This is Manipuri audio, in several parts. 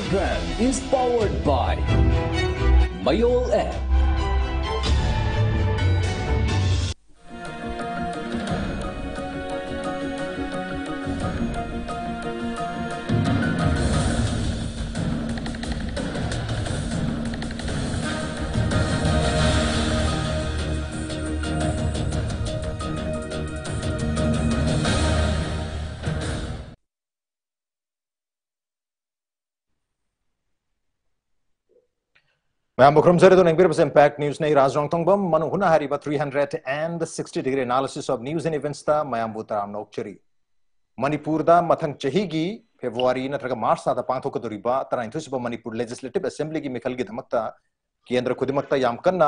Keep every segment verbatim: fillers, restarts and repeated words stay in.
program is powered by Mayol app. मैं मुखरम सर तो नेंगर बस इम्पैक्ट न्यूज़ ने राजरंग तंगबम मनु हुना हरी बा three sixty degree analysis of news and events ता मयाम बुताराम नोकचरी मणिपुर दा मथंग चही की फेब्रुआरी नत्रगा मार्च ता पांथोक दोरिबा तराइथुसिबा मणिपुर लेजिस्लेटिव असेंबली की मिखल की धमकता केंद्र खुदिमकता याम कन्ना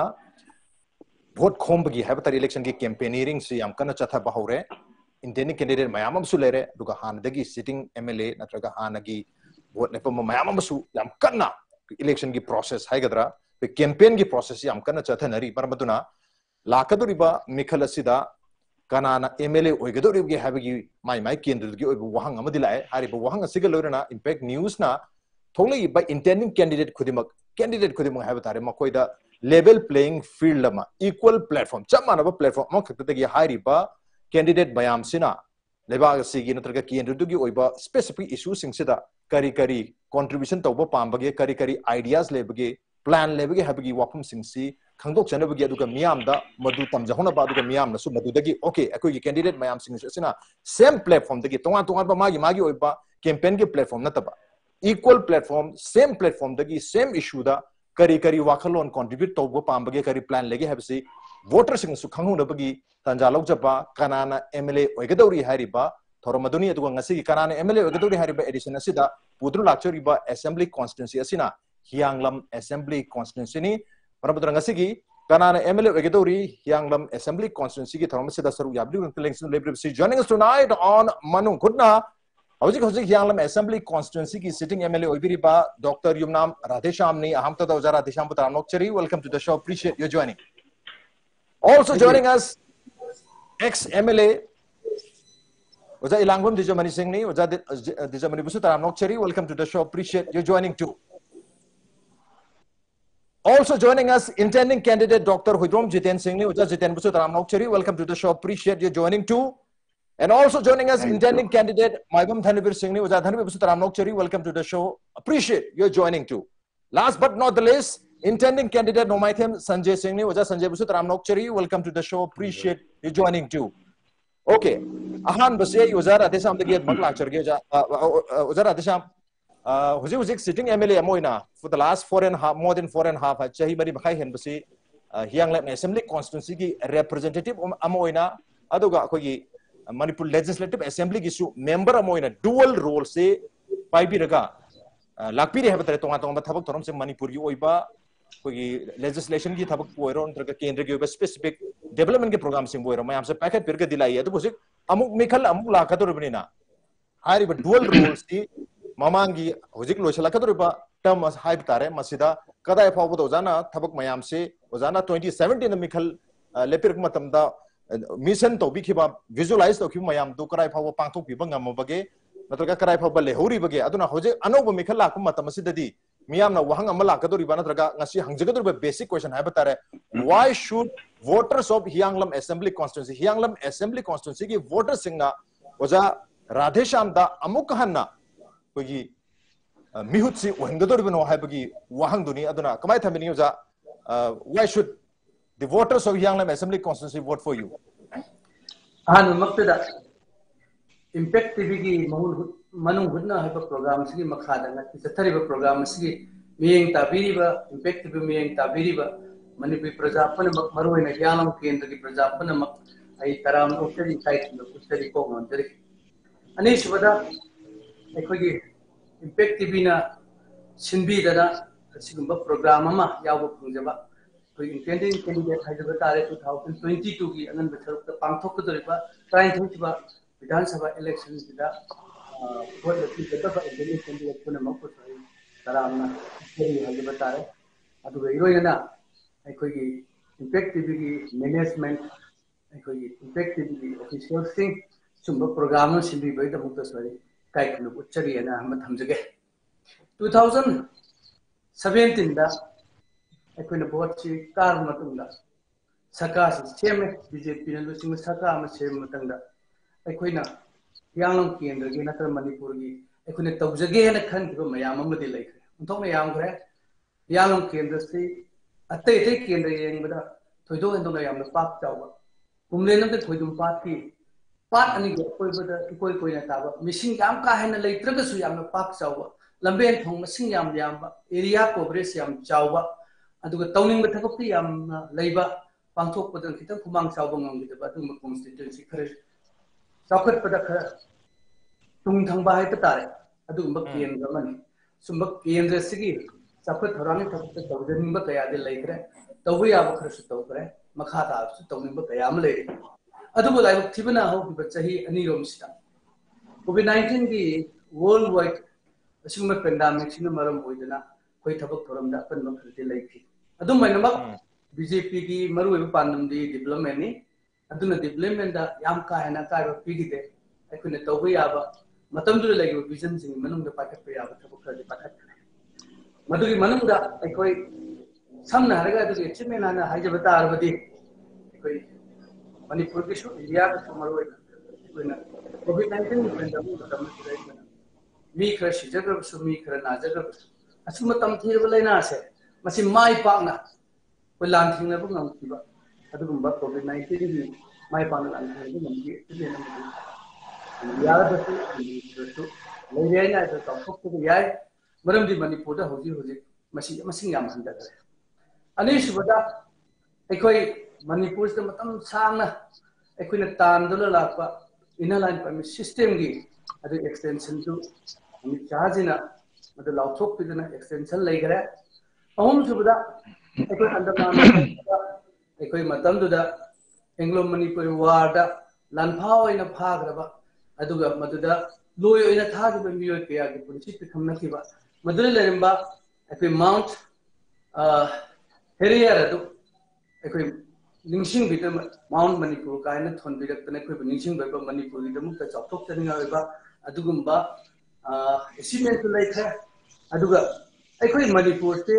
वोट खोंबगी हैबतर इलेक्शन की कैंपेनियरिंग से याम कन्ना चथा बहौरे इंटेनिंग कैंडिडेट मयाम अमसु लेरे दुगा हानदगी सिटिंग एमएलए नत्रगा हानगी वोट नेपम मयाम अमसु याम कन्ना इलेक्शन की प्रोसेस हाइगद्रा कैंपेन की प्रोसेस याम कन्ना चथनरी परमदुना लाकदुरिबा मिखल असिदा कनाना एमएलए ओइगदुरिबगे हाबगी माइ माइ केंद्रगी ओइबु वहंग अमदि लाए हारिबु वहंग असिगा लोरना इंपैक्ट न्यूज़ ना थोंगलई बा इंटेंडिंग कैंडिडेट खुदिमक कैंडिडेट खुदिमक हाबे तारे मकोइदा लेवल प्लेइंग फील्ड लमा इक्वल प्लेटफॉर्म चमानबा प्लेटफॉर्म अमा खक्तदगी हारिबा कैंडिडेट मयाम सिना लेबाग सिगी नत्रगा केंद्रदुगी ओइबा स्पेसिफिक इशू सिंगसिदा करी करी कंट्रीब्यूशन तौबा पांबगे करी करी आइडियाज लेबगे प्लान लेबगे हबगी वाफम सिंगसी खंगदोक चनबगे अदुगा मियामदा मदु तमजहोना बादुगा मियामनसु मदुदगी ओके अकोगी कैंडिडेट मयाम सिंगसिना सेम प्लेटफॉर्म दगी तोंगा तोंगा मागी मागी ओइबा कैंपेन के प्लेटफॉर्म नतबा इक्वल प्लेटफॉर्म सेम प्लेटफॉर्म दगी सेम इशू दा करी करी वाखलोन कंट्रीब्यूट तौबा पांबगे करी प्लान लेगे हबसी वोटर सिंगसु खंगहुनबगी तंजा लौजबा कनाना एमएलए ओइगदौरी हारिबा थोरमदुनी अदुगा ngasi कनाना एमएलए ओइगदौरी हारिबा एडिशन असिदा पुद्रु लाक्चोरिबा असेंबली कॉन्स्टिट्यूंसी असिना हियांगलम असेंबली कॉन्स्टिट्यूंसी नि परमदुरा ngasi की कनाना एमएलए ओइगदौरी हियांगलम असेंबली कॉन्स्टिट्यूंसी की थोरमसिदा सरु याबली लिंक्स लेब्रिसी joining us tonight on manu khudna हौजिक हौजिक हियांगलम असेंबली कॉन्स्टिट्यूंसी की सिटिंग एमएलए ओइबिरिबा डॉक्टर युमनाम राधेश्याम नि अहम तदा उजा राधेश्याम बुताराम नोकचरी welcome to the show appreciate your joining also joining us ex M L A Uza Ilangum Dijamani Singh ni Uza Dijamani Busu Taram Nokcheri, welcome to the show, appreciate you joining too. Also joining us intending candidate Doctor Huidrom Jiten Singh ni Uza Jiten Busu Taram Nokcheri, welcome to the show, appreciate you joining too. And also joining us Thank intending you. Candidate Maibam Dhanibir Singh ni Uza Dhanibir Busu Taram Nokcheri, welcome to the show, appreciate you joining too. Last but not the least, intending candidate Nomaithem Sanjay Singh ni Uza Sanjay Busu Taram Nokcheri, welcome to the show, appreciate you joining too. Okay, ahan base user adesam degi magla charge ja user adesam huji huji sitting M L A amoina for the last four and a half more than four and a half chahi bari bakai hen base hianglam assembly constituency ki representative amoina aduga akogi Manipur legislative assembly ki su member amoina dual role se pai bi raga lakpi re habatre tonga tonga thabak thorom se Manipur gi oiba कोई legislation की थबक पोयरो अंतर्गत केंद्र के ऊपर specific development के program सिंह पोयरो मैं आपसे पैकेट फिर के दिलाई है तो कुछ अमुक मिखल अमुक लाखा तो रुपनी ना हारी बट dual roles की मामांगी हुजिक लोचल लाखा तो रुपा term हाई बतारे मसीदा कदा ये फाव तो जाना थबक मैं आपसे जाना twenty seventeen में मिखल लेपिर को मतम दा mission तो भी खिबा visualize तो खिबा मैं आप दो कराई फाव पांचों खिबा गम बगे मतलब क्या कराई फाव बल्ले होरी बगे अदुना हुजिक अनोब मिखल लाखों मतम मसीदा दी मियामना वहंग अमला कदोरिबा नत्रगा ngasi hangjagadur basic question hai batare why should voters of Hianglam assembly constituency Hianglam assembly constituency ki voters singna oja Radhesham da amuk hanna kogi mihutsi ohingadoriba no haibagi wahang duni aduna kamai thamini oja why should the voters of Hianglam assembly constituency vote for you han maktada impact tv ki mahul manu hudna haiba program sigi makhada na kisatariba program sigi miyeng tabiriba impact tv miyeng tabiriba manipur prajapana maruina hyanam kendra ki prajapana ai taram uttari site no uttari ko mandri ani subada ekhoi impact tv na sinbi dana sigumba program ama yawo phungjaba koi intending candidate haidaba tare twenty twenty-two ki anan bethar pangthok doriba trying to ba Vidhan Sabha election जिदा वोट लकी जब का एमएलए कैंडिडेट को नमक को सही तरामना ये हल बता रहे अदु इरोयना अखोगी इम्पैक्ट टीवी की मैनेजमेंट अखोगी इम्पैक्ट टीवी की ऑफिशियल सिंग सुंब प्रोग्राम सिंबी बय दमुक सरी काय कुल उच्चरी ना हम थमजगे two thousand seventeen da aikoina vote chi kar matungda saka si seme B J P na lusing saka ma sem matangda aikoina yanglong kendra gi natra manipur gi aikoina tawjage na khan ki mayam amadi laikre unthok na yam gre yanglong kendra si atai atai kendra yeng bada thoido endo na yam pak chawba kumle nam te thoidum pat ki pat ani gi koi bada koi koi na taba missing yam ka hena leitraga su yam pak chawba lamben thong masing yam yam ba area coverage yam chawba aduga tawning ba thakop ti yam leiba pangthok padan kitang kumang chawba ngam gi ba tung constituency khare chawkhat pada khara tung thang ba hai patare adugumba kendra mani sumba kendra sigi chawkhat thorani thakop ta tawjani ba kaya de leikre tawbi ya ba khara su tawkre makha ta su tawning ba kaya am le adugo lai thibana ho bi chahi ani rom sita covid nineteen gi worldwide asingma pandemic sina maram hoidana koi thabak thoram da pan ma khati leikhi adum mai namak B J P ki maru e pandam di development ni aduna development da yam ka hena ka ro pi gi de aikune tawbi ya ba matam du lagi vision sing manung da pakat pe ya ba thabak khati pakat madugi manung da aikoi samna haraga du achievement ana haija bata arbadi aikoi manipur ki shu india ka maru e aikoi na covid nineteen pandemic da ma sirai mi khara shijaga su mi khara najaga asuma tam thirba laina se masi mai pakna koi lan thingna bu ngam kiba adugumba covid nineteen gi mai pakna lan thingna ngam gi tilena mu yara da su su leiyai na da top ko yai maram di manipur da hoji hoji masi masing yam handa da ani subada aikoi manipur da matam sangna aikoi na tan dula lakpa inaline permit system gi adu extension to ami chargina madu lauthok pidana extension leigare ahum subada aikoi andaman aikoi matam duda anglo manipur war da lanphao ina phagraba aduga maduda loy oina thagba miyo kaya gi punchi pikhamna kiba madule leramba aikoi mount herier adu aikoi ningsing bitam mount manipur kaina thonbirak tane aikoi ningsing baiba manipur gi damuk ta chaptok taninga baiba adugumba achievement to like aduga aikoi manipur te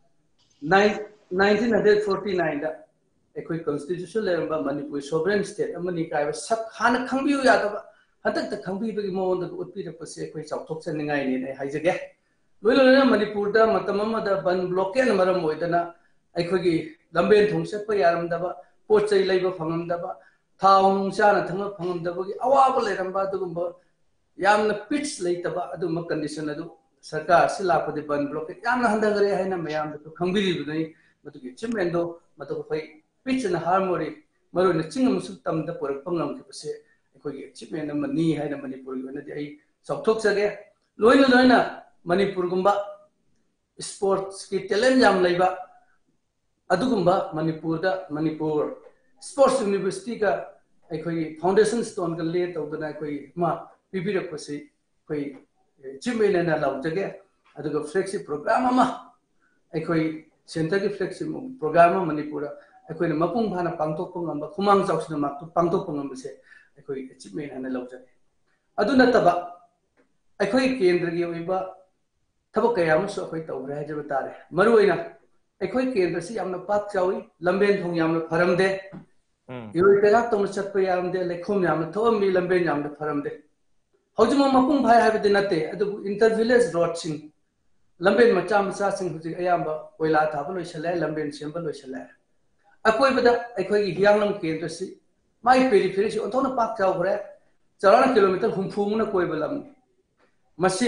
nineteen forty-nine da aikoi constitution leramba manipur sovereign state amani kai sak hana khangbiu ya da hatak ta khangbi bagi mo da utpi da pase aikoi chaptok taninga ni nei haijage loi loi manipur da matam da ban blockade maram moidana aikoi gi lamben thong se pa yaram da ba pochai leiba phangam da ba thaung chana thang phangam da ba gi awaba leramba adugumba yamna pitch leitaba aduma condition adu sarkar silapadi ban blockade yamna handagare haina mayam da khangbiri budai matugi chimendo matugo phai pitch na harmony maru na chingam su tam da porak pangam ki pase ekoi achievement na mani haina manipur gi na di ai chokthok sage loina loina manipur gumba sports ki talent yam leiba adugumba manipur da manipur sports university ka ekoi foundation stone ka le tawdana ekoi ma pibira pasi koi chimena na laujage aduga flexi program ama ekoi center ki flexi program manipura ekoi na mapung bhana pangtok pangamba khumang chausna mak pangtok pangamba se ekoi chimena na laujage aduna taba ekoi kendra gi oiba thaba kayam so ekoi tawra ha jaba tare maruina ekoi kendra si yamna pat chawi lamben thong yamna pharamde yoi tela tong chatpa yamde lekhum yamna thom mi lamben yamna pharamde hojuma mapung bhai habide nate adu inter village road sing lamben macha macha sing huji ayamba koila thaba loi shala lamben semba loi shala akoi bada ekoi gi hianglam kendra si mai periphery si onthona pak chaw gre charana kilometer humphung na koi balam masi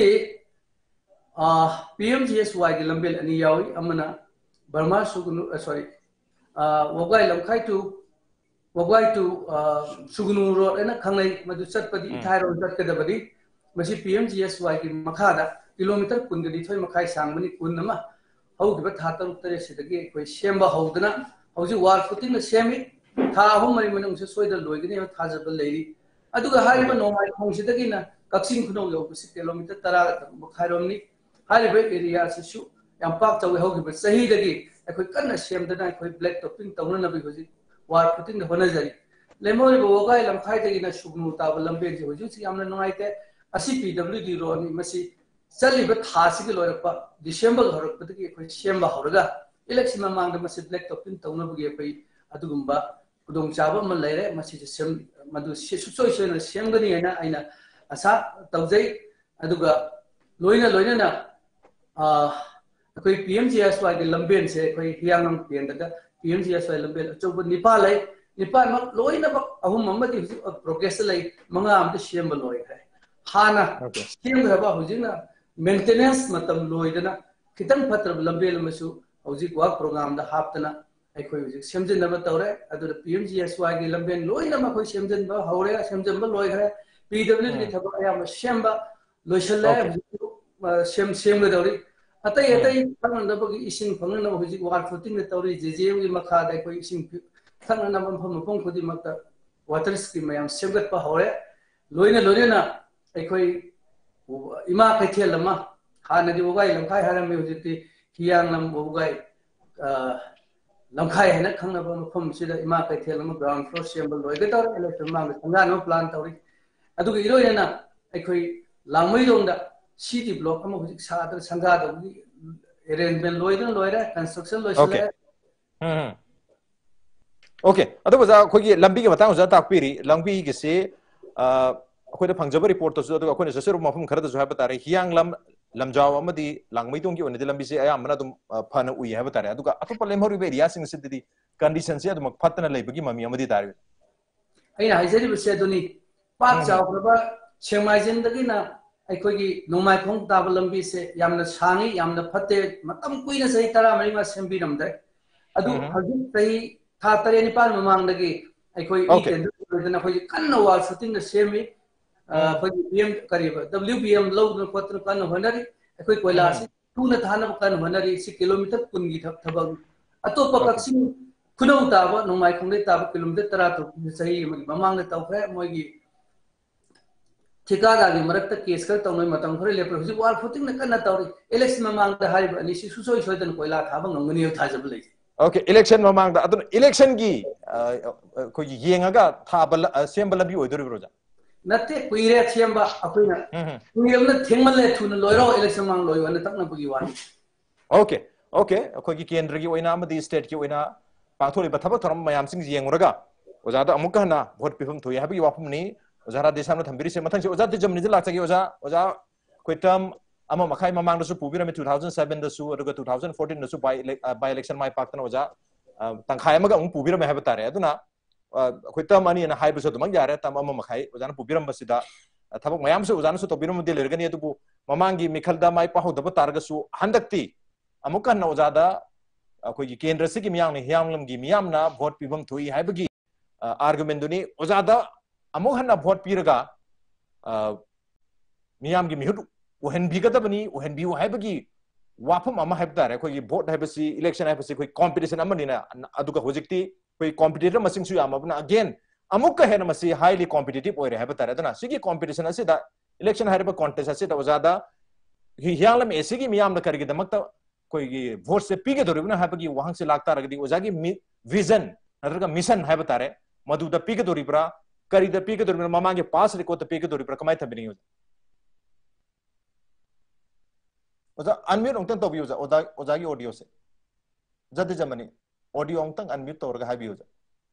a P M G S Y gi lambel ani yawi amana Burma sugunu sorry wagai lamkhai tu wagai tu sugunu road ena khangai madu chatpadi ithai road chatkadabadi masi P M G S Y gi makhada kilometer kungadi thoi makhai sangmani kunnama haudiba tha taruk tare sidagi koi semba haudana hauji war footing na semi tha ahum mari manung se soida loigini thajaba leiri aduga hariba nomai khongsidagi na kaksing khunong yobsi kilometer thirty makhairomni hariba area su yam pak chawi hogiba sahi dagi ekoi kanna semdana ekoi black topping tawna nabi hoji war footing na hona jari lemori bo wagai lamkhai dagi na sugnu ta lambe ji hoji si amna nongai te asi P W D ro ni masi चली थासी लोरप डिसेंबर हरपदगी अखोई सेम हरगा इलेक्शन ममांग मसे ब्लैक टॉपिंग तौनबगी अखोई अदुगुंबा कुदोंग चाबा मन लेरे मसे सेम मदु सुसोय सोय सेमगनी हैना आइना आसा तौजै अदुगा लोइना लोइना ना आ अखोई पीएमजीएसवाई के लंबेन से अखोई हियांगम केंद्रदा पीएमजीएसवाई लंबेन अचौब निपा लै निपा मक लोइना बक अहुम अमदि प्रोग्रेस लै मंगा अमदि सेम लोय है हाना सेम रबा हुजिना मेंटेनेंस मतम लोइदना खितंग फत्रब लंबेल मसु हौजिक वर्क प्रोग्राम दा हापतना अखोई हुजिक सेमजिनबा तौरे अदु पीएमजीएसवाई के लंबेन लोइना मखोई सेमजिनबा हौरे सेमजिनबा लोयखरे पीडब्ल्यू की थबक या सेमबा लोइसले सेम सेमगदौरी अतई अतई फंगनबगी इसिंग फंगनब हुजिक वार फुटिंग तौरी जेजेम की मखादा अखोई इसिंग फंगनब मफम मफम खुदि मक्ता वाटर स्कीम मयाम सेमगतपा हौरे लोइना लोइना अखोई इमा कैथेल लमा हानदि उगाई लमखाई हारमे हुजिति हियांग लम उगाई लमखाई हैना खंगनब मफम सिदा इमा कैथेल लमा ग्राउंड फ्लोर सेम्बल लोइगे तौर इलेक्शन मांग संगानो प्लान तौरी अदुग इरोयना अखोई लांगमैदोंदा सिटी ब्लॉक अमा हुजिक सादर संगादोंगी अरेंजमेंट लोइदन लोइरे कंस्ट्रक्शन लोइसले हम्म ओके अदो बजा खोगी लंबी के बतांग जा ताकपीरी लंबी के से अखोइदा फंगजब रिपोर्ट तो अदो अखोइना ससुर मफम खरद जो है बतारे हियांग लम लमजाव अमदी लांगमैदोंगी ओनदि लंबी से अयामना दुम फन उइ है बतारे अदुगा अतोप लेमहरु बे एरिया सिंग सिदि कंडीशन से अदुम फतना लेबगी ममी अमदी तारे अइना हाइजरी बसे दुनी पाक जावबा सेमाइजिनदगिना अखोगी नोमाइखोंग ताब लंबी से यामना सांगी यामना फते मतम कुइना सही तरा मरिमा सेमबिरमदे अदु हजि सही था तरे निपाल ममांगदगी अखोई ई केंद्रदना अखोई कन्न वाल शूटिंग सेमी अखोई पीएम करीब डब्ल्यूबीएम लौदन कोतन कन्न होनरी अखोई कोइलासी टूना थाना कन्न होनरी सि किलोमीटर कुनगी थबग अतोप कक्सिंग खुनौ ताब नोमाइखोंग ताब किलोमीटर तरा तो सही ममांग तौखरे मोगी ठिकादा की मरक्त केस कर तौनोय मतम खरे लेपर हुजि वाल फुटिंग न कन्न तौरी इलेक्शन ममांग दा हारिब अनि सि सुसोय सोयदन कोइला थाब ngमगनि थाजब लै ओके इलेक्शन ममांग दा अदुन इलेक्शन की कोई येंगा थाबल सेम्बल लबी ओइदोरि ब्रोजा नते कुइरे सेम्बा अखोइना कुइरेमन थेंगमले थुन लोइरो इलेक्शन मांग लोइ वन तकन बुगी वानी ओके ओके अखोई की केंद्र की ओइना अमदि स्टेट की ओइना पाथोरि बथबक थरम मयाम सिंग येंगुरगा ओजादा अमुक हना वोट पिफम थोय हाबी वाफमनी ओजारा देशाम थंबिरि से मथंग से ओजा दिजम निज लाचगी ओजा ओजा कोइटम अमा मखाई ममांग दसु पुबिरमे two thousand seven दसु अदुगा two thousand fourteen दसु बाय बाय इलेक्शन माय पाक्तन ओजा तंखाय अमगा उंग पुबिरमे हाबे तारे अदुना कोइटम अनि ना हाइबसु दमंग यारे तम अमा मखाई ओजाना पुबिरम बसिदा थबक मयाम से ओजाना सु तोबिरम दे लेरगनी अदुबु ममांगी मिखलदा माय पाहुदब तारगसु हंदक्ति अमुक न ओजादा अखोई केंद्र से की मियांग हियांगलम की मियामना वोट पिबम थोई हाइबगी आर्गुमेंट दुनी ओजादा अमुक हन्ना वोट पीरगा मियाम की मिहुट उहन बिगदबनी उहन बिउ हाइबगी वाफम अमा हाइब तारे कोई वोट हाइबसी इलेक्शन हाइबसी कोई कंपटीशन अमनिना अदुगा होजिकती कोई कॉम्पिटिटर मसिंग सु यामबना अगेन अमुक हेन मसी हाईली कॉम्पिटिटिव ओइरे हाइब तारे दना सिगी कॉम्पिटिशन असिदा इलेक्शन हाइब कॉन्टेस्ट असिदा ओजादा हियांगलम एसिगी मियाम द करगी दमकता कोई वोट से पीगे दोरिबना हाइबगी वहां से लागता रगदी ओजागी विजन नदरगा मिशन हाइब तारे मदुदा पीगे दोरिब्रा करीदा पीगे दोरिब्रा ममांगे पास रिको त पीगे दोरिब्रा कमाई थबिनी ओजा ओजा अनम्यूट उंगतन तो बियोजा ओजा ओजागी ऑडियो से जदे जमनी ऑडियो उंगतन अनम्यूट तोरगा हाबी ओजा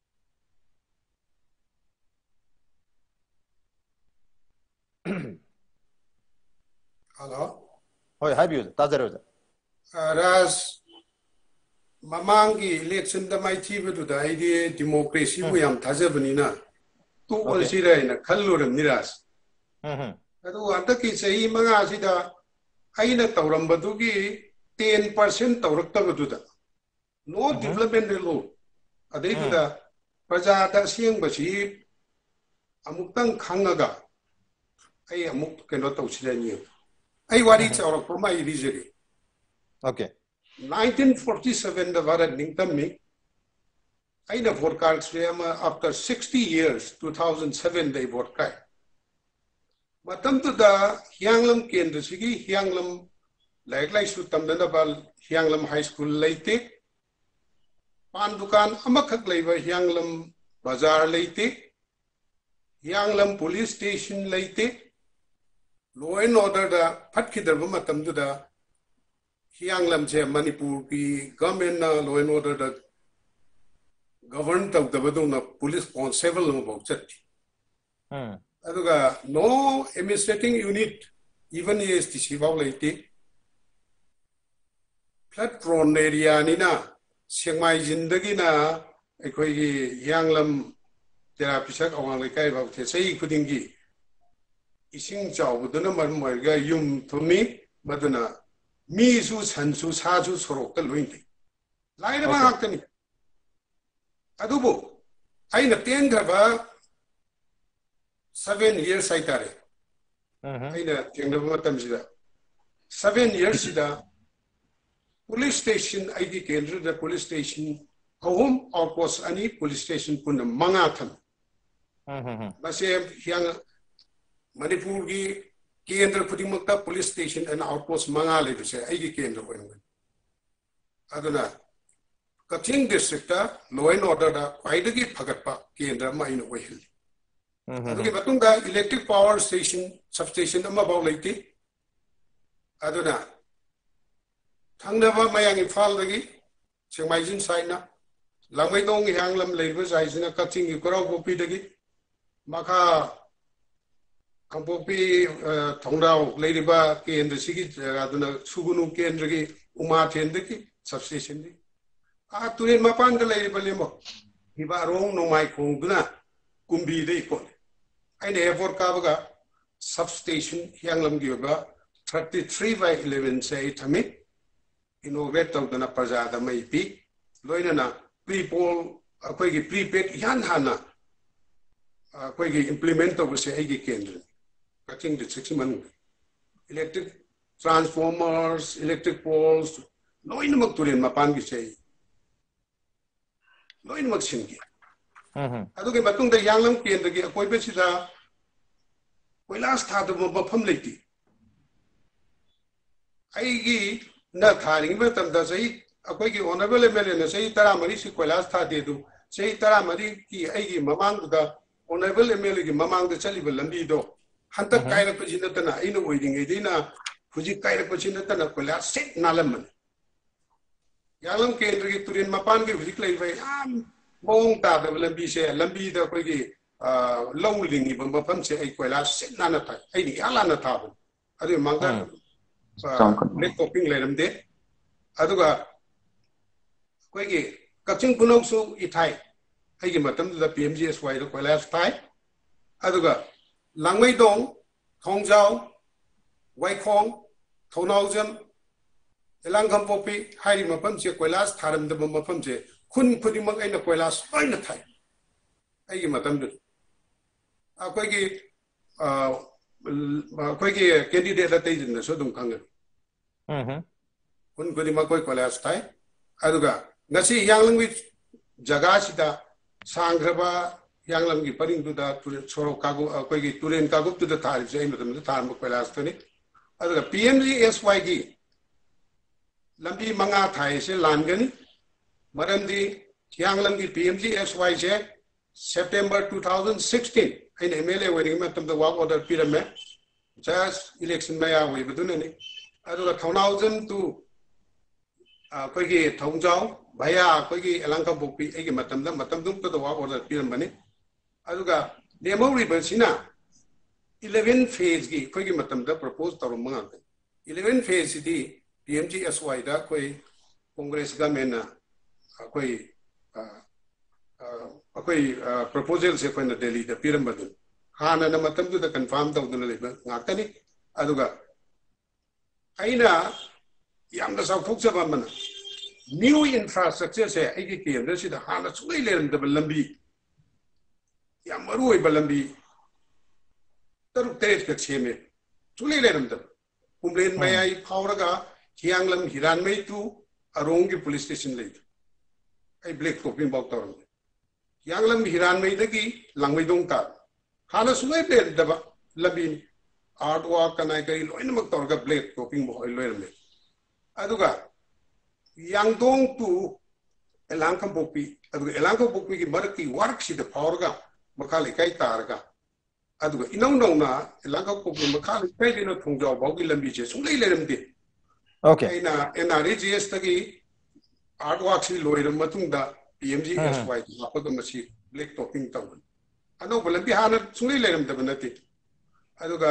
हेलो होय हाबी ओजा ताजरे ओजा राज ममांगी इलेक्शन द माइथी बदुदा आइदि डेमोक्रेसी बु याम थाजबनिना तो ओलसिराइना खल्लुरम निराज हम हम अदु अंतकी सही मंगा सिदा आइना तौरंबदुगी ten percent तौरक्तबदुदा नो डेवलपमेंट लो अदैगुदा प्रजादा सियंबसी अमुक्तंग खंगगा आई अमुक केनो तौसिरानि आई वारी चौरक्पो माइ रिजरी ओके nineteen forty-seven द भारत निंगतमी आइना वोट कार्ड से after sixty years two thousand seven दे वोट कार्ड मतम तुदा हियांगलम केंद्र सिगी हियांगलम लाइक लाइक सु तमदनबल हियांगलम हाई स्कूल लेते पान दुकान अमखक लेबा हियांगलम बाजार लेते हियांगलम पुलिस स्टेशन लेते law and order da phatkidar ba matam du da hianglam che Manipur ki government na law and order da govern taw da badu na police constable no bok chat hmm aduga no administrating unit even A S T C baw leiti flood prone area ni na Chiangmai jindagi na aikoi gi hianglam tera pisak awang lekai baw the sei khudingi ising chaw buduna mar mar ga yum thumi maduna mi su san su sa su sorok ta loin lai da ba haktani adubo ai na ten ba seven years ai tare ai na ten da matam sida seven years sida police station I D kendra da police station home outpost ani police station pun manga tham base hiang Manipur ki kendra khudimakta police station and outpost manga le se ai ki kendra ko ngai aduna Kaching district law and order da kwaidagi phagatpa kendra ma ina oihil adugi batungda electric power station substation ama baw leiti aduna thangnaba mayang Imphal dagi Chiangmai jin side na Lamai dong hanglam leiba saisina Kaching ki korau popi dagi maka Kampopi thongrao leiriba kendra sigi aduna sugunu kendra ki uma thendaki substation di a turin mapan da lai balimo hiba rong no mai khong duna kumbi dei ko ai ne effort ka baga substation hianglam gi ba thirty-three by eleven sei thami inaugurate taw dana praja da mai pi loina na pre-poll akoi gi prepaid yan hana akoi gi implement taw se ai gi kendra Kaching district man electric transformers electric poles loina mak turin mapan gi sei loin maksin gi adugi batung da yanglam kendra gi akoi be sida koilas tha da mafam leiti ai gi na tharing be tam da sei akoi gi honorable M L A na sei tara mari si koilas tha de du sei tara mari ki ai gi mamang da honorable M L A gi mamang da chali ba lambi do hanta kaira ko jinna tana ina oiding e dina fuji kaira ko jinna tana koilas set nalam Yanglam kendra ki turin mapan ki vidik lai vai am bong ta da lambi se lambi da koi ki low lingi bang bapam se ai koila se nana ta ai ni ala na ta adu mangda lek coping lai ram de adu ga koi ki Kaching punok su ithai ai ki matam da P M G S Y da koila thai adu ga Langmai dong Thongjau Waikhong Thonaujan Elang Kampopi hari mapam se koilas tharam da mapam se khun khudimang aina koilas aina thai ai gi matam du akoi gi akoi gi candidate la tai din so dum khang mhm khun khudimang koi koilas thai aduga ngasi yanglang wi jaga sida sangraba yanglang gi paring du da soro kagu akoi gi turen kagu tu da thari se ai matam da tharam koilas thani aduga P M G S Y gi lambi manga thai se langani maramdi hianglam gi P M G S Y se September two thousand sixteen ain M L A wedding matam da work order pirame just election maya we budune ni aduga two thousand two koi gi Thongjau bhaya koi gi Elangka bokpi ai gi matam da matam dum da work order piramani aduga demo reversina eleven phase gi koi gi matam da propose tarum manga eleven phase di P M G S Y da koi Congress government na koi koi proposal se koi na Delhi da piram badu hana na matam du da confirm da uduna le ngakani aduga aina yam da sauk thuk ba mana new infrastructure se ai ki kem da sida hana chulai le ram da lambi yam maru oi balambi taruk tere ka cheme chulai le ram da kumlen mai ai phawraga Hianglam Hiranmai to Arongi police station late. I black coping about Toron. Yanglam Hiranmai the key, Langway don't cut. Hana Sway dead the Labin, artwork and I carry Loinamaktorga black coping boy loyalme. Aduga Yang Dong to Elankam Popi, Elanka Popi, Marki works in the Porga, Makali Kai Targa. aduga inau nau na langa ko ko makha kai dino thongjaw bawgi lambi che sunglei leramde okay aina N R A G S tagi artwork si loiram matungda P M G S Y apaga masi black topping tawon ano balambi hana sunglei leramda banati aduga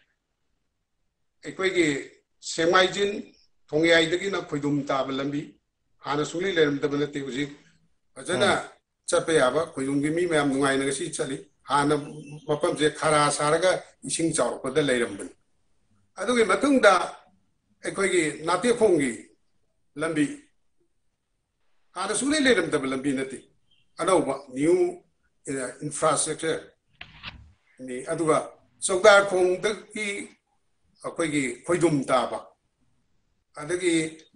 ekoi gi semaijin thongyai dagi na khoidum ta balambi hana sunglei leramda banati uji ajana chape aba khoidum gi mi mayam nungai na si chali hana mapam je khara saraga ising chaw ko da leiram ban adugi matungda ekoi gi nate khongi lambi hana sunglei leramda balambi nati anauba new infrastructure ni aduga sogda khong dagi akoi gi khoidum ta ba adagi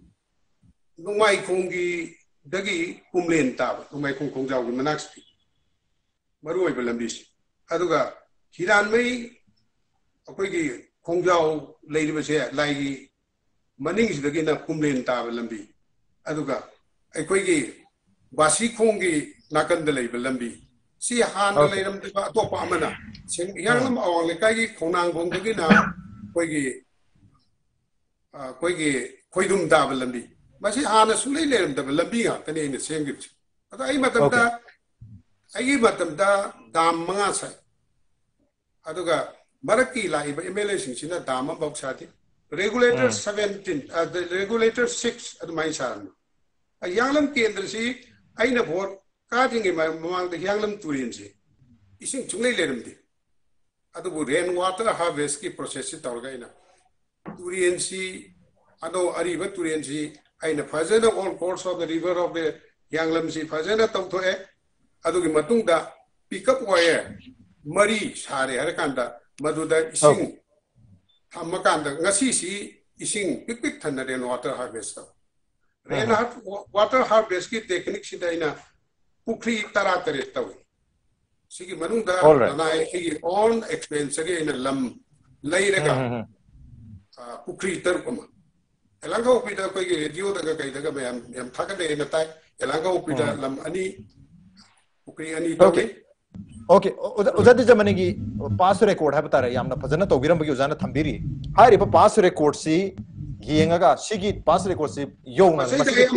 nungai khongi dagi kumlen ta ba nungai khong khong jaw gi manaksi maru oi balambi aduga hiran mai akoi gi khong jaw leiriba se lai gi maning sidagi na kumlen ta balambi aduga akoi gi basi khong gi nakan da lei balambi si han da leiram da to pa amana sing yang awang le kai gi khonang khong dagi na koi gi koi gi khoidum da balambi masi hana sulei leram da balambi ga tane ne senggi ata ai matam da ai matam da dam manga sai aduga maraki lai ba M L A sing sina dam ba sati regulator seventeen the regulator six admai saran ayanglam kendra si aina bor ka dingi ma mamang da yanglam turin si ising chunglei leram di adubu rain water harvest ki process si tawga ina turian si ado ariba turian si aina fazana all course of the river of the yanglam si fazana tawtho e adugi matungda pick up wire mari sare har kanda maduda ising thamakanda ngasi si ising pik pik thanna rain water harvest rain water harvest ki technique si daina pukri tara tare tawi sigi manungda na ai on expense ge in lam lairaga pukri tar kuma elanga opida ko ge radio daga kai daga mayam yam thakade na tai elanga opida lam ani pukri ani tawi okay ujadi jamane gi pass record ha batara yamna fazana to biram gi ujana thambiri hari pa pass record si yengaga sigi pass record si yona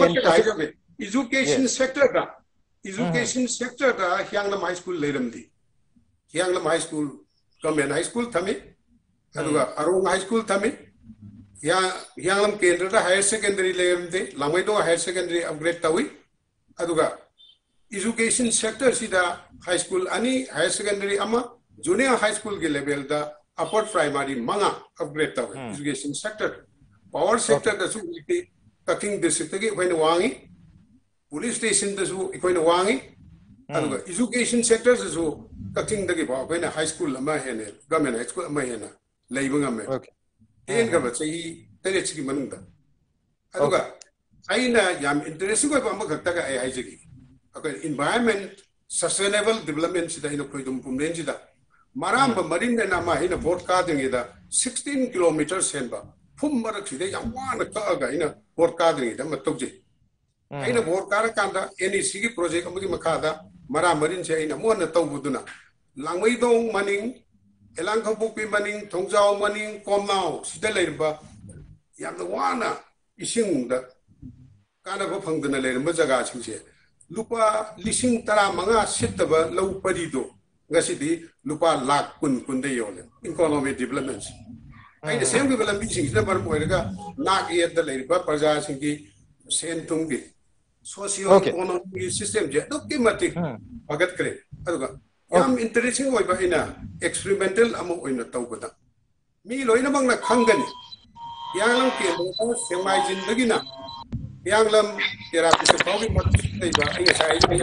education sector da education sector da Hyanglam High School leiramdi Hyanglam High School government high school thami aduga Arong High School thami ya Hyanglam Kendra da higher secondary leiramdi Lamaido higher secondary upgrade tawi aduga education sector sida high school ani higher secondary ama junior high school ge level da upper primary manga upgrade tawi education sector power sector da su Kaking district ge when wangi police station da su ikoina wangi aduga education sectors su Kaking da ge ba koina high school ama hene government high school ama hena leiba ngame okay ten ga ba chhi tere chi manung da aduga aina yam interesting ko ba ma khakta ga ai ai jigi okay environment sustainable development sida ino koidum pumlen sida maram ba marin na ma hina vote ka dingi da sixteen kilometers senba phum marak sida yam wana ka ga ina vote ka dingi da matokje aina vote ka ra kanda N E C gi project amagi makada mara marin se aina mo na tawbuduna langmai dong maning elang khapukpi maning thongjao maning komnao sida leirba yamna wana ising da kana ba phangdana leirba jaga singse lupa lising tara manga sittaba lau parido ngasidi lupa lak kun kun de yole economic developments ai de sem gi lambi sing da bar moiraga nak yed da leirba praja singi sen tumgi socio economic system je dokki matik bagat kre aduga yam interesting oi ba ina experimental amu oina tawbada mi loina bangna khangani yanglam ke mo semai jindagi na yanglam therapy se pawgi mat nei ba ai sai ai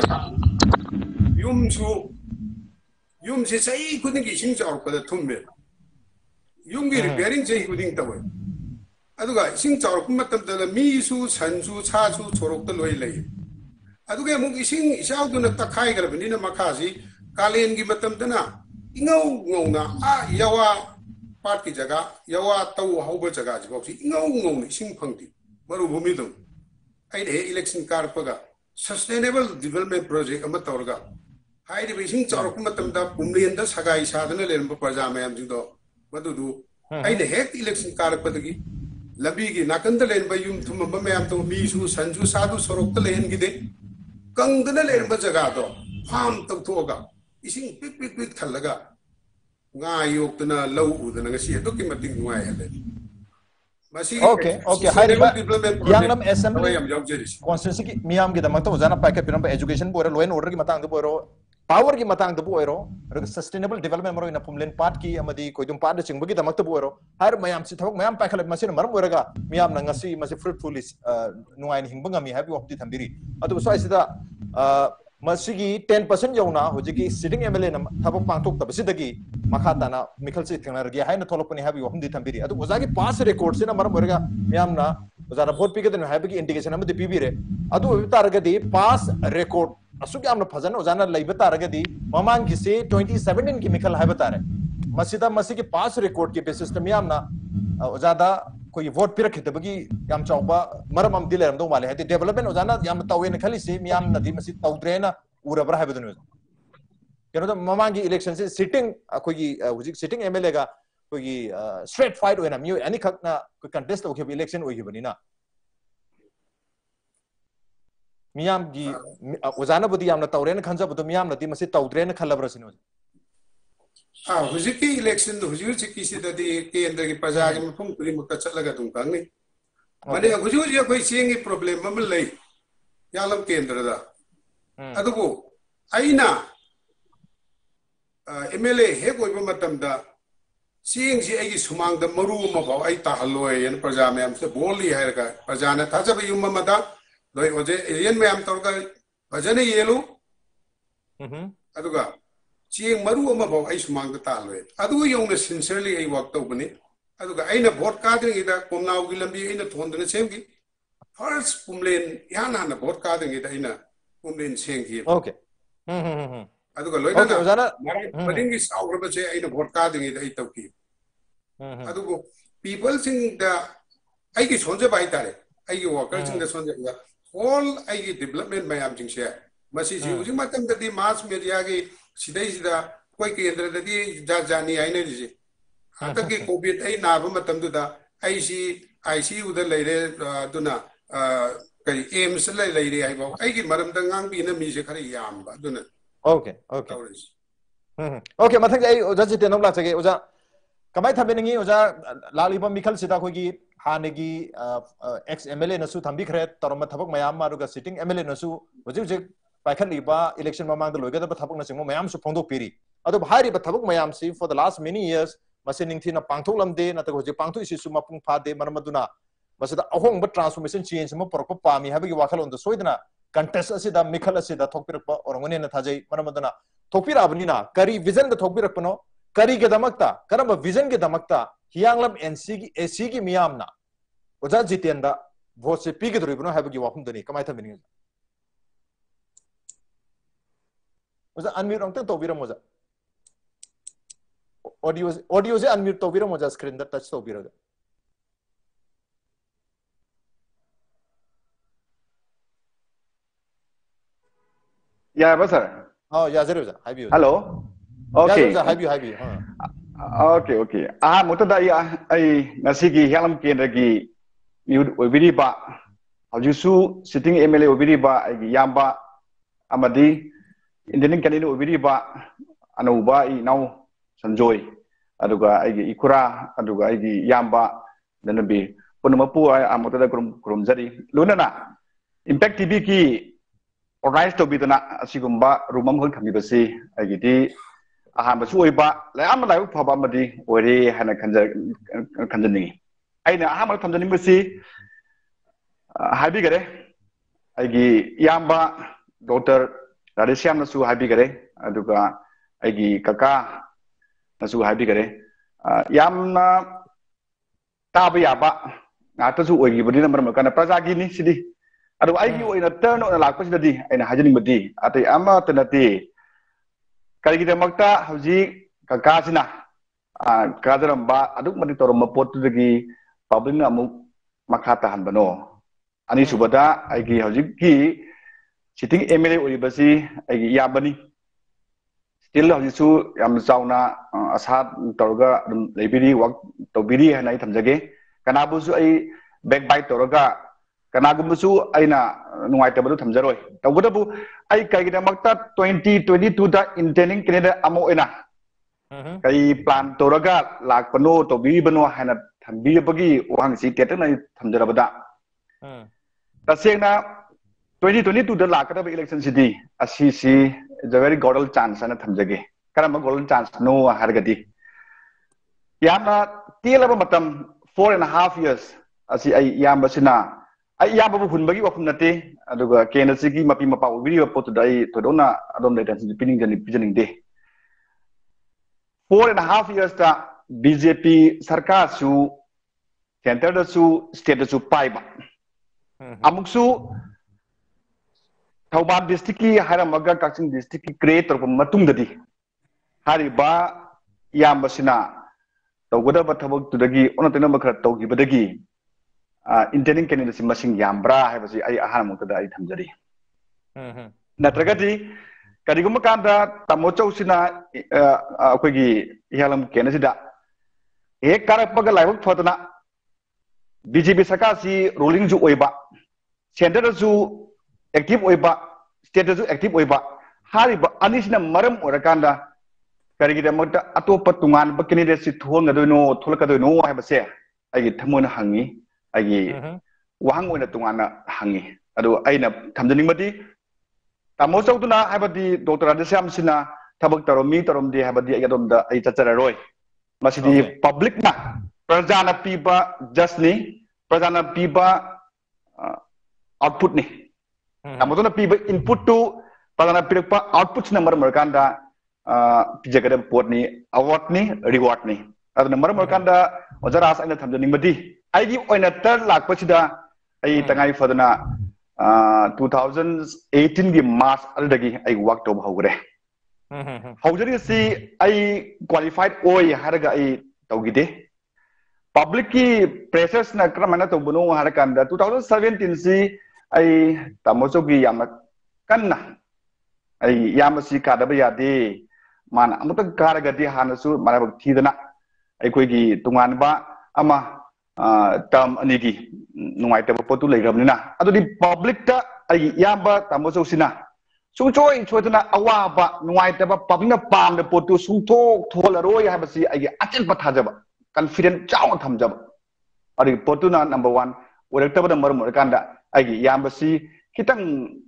yum su yum se sai kuding gi sing chaw ko da thumme yum gi repairing sei kuding tawai aduga sing chaw ko matam da mi su san su cha su chorok da loi lei aduga mo ising isaw du na takai gar bani na makasi kalen gi matam da na ingau ngau na a yawa part ki jaga yawa tau hauba jaga ji boksi ingau ngau ni sing phangti maru bhumi dum ai de election car paga sustainable development project ama tawrga hai di bising corok matam da pumlian da sagai sadana len praja mayam jing do madu du ai ne hek election karak padagi labi gi nakan da len ba yum thum ba mayam to mi su sanju sadu sorok da len gi de kang da len ba jaga do pham tok thoga ising pik pik pik thalaga nga yok na lau u da nga si do ki mating nuai hale okay okay hai ba yang lam assembly constituency ki miyam gi da mak to jana packet piram education bo law and order gi matang da bo power ki matang da bu ero sustainable development maro ina pumlen part ki amadi koidum part ching bagi da mak bu ero har mayam si thok mayam pakhal masin maram oraga miyam na ngasi masi fruitful is nuai ni hingba ngami happy of the thambiri adu so isida masigi ten percent yauna hojiki sitting mla na thabak pangtok tabsidagi makata na mikhal si thengnar gi haina tholopani happy of the thambiri adu ozagi pass record sina maram oraga miyam na ozara vote pike den happy indication amadi pibire adu taragadi pass record असुक यामना फजन ओजाना लैब तारगदी ममान की से twenty seventeen की मिखल है बता रहे मसीदा मसी के पास रिकॉर्ड के बेसिस पे यामना ओजादा कोई वोट पिरख दबगी याम चौबा मरम हम दिले रमदो माले है डेवलपमेंट ओजाना याम तवे न खली से याम नदी मसी तौद्रेना उरबर है बदन केनो ममान की इलेक्शन से सिटिंग कोई हुजिक सिटिंग एमएलए का कोई स्ट्रेट फाइट होना म्यू एनी खकना कोई कंटेस्ट ओके इलेक्शन ओके बनिना मियाम की ओजाना बुदी यामना तौरेन खंजा बुदो मियाम नदी मसी तौद्रेन खलबर सिनो आ हुजिक की इलेक्शन दो हुजिक की किसी ददी केंद्र की प्रजा के मफम पुरी मुक्त चलगा तुम कांगनी माने हुजिक ये कोई चेंग की प्रॉब्लम मम लई यालम केंद्र दा अदुबो आइना एमएलए हे कोई मतम दा चेंग सी एगी सुमांग दा मरु म भाव आई ताहलोय यन प्रजा में हमसे बोली है का प्रजा ने थाजब युम मदा लोई ओजे एलियन में हम तौरका भजने येलो अदुगा चेंग मरु अमा भाव आई सुमांग दा तालोय अदु योंग सिंसियरली आई वर्क तौबनी अदुगा आइना वोट कादरिंग इदा कोमनाव की लंबी आइना थोंदने सेमगी फर्स्ट पुमलेन याना ना वोट कादरिंग इदा आइना पुमलेन सेंगी ओके हम हम हम अदुगा लोई ना ओजाना मरिंग की साउरबे से आइना वोट कादरिंग इदा आई तौकी अदुगो पीपल सिंग दा आई की सोंजे बाई तारे आई की वर्कर सिंग दा सोंजे दा all आई डेवलपमेंट मैम जिंग से मसी जी उजी मतम ददी मास मीडिया की सिदai सिदा कोई केंद्र ददी जा जानी आइने जी आता की कोविड आई नाब मतम दुदा आईसी आईसीयू द लेरे दुना कई एम्स ले लेरे आई बा आई की मरम द ngang bi na mi se khari yam ba दुना ओके ओके हम ओके मथक आई ओजा जिते नम ला सके ओजा कमाई थबेनगी ओजा लालिबम मिखल सिदा कोगी हानेगी एक्स एमएलए नसु थंबी खरे तरम थबक मयाम मारुगा सिटिंग एमएलए नसु होजि होजि पाइखलिबा इलेक्शन ममांग द लोइगा द थबक नसिंग मयाम सु फोंदो पिरी अदो हारि ब थबक मयाम सि for the last many years मसे निंगथिना पांगथोक लमदे नत होजि पांगथो इसी सु मपुंग फादे मरमदुना मसदा अहोंग ब ट्रांसफॉर्मेशन चेंज म परको पामी हाबगी वाखल ओन द सोइदना कंटेस्ट असिदा मिखल असिदा थोकपिरक ओरंगने न थाजै मरमदुना थोकपिराबनिना करी विजन द थोकपिरकपनो करी के दमकता करम विजन के दमकता हियांगलम एनसी की एसी की मियामना ओजा जितेंदा वोट से पी के दरिबनो हाबगी वाफम दनी कमाय थबिनी ओजा अनम्यूट अंत तोबिरम ओजा ऑडियो ऑडियो से अनम्यूट तोबिरम ओजा स्क्रीन द टच तोबिरगा या बस सर हां या जरूर ओजा हाइबी हेलो ओके या हाइबी हाइबी हां ओके ओके आ मुतदा आई आई नसी की हेलम केंद्र की ओबिरिबा हजूसु सिटिंग एमएलए ओबिरिबा आई याम्बा अमदी इंडियन कैंडिडेट ओबिरिबा अनौबा ई नाउ संजोय अदुगा आई इकुरा अदुगा आई याम्बा दनबी पुनमपु आई अमतदा कुरुम कुरुमजरी लुनना इंपैक्ट टीवी की ऑर्गेनाइज तोबिदना असिगुम्बा रूमम होन खमिबसी आईगिदी अहामबसु ओइबा लायाम लाइव फबा मदी ओरे हना खंज खंजनी आइना अहाम थमजनिबसी हाबी गरे आईगी याम्बा डॉक्टर राधेश्याम नसु हाबी गरे अदुगा आईगी काका नसु हाबी गरे यामना ताब याबा नातसु ओइगिबनि नंबर मकना प्रजागी नि सिदी अदु आईगी ओइना टर्न ओना लाकपसिदि आइना हाजनिबदी अतै अमा तनति करिगिदमक्ता हौजी काकासिना कादरम्बा अदुक मदि तोरम पोतुदगी पब्लिक अमुक मखाता हनबनो अनि सुबदा आईगी हौजी की सिटिंग एमएलए ओइबसी आईगी याबनी still hojitsu yam chauna asa torga leibiri work tobiri hana I thamjage kanabusu ai backbite torga kanagumbusu aina nuaitabadu thamjaroi tawdabu ai kaigidamakta twenty twenty-two da intending Canada amo ena kai plan toraga lakpano tobiri bano hana thambi bagi wang si tetana thamjarabada tasena twenty twenty-two da lakadaba election city asisi is a very golden chance ana thamjage karama golden chance no hargadi yamna tielaba matam four and a half years asi ai yamba sina ai yamba bu hunbagi wa hunate aduga kenasi gi mapi mapa video pot dai todona adom dai tan pining jani pining de four and a half years ta B J P sarkar su center da su state da su paiba amuk su Thauban district ki haramaga Kaching district ki create torpa matung dadi hariba yamba sina tawgoda ba thabak tudagi onatena bakra tawgi badagi intending candidacy masing yambra haibasi ai ahana mukada ai thamjari natragati kariguma kanda tamochau sina akogi yalam kenasida ek karappaga laibak photona B J P sakasi ruling ju oiba center ju active oiba state ju active oiba hariba anisina maram orakanda karigidamata atopa tungan ba candidate si thongadoino tholakadoino haibase ai thamona hangi ai wahang oina tungana hangi adu aina thamjaningmati tamo chauduna haibadi Doctor Adesam sina thabak taromi taromdi haibadi agadomda ai chachararoi masidi public na prajana piba justni prajana piba output ni amotona piba input to prajana pirakpa outputs number markanda pijagada pot ni award ni reward ni aduna mar markanda ojaras aina thamjaningmati aigi oina third lakh pachida ai tangai fadana twenty eighteen gi March aldagi ai work to hogre hojari si ai qualified oi haraga ai tawgide public ki pressures na kramana to buno harakanda twenty seventeen si ai tamosogi yamna kanna ai yamasi kadaba yade mana amuta karagadi hanasu marabak thidana ai koigi tunganba ama term anigi nuaitaba potu legrabnina adudi public ta ai yamba tamoso sina sungchoi choitana awaba nuaitaba public na pam de potu sungthok tholaroi habasi ai achen pathajaba confident chaw thamjaba adi potu na number one orektaba number mo kanda ai yambasi kitang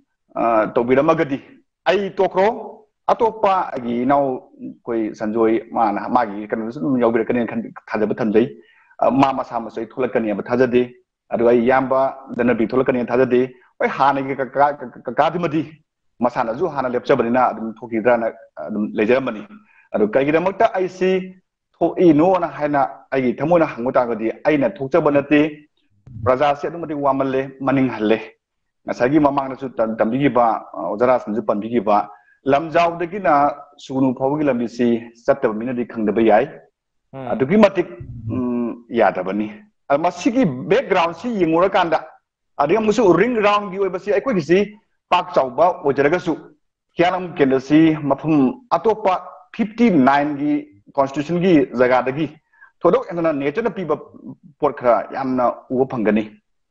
tobirama ai tokro atopa ai now koi sanjoi mana magi kan yobira kan thajaba thamjai mama sama soi thulakani ba thajade adu ai yamba dana bi thulakani thajade oi hana gi ka ka dimadi masana ju hana lepchabanina adum thokidrana adum lejaramani adu kaigidamakta ai si tho i no na haina ai thamona hangmuta gadi aina thokchabanate praja se adumadi wamalle maning halle ngasagi mamang su tambigi ba ojara samju panbigi ba lamjaw dagi na sunu phawgi lambi si chattaba minadi khangdaba yai adugi matik yadabani masigi background si yingura kanda adiga musu ring round gi oibasi ai koi si pak chauba ojaraga su kyalam kendasi mafum atopa fifty-nine gi constitution gi jaga dagi thodok enna nature na piba porkha yamna uwa phangani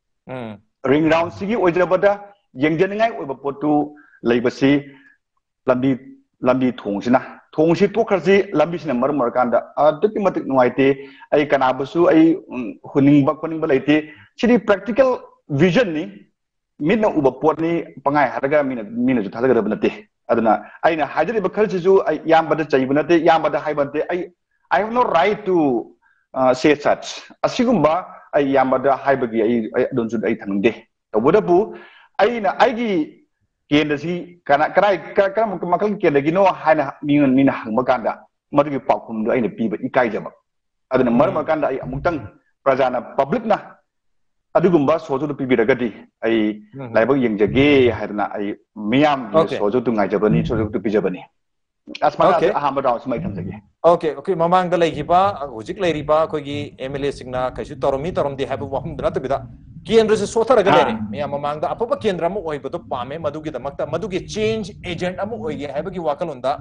ring round sigi ojarabada yengjeningai oiba potu leibasi lambi lambi thongsina thongsi tokharsi lambi sina mar mar kanda adukki matik nuaite ai kanabasu ai huningba koningba leite sidi practical vision ni minna uba potni pangai haraga mina mina ju thadaga banate aduna aina hajari ba khalsi ju ai yambada chaibunate yambada haibante ai I have no right to uh, say such asigumba ai yambada haibagi ai don ju ai thamde tobodabu aina aigi kendasi kana karai kana makal kendagi no haina mingan mina hangmakanda madugi pakhum do aina piba ikai jaba aduna mar makanda ai amutang prajana public na adugumba sojo do pibiragadi ai laibak yengjage haidna ai miyam sojo tu ngaijabani sojo tu pijabani asmana ahamba daw smai thamjage okay okay mamang da laigiba hojik lairiba kogi M L A singna kaisu toromi toromdi haibu wahum dana tabida kendra se sotharaga lere miyam mamang da apapa kendra mu oibodo pame madugi damakta madugi change agent amu oigi haibagi wakalunda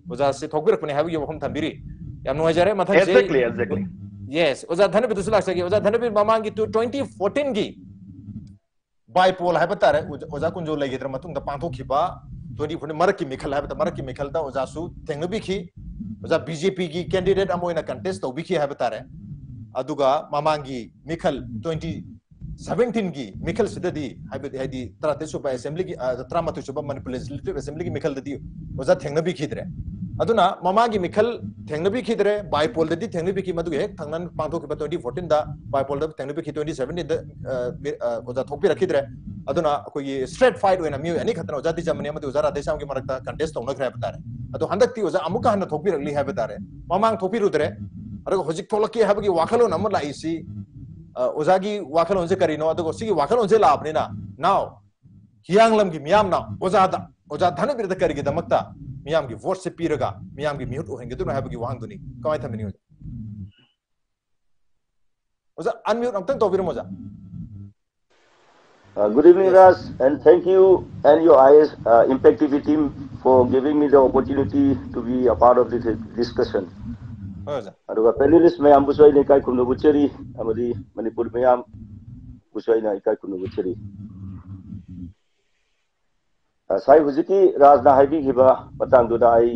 ओजा से थोकबिरकने हाबि यो हम थंबिरी याम नोजरे मथन से exactly exactly yes ओजा धनबि दुसला सगे ओजा धनबि ममांगी टू twenty fourteen गी बाइपोल हाबि तारे ओजा कुंजो लेगिद्र मतुंग द पांथोखिबा twenty fourteen मरक की मिखल हाबि त मरक की मिखल दा ओजा सु थेंगनबि खी ओजा बीजेपी की कैंडिडेट अमोइना कंटेस्ट तौबि खी हाबि तारे अदुगा ममांगी मिखल twenty seventeen की मिखल सिददी हाबि हादि तराते सुबा असेंबली की तरामतु सुबा मणिपुर लेजिस्लेटिव असेंबली की मिखल ददी ओजा थेंगनबि खीद्रे अदुना ममांगी मिखल थेंगनबि खीद्रे बाइपोल ददी थेंगनबि की मदुगे हेक थंगनन पांथोखिबा twenty fourteen दा बाइपोल दा थेंगनबि खी twenty seventeen दा ओजा थोकपि रखीद्रे अदुना कोई स्ट्रेट फाइट ओइना म्यू एनी खतन ओजा दिजमने मदु ओजा राधेश्याम की मरकता कंटेस्ट तौनखरे बतारे अदु हंदक्ति ओजा अमुका हन थोकपि रखली है बतारे ममांग थोकपि रुद्रे अरग होजिक थोलकी हाबगी वाखलो नम लाइसी ओजागी वाखलो जे करिनो अदुगो सिगी वाखलो जे लाबनिना नाउ हियांगलम की मियाम ना ओजा दा ओजा धन बिरद करिगे दमक्ता मियाम की वोट से पीरगा मियाम की म्यूट ओहेंगे दुनो हाबगी वांगदुनी कमाय थमिनी ओजा अनम्यूट अमतन तोबिरम ओजा Uh, good evening, Ras, and thank you and your I S uh, Impact T V team for giving me the opportunity to be a part of this discussion. Aduga panelists may ambuswai ne kai kunu buchari amadi Manipur me am buswai na kai kunu buchari. Sai huziki Ras na haibi giba patang du da ai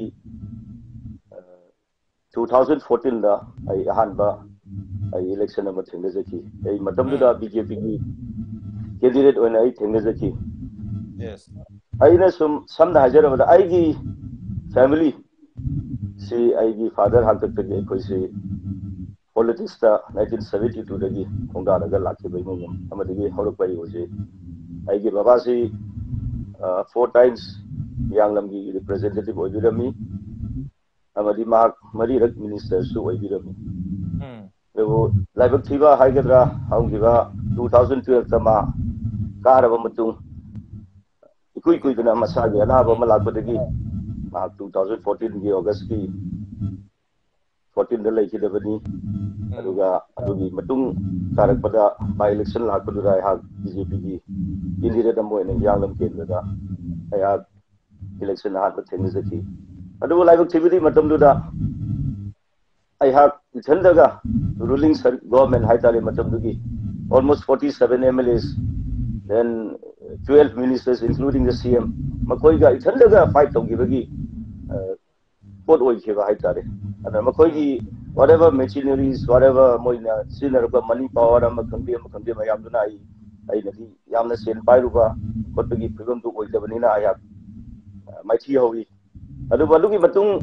twenty fourteen da ai ahanba ai election ama thengde jaki ai matam du da B J P ki candidate when I think is a key. Yes. I know some some Niger but I gi family see I gi father had to take a say politics ta nineteen seventy-two lagi honga daga lakhi bai mo amadi horok bai ho je I gi baba si four times yang lam gi representative oi birami amadi mark mari rak minister su oi birami hmm so laibak thiba haigadra haungiba twenty twelve tama कारब मतुंग इकुई कुई दना मसागे अनाबा मलाकदगी मा twenty fourteen की अगस्त की fourteen द लैखिदबनी अदुगा अदुगी मतुंग कारकपदा बाय इलेक्शन लाकदुरा हा बीजेपी की इंदिरे दमो ने यांगलम केंद्रदा आया इलेक्शन हात थेंगजकी अदुगा लाइक एक्टिविटी मतमदुदा आया इथंदगा रूलिंग गवर्नमेंट हाइताले मतमदुगी almost forty-seven M L As then twelve ministers including the C M makoi ga ithandaga fight tongibagi pot oi kheba haitare ana makoi gi whatever machineries whatever moina sinarba money power am khangbi am khangbi mayam duna ai ai nadi yamna sen pairuba kotgi phigam du oi dabani na aya maithi howi adu badugi matung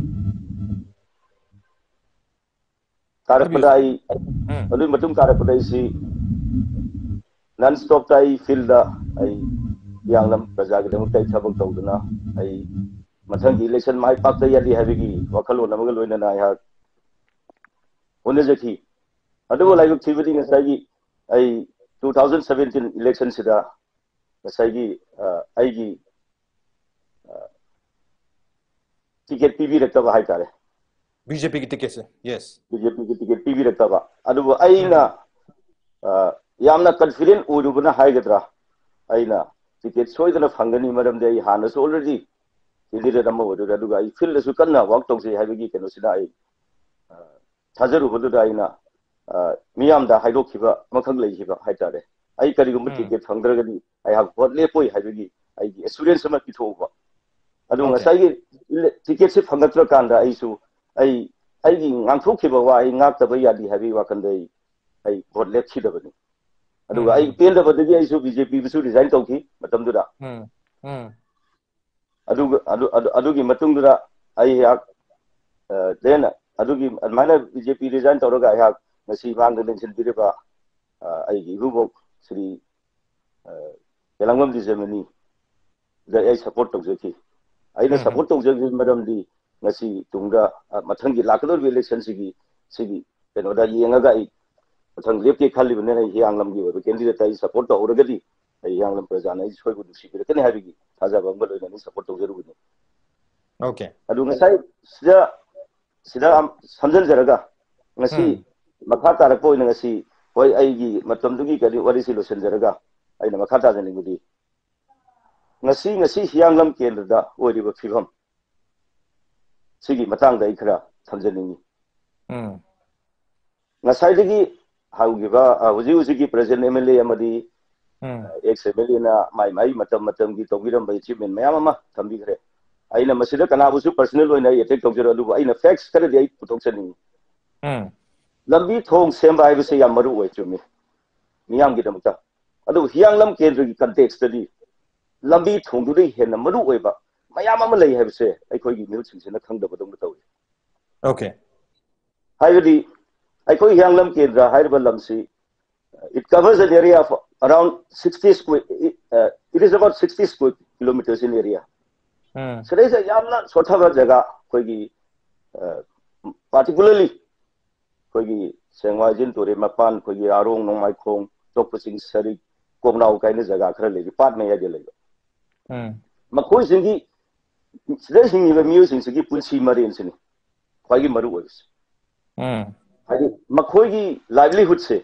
karapadai adu matung karapadai si non-stop tai field da ai yanglam praja gi dam tai thabak tawduna ai mathang election mai pak tai yadi habigi wakhalo namaga loina na ya one jaki adu lai activity ngai gi ai twenty seventeen election sida ngai gi ai gi ticket pb rakta ba hai tare B J P की ticket se yes B J P की ticket pb rakta ba adu ai na yamna confident urubuna haigadra aina ticket soidana phangani maram de hana so already indire dam odu aduga I feel su kanna work tong se haibigi keno sida ai thajaru hodu da aina miyam da haidok khiba makhang lei khiba haitare ai kari gum ticket phangdragani ai ha vote le poi haibigi ai gi assurance ma pithoba adu ngasai gi ticket se phangatra kanda ai su ai ai gi ngangthok khiba wa ai ngak tabai yadi habi wa kandai ai vote le khidabani aduga ai pen da badagi ai su B J P bisu resign tawki matam duda hmm hmm aduga adu adugi matung duda ai yak then adugi mana B J P resign tawraga ai yak ngasi bang da mention biriba ai gi rubo sri elangam di Germany da ai support tawjaki ai na support tawjaki madam di ngasi tungda mathangi lakador election sigi sigi keno da yengaga ai thang lepke khali bane na hianglam gi ba candidate ai support to uragadi ai hianglam prajana ai soi gudu sikire kene habigi thaja bangba loina ni support to jeru gudu okay adu ngasai sida sida samjan jaraga ngasi makha tarak po ngasi hoi ai gi matam du gi kali wari solution jaraga ai na makha ta jani gudi ngasi ngasi hianglam kendra da ori ba phibam सिगी मतंग दई खरा थमजनिंगी हम्म ngasai haugiba huji huji ki president M L A amadi ex M L A na mai mai matam matam gi togiram bai achievement mayam ama thambi khare aina masida kana busu personal oina attack togiro alu aina facts kare dei putok chani hmm lambi thong semba ai bise yam maru oi chumi miyam gi damta adu hiang lam kendra gi context di lambi thong du dei hen maru oi ba mayam ama lei hai bise ai khoi gi mil sing sina khang da badong tawi okay hai di Aikoi Hyanglam Kendra Hyderabad Lamsi. It covers an area of around sixty square. Uh, it is about sixty square kilometers in area. Mm. So there is a yamna sothawa jaga koigi particularly koigi Sengwajin Ture Mapan koigi Arong Nong Mai Khong Tokpasing Sari Komnau kaina jaga khara legi part me ya jele. Hmm. Makoi singi sida singi ba music singi punchi marin sini. Koigi maru was. Hmm. मखोगी लाइवलीहुड से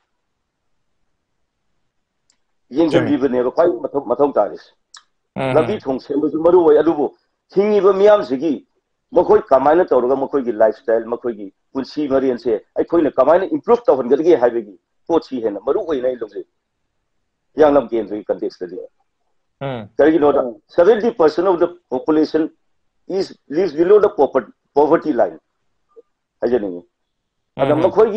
येंजबीबने बाय मथौ मथौ तारिस लबी थों सेमबसु मरु वय अदुबो हिंगिबा मियाम सिगी मखोय कमायना तौरगा मखोगी लाइफस्टाइल मखोगी पुंसी मरियन से अखोयना कमायना इंप्रूव तौहनगदगे हाइबेगी पोची हेना मरु वय नै लोजे यांगलम केंद्री कंटेक्स्ट दे हम करिगी नोदा seventy percent of the population is lives below the poverty line Hajini अगर मखोगी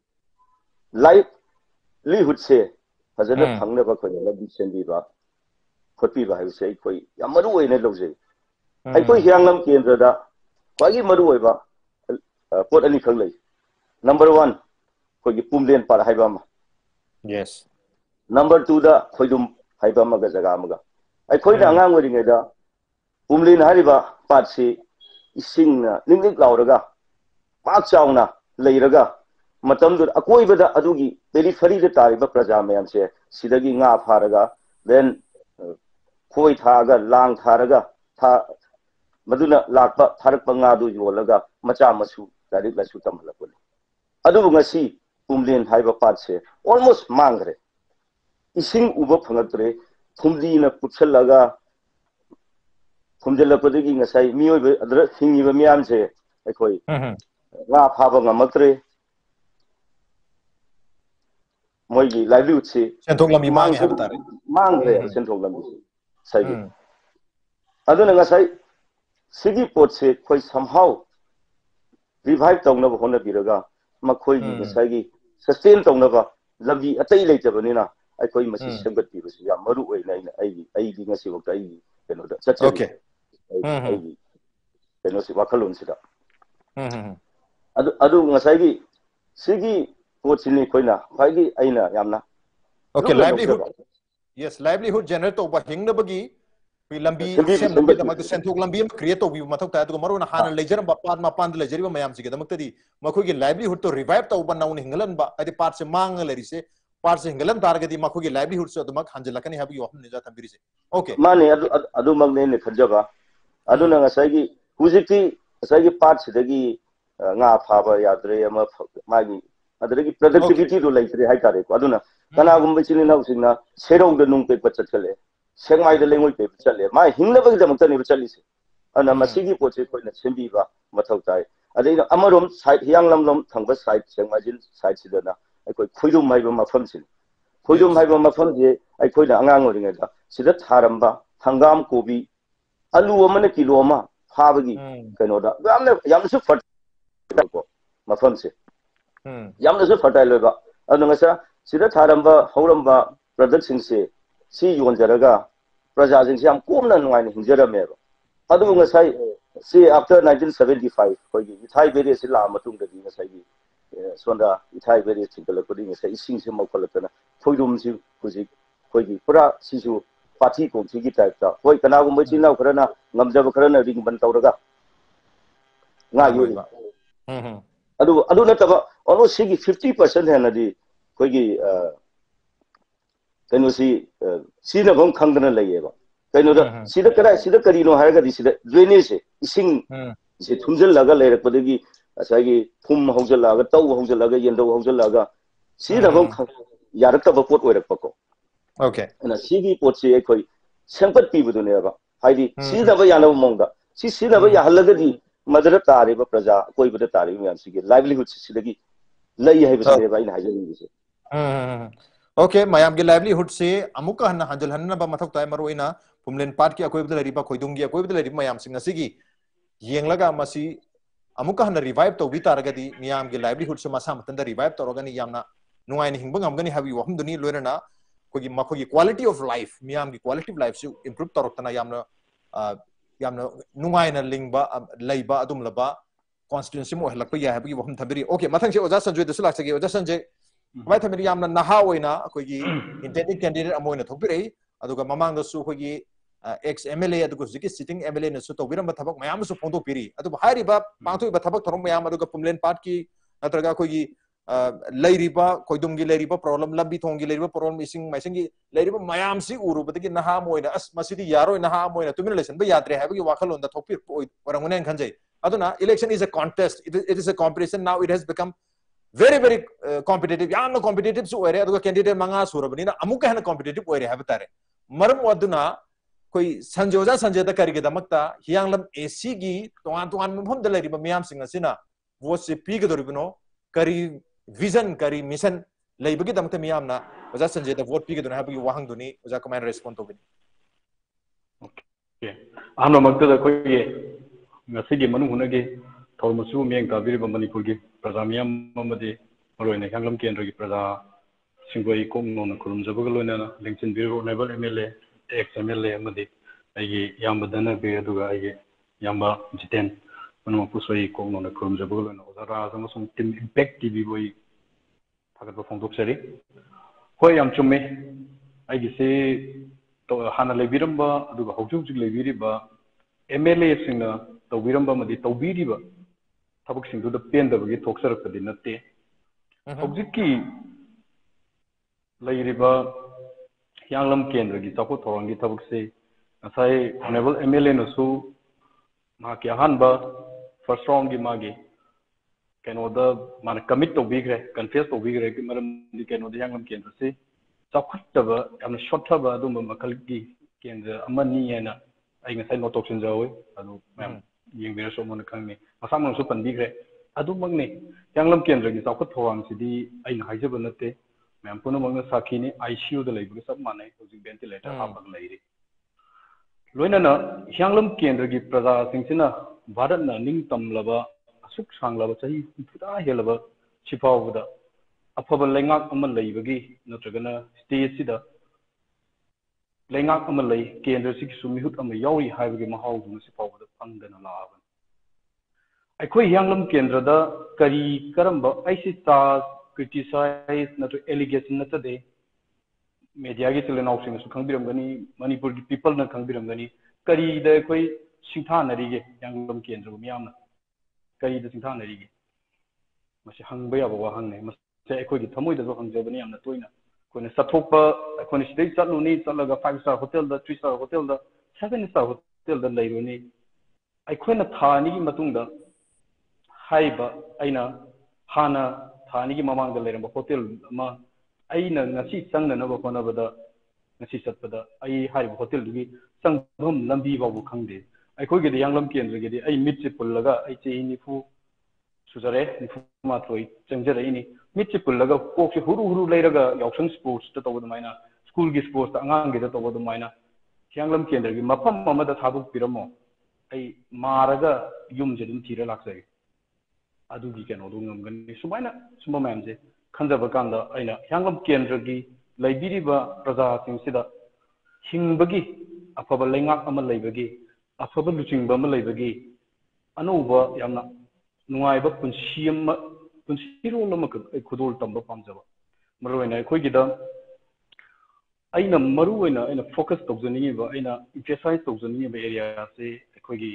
लाइवलीहुड से फजन फंगनबा खोने लबी सेंबीबा खोटीबा हाइसे कोई या मरु ओइने लौजे आई कोई हियांगलम केंद्रदा क्वागी मरु ओइबा पोट अनि खंग लई नंबर one कोगी पुमलेन पार हाइबा मा यस नंबर two दा खोइदुम हाइबा मा गा जगा मा गा आई खोइदा अंगांग ओरिङेदा पुमलेन हारिबा पाट से इसिंग निंगनिक लाउरगा पाक चाउना लेरगा मतम दु अकोइबदा अदुगी पेरिफेरी दे तारिबा प्रजा मयम से सिदगी nga फारगा देन खोइ थागा लांग थारगा था मदुना लाकपा थारकपा nga दु योलगा मचा मसु दारिक लसु तमलपले अदुबु ngasi पुमलेन हाइबा पाट से ऑलमोस्ट मांगरे इसिंग उबा फंगत्रे थुमदीना पुछलगा थुमजलपदगी ngасai मियोइबे अदर हिंगिबा मियाम से अखोइ nga phaba ngamaktre moigi livelihood se senthok lambi mangi haba tare mangre senthok lambi sai aduna ngasai sigi pot se khoi somehow revive tawna ba hona biraga makhoi gi ngasai gi sustain tawna ba lambi atai leitabani na ai khoi masi semgat pi basu ya maru oi na ai ai gi ngasi wakta ai keno da chat okay ai keno si wakalon sida hm adu adu ngasai gi sigi pochini koina phagi aina yamna okay livelihood yes livelihood generate to ba hingna bagi pi lambi sem lambi da mag senthok lambi am create to bi mathok ta du maruna hana lejer ba pat ma pan lejer ba mayam sigi da mak tadi makho gi livelihood to revive to ba naun hinglan ba adi part se mang leri se part se hinglan tar gadi makho gi livelihood se adu mak hanjalakani habi yo ne ja thambiri se okay mane adu adu mag ne ne khajaba adu na ngasai gi hujiki ngasai gi part se dagi nga phaba yadre ama magi adregi productivity do laitre hai tare ko aduna kana gumba chini na usina serong de nung pe pachat chale sengmai de lengoi pe chale ma hingna bagi jamta ni chali se ana masigi poche ko na sembi ba mathau tai adai amarom side hiang lam lam thangba side sengmai jin side sidana ai koi khoidum mai ba mafam sin khoidum mai ba mafam je ai khoi na angang oringa da sida tharamba hangam kobi alu amana kilo ma phabagi kaino da yamna yamsu fat ko mafam se yamna su fertile ba adu ngasa sida tharamba hauramba product sing se si yonjaraga praja jing siam komna nungai ni hinjarame ba adu ngasai si after nineteen seventy-five ko gi ithai beri si la matung da di ngasai gi sonda ithai beri chingala ko di ngasai ising se mokhalakana thoidum si kuji ko gi pura sisu party ko chi gi type ta koi kana gum chi na kharana ngamjaba kharana ring ban tawraga nga yu hm hm adu adu nataba almost sigi fifty percent है नदी कोई की कहीं उसी सीधा हम खंगना लगे बा कहीं उधर सीधा करा सीधा करी नो है कभी सीधा ड्रेनेज से इसिंग से थुमजल लगा ले रख पड़ेगी ऐसा कि थुम हौजल लगा ताऊ हौजल लगा ये अंदर हौजल लगा सीधा हम यार तब पोट वो रख पको ओके ना सीगी पोट से कोई संपत्ति भी दुनिया बा हाइडी सीधा भाई याना मोंगा सी सीधा भाई यहाँ लगा दी मदर तारीब प्रजा कोई बद तारीब मैम सिगे लाइवलीहुड सिदगी लई है बसने भाई ना हाजर से हम्म ओके मयाम के लाइवलीहुड से अमुक हन हंजल हन बा मथक ताय मरोइना पुमलेन पार्ट की अकोइबद लरिबा खोइदुंगी अकोइबद लरिब मयाम सिंग असिगी येंगलगा मसी अमुक हन रिवाइव तौबी तारगदी मियाम के लाइवलीहुड से मसा मतंदा रिवाइव तौरगनी यामना नुआइन हिंबंग हमगनी हाबी वहम दुनी लोइना कोगी मखोगी क्वालिटी ऑफ लाइफ मियाम की क्वालिटी ऑफ लाइफ से इंप्रूव तौरतना यामना यामना नुआइना लिंगबा लैबा अदुमलबा कॉन्स्टिट्यूंसी मो हलकपा या हाबी वहम थबरी ओके मथंग से ओजा संजय दसु लाक्सगे ओजा संजय भाई थबरी यामना नहा ओइना कोगी इंटेंडेड कैंडिडेट अमोइना थोपिरै अदुगा ममांग दसु कोगी एक्स एमएलए अदुगा जिकि सिटिंग एमएलए नसु तोबिरम थबक मयाम सु फोंदो पिरी अदु हारिबा पांथोइबा थबक थरम मयाम अदुगा पुमलेन पार्ट की नत्रगा कोगी लैरिबा कोइदुमगी लैरिबा प्रॉब्लम लंबी थोंगी लैरिबा प्रॉब्लम इसिंग मैसिंगी लैरिबा मयाम सि उरुबदगी नहा मोइना अस मसिदी यारोय नहा मोइना तुमिन लेसन बा यात्रे हाबगी वाखलोन दा थोपिर ओरंगने खंजै अदुना election is a contest it is a competition now it has become very very uh, competitive यामना competitive सु ओरे अदुगा कैंडिडेट मंगा सुरबनिना अमुक हन competitive ओरे हाब तारे मरम अदुना कोई संजोजा संजयदा करिगे दमकता हियांगलम एसी गी तोआन तोआन मफम द लरिबा मियाम सिंग असिना वोट से पीगे दोरिबनो करी विजन करी मिशन लैबगी दमकता मियामना ओजा संजयदा वोट पीगे दोना हाबगी वाहंग दुनी ओजा कमेन रेस्पोंड तोबिनी ओके आनो मकदा कोई ngasi manu hunage thormasu meng tabiri manipur gi praja miyam amadi moroina hanglam kendra gi praja singoi kongno na kurum jabaga loina lengchin biro honorable mla ex mla amadi ai yamba dana be aduga ai yamba jiten manu pusoi kongno na kurum jabaga loina ozara sama sum team impact tv boi thagat ba phongdok sari hoi yam chumme ai gi se to hana lebiramba aduga haujuk jig lebiriba mla singna तौबीरंबा मदी तौबीरीबा थबक सिंधु द पेंदबगी थोक्सरकदि नते हौजिकी लैरिबा यांगलम केंद्र की चापो थोरंगी थबक से नसाई ऑनरेबल एमएलए नसु मा के हनबा फर्स्ट राउंड की मागे कैनोदा मान कमिट तौबीग्रे कन्फेस तौबीग्रे कि मरम दि कैनोदा यांगलम केंद्र से चापखतबा याम शॉटथबा दुम मखल की केंद्र अमनी एना आई ngasai no toksin jawi adu ma'am yeng bira so mon khangni asam so pandikre adu magne yanglam kendra gi chawkhat thawang sidi ai na haijaba nate ma'am puno magna sakhi ni icu da laibu sab manai hoji ventilator hapag lairi loina na yanglam kendra gi praja singsina bharat na ning tamlaba asuk sanglaba chahi puta helaba chipawda afaba lengak amal laibagi natragana stage sida लेंगाक अमल लई केंद्र सिक सुमिहुत अम यावरी हाइबगे महाव गुन सिपावद फंगदना लाबन अखोय यांगलम केंद्र दा करी करंब आईसी तास क्रिटिसाइज नटो एलिगेशन नतदे मीडिया की चलनाव सिंग सु खंगबिरमगनी मणिपुर की पीपल न खंगबिरमगनी करी द कोई सिंथा नरीगे यांगलम केंद्र गु मियामना करी द सिंथा नरीगे मसे हंगबया बवा हंगने मसे अखोय की थमोय द हंगजबनी यामना तोइना कोने सथोपा कोने सिदे चलुनी चलगा फाइव स्टार होटल दा थ्री स्टार होटल दा सेवन स्टार होटल दा लैरुनी अखोयना थानी की मतुंग दा हाइबा आइना हाना थानी की ममांग दा लैरम होटल मा आइना ngasi changna ba khona bada ngasi chatpada ai haib hotel gi changbam lambi babu khangde akhoi gi yanglam kendra gi ai mit che pullaga ai che ni fu sujare ni fu ma thoi changjara ini mit che pullaga kok se huru huru leiraga yausang sports ta tawad maina school gi sports ta angang gi ta tawad maina yanglam kendra gi mafam mamada thabuk piramo ai maraga yum je dum thira laksai adu gi keno du ngam gani sumaina sumba mam je खंजब कांदा आइना यांगलम केंद्र की लाइबिरिबा प्रजा सिंसिदा हिंबगी अफब लेंगाक अम लैबगी अफब लुचिंग बम लैबगी अनौबा यामना नुआइबा पुंसी अम पुंसी रोल अम खुदोल तंब पामजबा मरोइना खोगिदा आइना मरुइना आइना फोकस तौजनीबा आइना एम्फेसाइज तौजनीबा एरिया से खोगी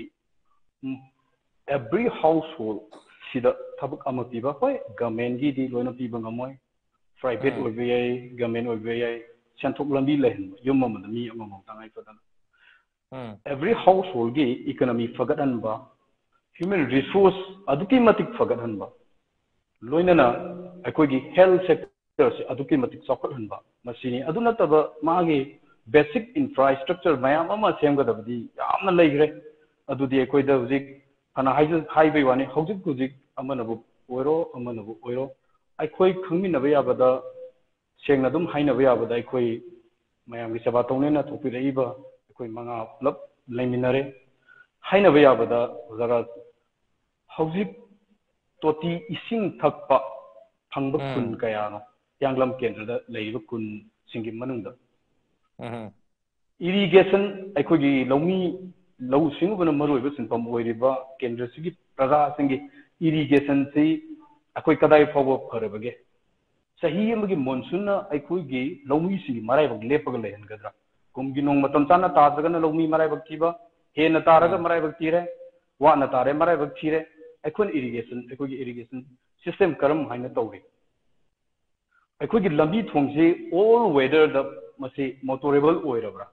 एवरी हाउसहोल्ड सिदा थबक अम पीबा होय गवर्नमेंट की दी लोइना पीबा ngमोय प्राइवेट ओइबे याय गवर्नमेंट ओइबे याय सेंट्रल लंबी लेहन युम मम मी अम मम तांगाय फदन एवरी हाउस होल्ड की इकोनॉमी फगदनबा ह्यूमन रिसोर्स अदुकी मतिक फगदनबा लोइना ना अकोगी हेल्थ सेक्टर से अदुकी मतिक चौकटहनबा मसिनी अदुना तब मागे बेसिक इंफ्रास्ट्रक्चर मयाम अमा सेमगदबदी यामना लेग्रे अदुदी अकोइदा हुजिक ꯐꯅ ꯍꯥꯏꯕꯩ ꯋꯥꯅꯤ ꯍꯧꯖꯤꯛ ꯍꯧꯖꯤꯛ ꯑꯃꯅꯕꯨ ꯑꯣꯏꯔꯣ ꯑꯃꯅꯕꯨ ꯑꯣꯏꯔꯣ ꯑꯩꯈꯣꯏ ꯈꯪꯃꯤꯟꯅꯕ ꯌꯥꯕꯗ ꯁꯦꯡꯅ ꯑꯗꯨꯝ ꯍꯥꯏꯅꯕ ꯌꯥꯕꯗ ꯑꯩꯈꯣꯏ ꯃꯌꯥꯝꯒꯤ ꯁꯦꯕꯥ ꯇꯧꯅꯦꯅ ꯊꯣꯛꯄꯤꯔꯛꯏꯕ ꯑꯩꯈꯣꯏ ꯃꯉꯥ ꯄꯨꯂꯞ ꯂꯩꯃꯤꯟꯅꯔꯦ ꯍꯥꯏꯅꯕ ꯌꯥꯕꯗ ꯑꯣꯖꯥ ꯍꯧꯖꯤꯛ ꯇꯣꯇꯤ ꯏꯁꯤꯡ ꯊꯛꯄ ꯐꯪꯕ ꯈꯨꯟ ꯀꯌꯥꯅꯣ ꯍꯤꯌꯥꯡꯂꯝ ꯀꯦꯟꯗ꯭ꯔꯗ ꯂꯩꯔꯤꯕ ꯈꯨꯟꯁꯤꯡꯒꯤ ꯃꯅꯨꯡꯗ irrigation ꯑꯩꯈꯣꯏꯒꯤ ꯂꯧꯃꯤ ꯂꯧ ꯁꯤꯡꯎꯕꯅ ꯃꯔꯨꯑꯣꯏꯕ ꯁꯤꯟꯐꯝ ꯑꯣꯏꯔꯤꯕ ꯀꯦꯟꯗ꯭ꯔꯁꯤꯒꯤ ꯄ꯭ꯔꯖꯥꯁꯤꯡꯒꯤ irrigationꯁꯤ ꯑꯩꯈꯣꯏ ꯀꯗꯥꯏ ꯐꯥꯎꯕ ꯐꯔꯕꯒꯦ ꯆꯍꯤ ꯑꯃꯒꯤ ꯃꯣꯟꯁꯨꯟꯅ ꯑꯩꯈꯣꯏꯒꯤ ꯂꯧꯃꯤꯁꯤꯡꯒꯤ ꯃꯔꯥꯏꯕꯛ ꯂꯦꯞꯄꯒ ꯂꯩꯍꯟꯒꯗ꯭ꯔꯥ ꯀꯨꯝꯒꯤ ꯅꯣꯡ ꯃꯇꯝ ꯆꯥꯅ ꯇꯥꯗ꯭ꯔꯒꯅ ꯂꯧꯃꯤ ꯃꯔꯥꯏꯕꯛ ꯊꯤꯕ ꯍꯦꯟꯅ ꯇꯥꯔꯒ ꯃꯔꯥꯏꯕꯛ ꯊꯤꯔꯦ ꯋꯥꯠꯅ ꯇꯥꯔꯦ ꯃꯔꯥꯏꯕꯛ ꯊꯤꯔꯦ ꯑꯩꯈꯣꯏꯅ irrigation ꯑꯩꯈꯣꯏꯒꯤ irrigation system ꯀꯔꯝ ꯍꯥꯏꯅ ꯇꯧꯔꯤ ꯑꯩꯈꯣꯏꯒꯤ ꯂꯝꯕꯤ ꯊꯣꯡꯁꯤ all weatherꯗ ꯃꯁꯤ motorable ꯑꯣꯏꯔꯕ꯭ꯔꯥ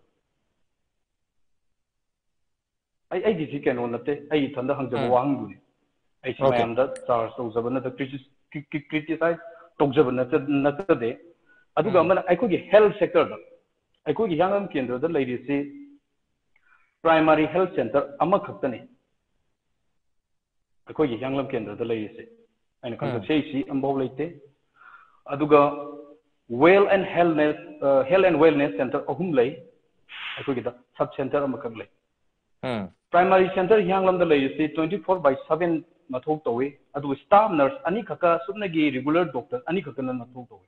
ꯑꯩ ꯑꯩꯒꯤꯁꯤ ꯀꯩꯅꯣ ꯅꯠꯇꯦ ꯑꯩ ꯏꯊꯟꯗ ꯍꯪꯖꯕ ꯋꯥꯍꯪꯗꯨꯅꯤ ꯑꯩꯁꯤ ꯃꯌꯥꯝꯗ ꯆꯥꯔꯖ ꯇꯧꯖꯕ ꯅꯠꯇ ꯀ꯭ꯔꯤꯇꯤꯁꯥꯏꯖ ꯇꯧꯖꯕ ꯅꯠꯇꯗꯦ ꯑꯗꯨꯒ ꯑꯃꯅ ꯑꯩꯈꯣꯏꯒꯤ ꯍꯦꯜꯊ ꯁꯦꯛꯇꯔꯗ ꯑꯩꯈꯣꯏꯒꯤ ꯍꯤꯌꯥꯡꯂꯝ ꯀꯦꯟꯗ꯭ꯔꯗ ꯂꯩꯔꯤꯁꯤ ꯄ꯭ꯔꯥꯏꯃꯥꯔꯤ ꯍꯦꯜꯊ ꯁꯦꯟꯇꯔ ꯑꯃꯈꯛꯇꯅꯤ ꯑꯩꯈꯣꯏꯒꯤ ꯍꯤꯌꯥꯡꯂꯝ ꯀꯦꯟꯗ꯭ꯔꯗ ꯂꯩꯔꯤꯁꯤ ꯑꯩꯅ ꯈꯪꯖꯩꯁꯤ ꯑꯃꯐꯥꯎ ꯂꯩꯇꯦ ꯑꯗꯨꯒ well and healthness health and wellness centre ꯑꯍꯨꯝ ꯂꯩ ꯑꯩꯈꯣꯏꯒꯤꯗ ꯁꯕ ꯁꯦꯟꯇꯔ ꯑꯃꯈꯛ ꯂꯩ प्राइमरी सेंटर हियांगलम लेसी ट्वेंटी फोर बाय सेवन मथौ तौई अदु स्टाफ नर्स अनी खका सुनगी रेगुलर डॉक्टर अनी खकन मथौ तौई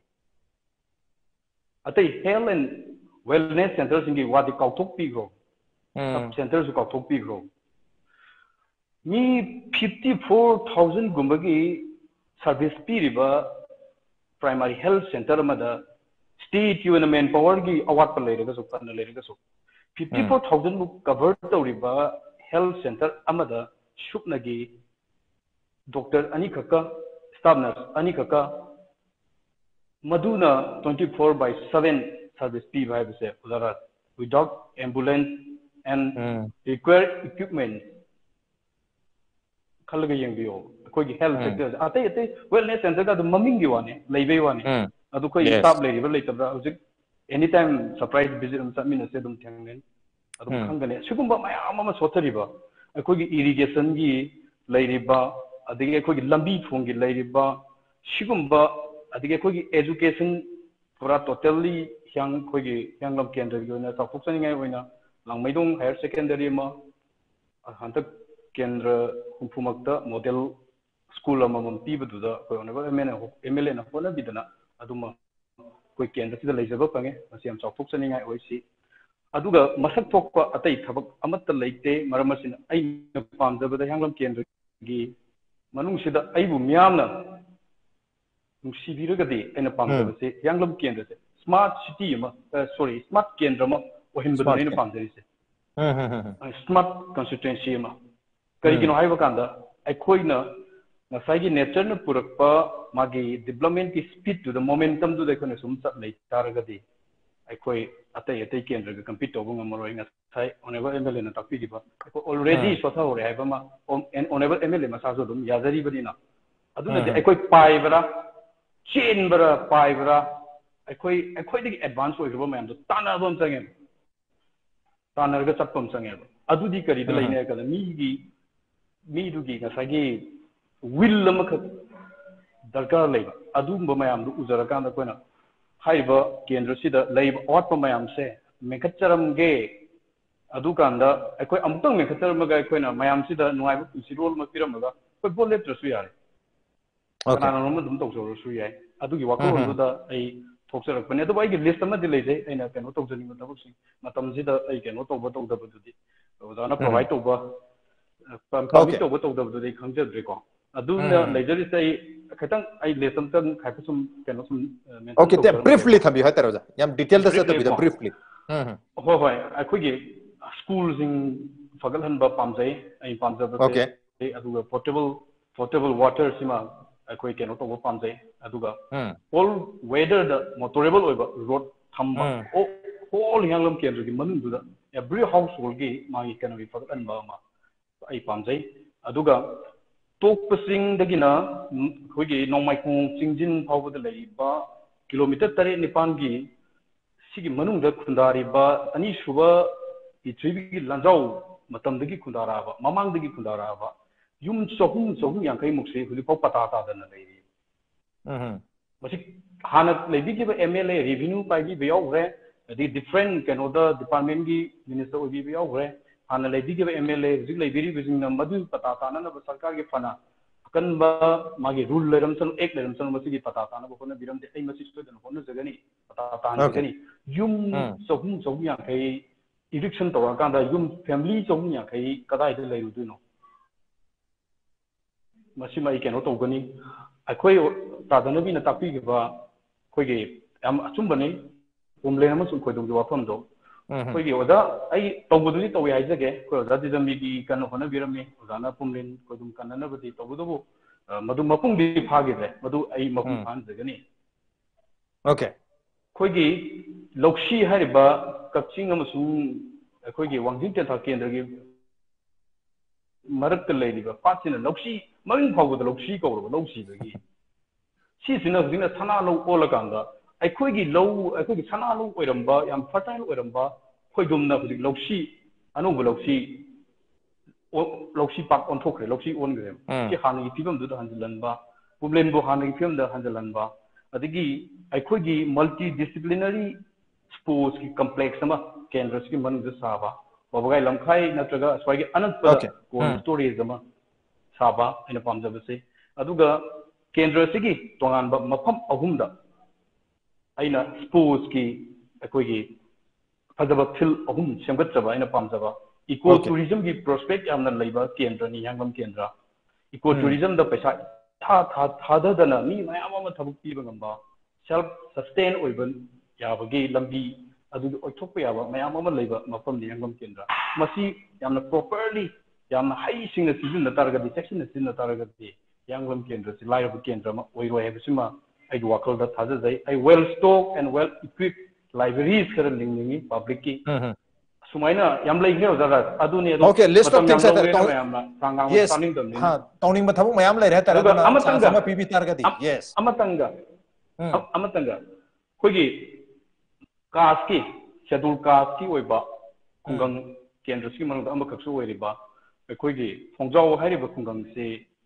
अतै हेल्थ एंड वेलनेस सेंटर सिंगी वादी काउथोक पीग्रो सब सेंटर सु काउथोक पीग्रो मी फिफ्टी फोर थाउजेंड गुंबगी सर्विस पीरिबा प्राइमरी हेल्थ सेंटर मदा स्टेट यू मेन पावर की अवाट पर लेरेगा सु पन लेरेगा सु फिफ्टी फोर थाउजेंड बु कवर तौरिबा हेल्थ सेंटर अमदा शुपनगी डॉक्टर अनी खका स्टाफ नर्स अनी खका मधुना twenty four by seven service पी भाई से उदारा without ambulance and required equipment खलग यंगियो कोई हेल्थ सेक्टर अतै अतै वेलनेस सेंटर का ममिंग गी वाने लेबे वाने अदु कोई स्टाफ लेरिबा लेतबरा हुजिक एनी टाइम सरप्राइज विजिट चमिन से दुम थेंगने अदुम खंगने सिगुंबा मयाम अमा सोथरिबा अखोगी इरिगेशन की लेरिबा अदिगे अखोगी लंबी थोंगी लेरिबा सिगुंबा अदिगे अखोगी एजुकेशन पूरा टोटली हियांग अखोगी हियांगलम केंद्र की ओइना चाफुक्सनिङाय ओइना लांगमैदों हायर सेकेंडरी मा हंतक केंद्र हुफुमक्ता मॉडल स्कूल अमम पीबदुदा अखोय ओनेबा एमएनए एमएलए ना होना बिदना अदुमा कोई केंद्र सिदा लेजबा पंगे मसियम चाफुक्सनिङाय ओइसी अदुगा मसक थोकपा अतै थबक अमत लेते मरमसिन अई पामजबदा हियांगलम केंद्र की मनुंगसिदा अईबु मियामना नुसिबिरगदि अइना पामजबसे हियांगलम केंद्र से स्मार्ट सिटी अमा सॉरी स्मार्ट केंद्र अमा ओहिनबदा अइना पामजरिसे स्मार्ट कंस्टिट्युएंसी अमा करिगिनो हाइबा कांदा अखोइना नसाइगी नेचर न पुरकपा मागी डेवलपमेंट की speed to the momentum to the कोने सुम चत ले तारगदि अखोइ अतै अतै केंद्र का कंपीट तोबंग मरोइ नसाइ ओनेबल एमएलए न ताकपिदिबा अखो ऑलरेडी सोथा होरे हाइबमा ओनेबल एमएलए मसाजो दुम याजरी बदिना अदुना अखोइ पाइबरा चेनबरा पाइबरा अखोइ अखोइदि एडवांस ओइरबा मयम दो तानाबम संगे तानरगा चटपम संगे अदुदि करिद लेने कदा मीगी मीदुगी नसाइगी विल अमखक दरकार लेबा अदुंबा मयम दु उजरकांदा कोइना हाइबा केंद्र सिदा लेब अवाटपा मयम से मेखचरमगे अदुकांदा अखोइ अमुतंग मेखचरमगा अखोइना मयम सिदा नुआइबा पुसिरोल म पिरमगा कोइ बोलेट रसु यारे कनाना नोम दुम तौजरसु याय अदुगी वाकोलदुदा आई थोक्सरकपने अदु आइगे लिस्ट अमदि लेजै अइना केनो तौजनिबा तबसि मतम सिदा आई केनो तौबा तौदबदुदि ओजाना प्रोवाइड तौबा पब्लिक तौबा तौदबदुदि खंजद्रेको अदुना लेजरिस आई खतंग आई लेसम तन खाइपसुम केनो सुम ओके ते ब्रीफली थबि हतरो जा याम डिटेल दस तबि द ब्रीफली हम हो हो अखोगी स्कूल सिंग फगल हनबा पामजै आई पामजबे ओके अदुगा पोर्टेबल पोर्टेबल वाटर सिमा अखोई केनो तौबा पामजै अदुगा ऑल वेदर द मोटरेबल ओइबा रोड थंबा ओ होल हियांगलम केंद्र की मनुंदुदा एवरी हाउस होल्ड की मागी केनो बि फगल हनबा मा आई पामजै अदुगा तोकपसिंग दगिना खोगी नोंमाइखों चिंजिन फावबद लेबा किलोमीटर तरे निपान की सिगी मनुंग खुंदारीबा अनी सुबा इथ्रिबी लंजाव मतमदगी खुंदाराबा ममांगदगी खुंदाराबा yum sohum sohum yang kai muksi huli pau pata ta dan nei mhm masi hana lebi ki M L A revenue pai bi biao re the different can order department gi minister bi biao re hana lebi ki M L A zik lebi ri bising na madu pata ta na ba sarkar gi fana kan ba magi rule leram san ek leram san masi gi pata ta na ba kona biram de ai masi student hona jagani pata ta na jagani yum sohum sohum yang kai election to kan da yum family sohum yang kai kadai de lei du no masi mai keno to gani akhoi tadanabi na tapi ba khoi ge am achum bani umle na masum khoi dong wa pham do khoi ge oda ai tawbu du to yai jage khoi oda di dam bi kan hona birami oda na pumlen khoi dum kan na badi tawbu do madu mapung di phage de madu ai mapung phan jagani okay khoi ge lokshi hariba kapching amasung khoi ge wangjing ten tha kendra ge marak lei di ba patina lokshi maring phau da lokshi ko ro lokshi da gi si sina sina thana lo ola kanga ai khoi gi lo ai khoi gi thana lo oiram ba yam fertile oiram ba khoi dum na gi lokshi anu bu lokshi o lokshi pak on thokre lokshi on gre ki han gi tibam du da hanjalan ba problem bo han gi film da hanjalan ba adigi ai khoi gi multi disciplinary sports ki complex sama kendra ki man da sa ba babagai lamkhai natraga swagi anant pa ko tourism saba ina pamjaba se aduga kendra sigi tongan ba mafam ahum da aina sports ki akoi gi fajaba phil ahum semgat jaba ina pamjaba eco tourism gi prospect amna leiba kendra ni yangam kendra eco tourism da paisa tha tha tha da dana mi mayam ama thabuk pi ba ngamba self sustain oiban yabagi lambi adu oithokpa yaba mayam ama leiba mafam ni yangam kendra masi yamna properly yamna high sing season na targa di section season na targa di yangam kendra si lai of kendra ma oi roi hebsima ai wakal da thaja jai ai well stocked and well equipped libraries kar lingni public ki sumaina yam lai ne ozara adu ne okay list of things that sanga yes ha tawning ma thabu mayam lai rehta ra amatanga sama pb targa di yes amatanga amatanga khogi caste ki schedule caste ki oiba kungang kendra si manung amba kaksu oiriba khoi gi phongjau hairiba kungang se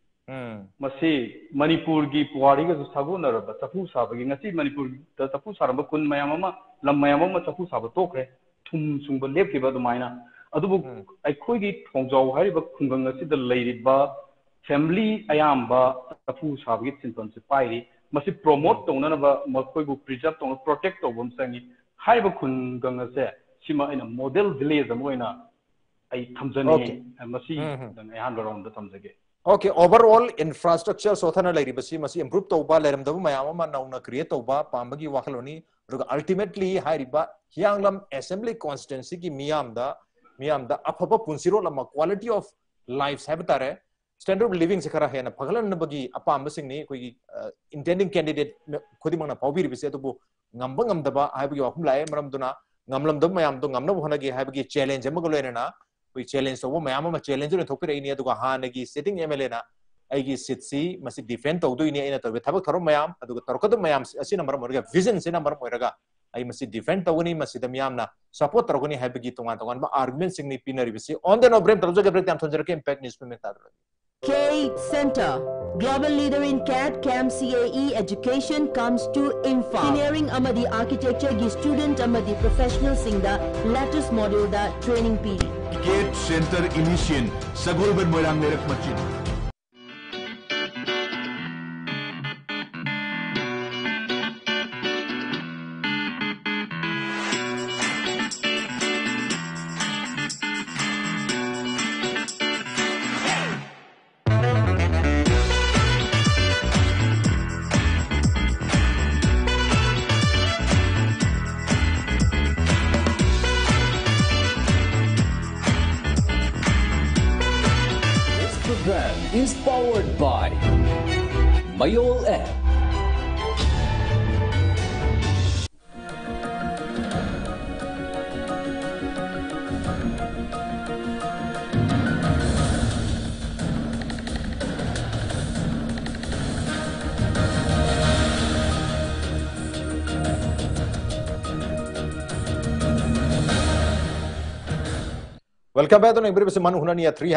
masi manipur gi puwari ga sabu naraba tapu sabagi ngasi manipur da tapu saramba kun mayam ama lam mayam ama tapu saba tokre thum sungba lepkiba dumaina adubu ai khoi gi phongjau hairiba kungang ngasi da leiriba family ayamba tapu sabagi sinton se pairi masi promote tongna ba makhoi bu preserve tong protect tobum sangi haiba kungang ase sima ina model village amoina ai thamjani masi dang ai han ron da thamjage okay overall infrastructure sothana lairi basi masi improve toba lairam dabu mayam ma nauna create toba pambagi wakhaloni ruga ultimately hairiba hyanglam assembly constituency ki miyam da miyam da aphaba punsiro lama quality of lives habitare standard of living se khara hena phagalan nabagi apam sing ni koi intending candidate khodi mangna pawbir bise to ngamba ngamdaba haibagi wakhum lai maram duna ngamlam dum mayam to ngamna bhona gi haibagi challenge am golo na koi challenge to mayam ma challenge ne thokre ini aduga hana gi sitting M L A na aigi sit si masi defend to do ini ina to thabak tharo mayam aduga tarkad mayam asina maram orga vision sina maram oraga ai masi defend to ni masi dam yamna support targoni haibagi tongan tongan ba argument sing ni pinari bisi on the no brem tarjo ge brek tam thonjer ke impact news me tar K Center, global leader in C A D, C A M, C A E education comes to Infa. Engineering amadi architecture gi student amadi professional singda latest module da training P. K Center Initian, Sagol ben moirang merak machin. Is powered by Mayol app. Welcome back to Nagpur से मनु हुना निया three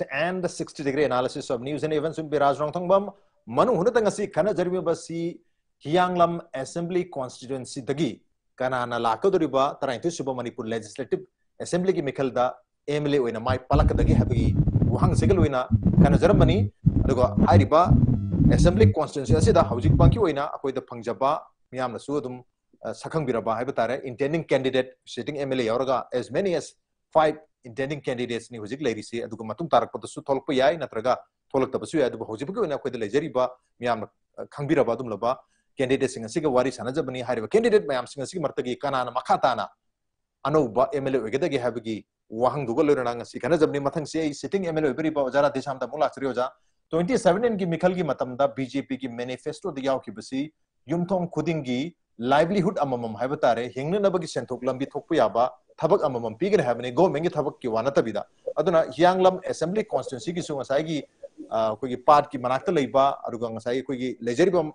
sixty degree analysis of news and events in Biraj Rongthongbam manu huna tangasi kana jarmi basi Hianglam Assembly constituency dagi kana na lakadoriba taraintu suba Manipur Legislative Assembly ki mikhalda M L A oina mai palak dagi habi wahang sigal oina kana jarmani adugo hairiba Assembly constituency asida hojik banki oina akoida phangjaba miyamna su adum sakhang biraba haiba tare intending candidate sitting M L A yauraga as many as five intending candidates ni hojik leiri se adugo matung tarak patu su tholok pa yai natraga tholok tabasu yai adugo hojik ko na koida lejari ba miyam khangbira ba dum laba candidate singa siga wari sanajabani hariba candidate mayam singa siga martagi kanana makhatana anouba M L A ogedagi habigi wahang dugo lorana ngasi kana jabni mathang se sitting M L A beri ba jara desam da mula chri oja twenty seventeen ki mikhal gi matam da B J P ki manifesto da yaw ki basi yumthong khudingi livelihood amamam haiba tare hingna nabagi senthok lambi thokpu yaba thabak amamam pigre habne government gi thabak ki wana tabida aduna Hianglam Assembly constituency ki su ngasai gi koi gi part ki manakta leiba aruga ngasai koi gi lejari ba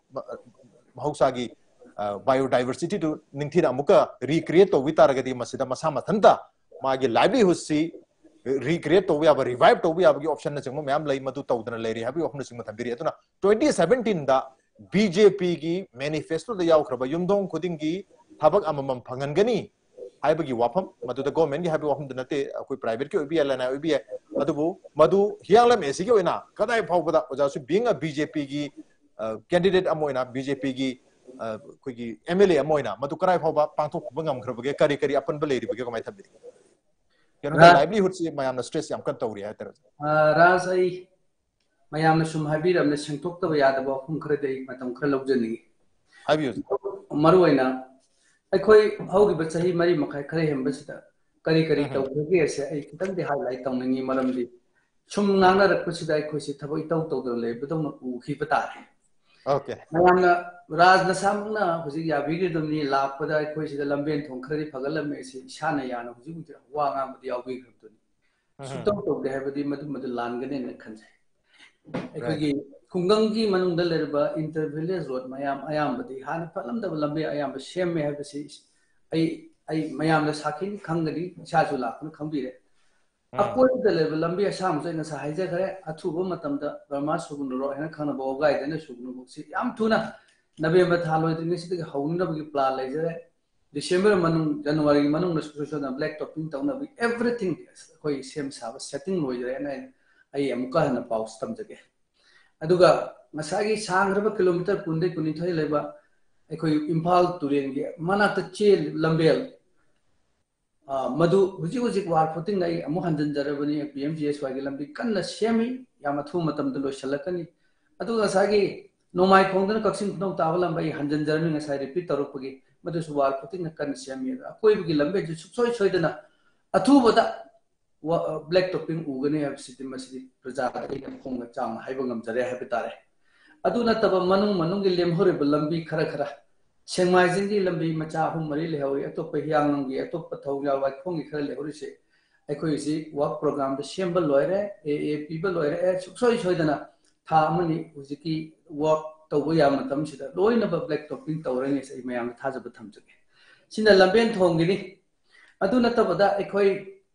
mahausa gi biodiversity to ningthina amuka recreate to witaragadi masida masa mathanta magi livelihood si recreate to yaba revive to yaba gi option na changmo myam lei madu tawdana leiri habi option sing mathambiri aduna twenty seventeen da B J P gi manifesto da yaw khraba yumdong khudingi thabak amamam phangangani haibagi wafam madu da government gi habi wafam dunate akoi private ki obi alana obi adubu madu Hianglam A C gi oina kadai phawbada ojasu being a B J P gi candidate amoina B J P gi koi gi M L A amoina madu karai phawba pangthok bangam khrabage kari kari apan baleri bage kamai thabiri keno livelihood si mayam na stress yam kan tawri ha tar raz ai mayam na sum habiram na singtok taw yada ba khum khre dei matam khre lobjani habiyo maru oina akhoi haugi ba chahi mari makai khre hemba sida kari kari taw khege se ai kitang de highlight tawningi maram di sum ngana rakpu sida akhoi si thaboi taw taw do le bedong na u khi patare okay mayam na raj na samna huji ya bigi dumni lappada akhoi sida lamben thong khre phagal me se shana yana huji huji wa nga mudi yawi khaptuni su taw taw de habadi madu madu langane na khanjai akhoi kungangi manungda lerba intervillage road mayam ayambadi han phalam da lambe ayam shem me habasi ai ai mayam la sakin khangadi chasu la kun khangbire akoi da level lambe asam sai na sa haija khare athubo matam da rama sugun ro hena khana bo gai da na sugun bo si yam thuna november thaloi de nisi de hauna bi plan lai jare december manung january manung na su na black topping taw na bi everything koi same sa setting loi jare na ai amka na paus tam jage aduga masagi sangraba kilometer punde kuni thai leba ekoi imphal turen ge manata che lambel madu huji huji war puting nai amu handan jarabani P M G S Y ge lambi kanna semi yama thu matam do shalakani aduga sagi nomai khongdan kaksin khong tawalam bai handan jarani ngasai repeat tarupagi madu su war puting na kanna semi akoi gi lambe ju soi soi dana athu bada black topping ugane have city masidi praja ai khong chang haiba ngam jare habi tare aduna taba manung manung gi lemhore lambi khara khara sengmai jingi lambi macha hum mari lehawi atop hiang gi atop thau ya wa khong gi khara lehori se akhoi si work program de symbol loire a a people loire a soi soi dana tha amani hujiki work tawbo ya matam sida loina ba black topping tawrani se mayam tha jab thamjage sina lamben thong gi aduna taba da akhoi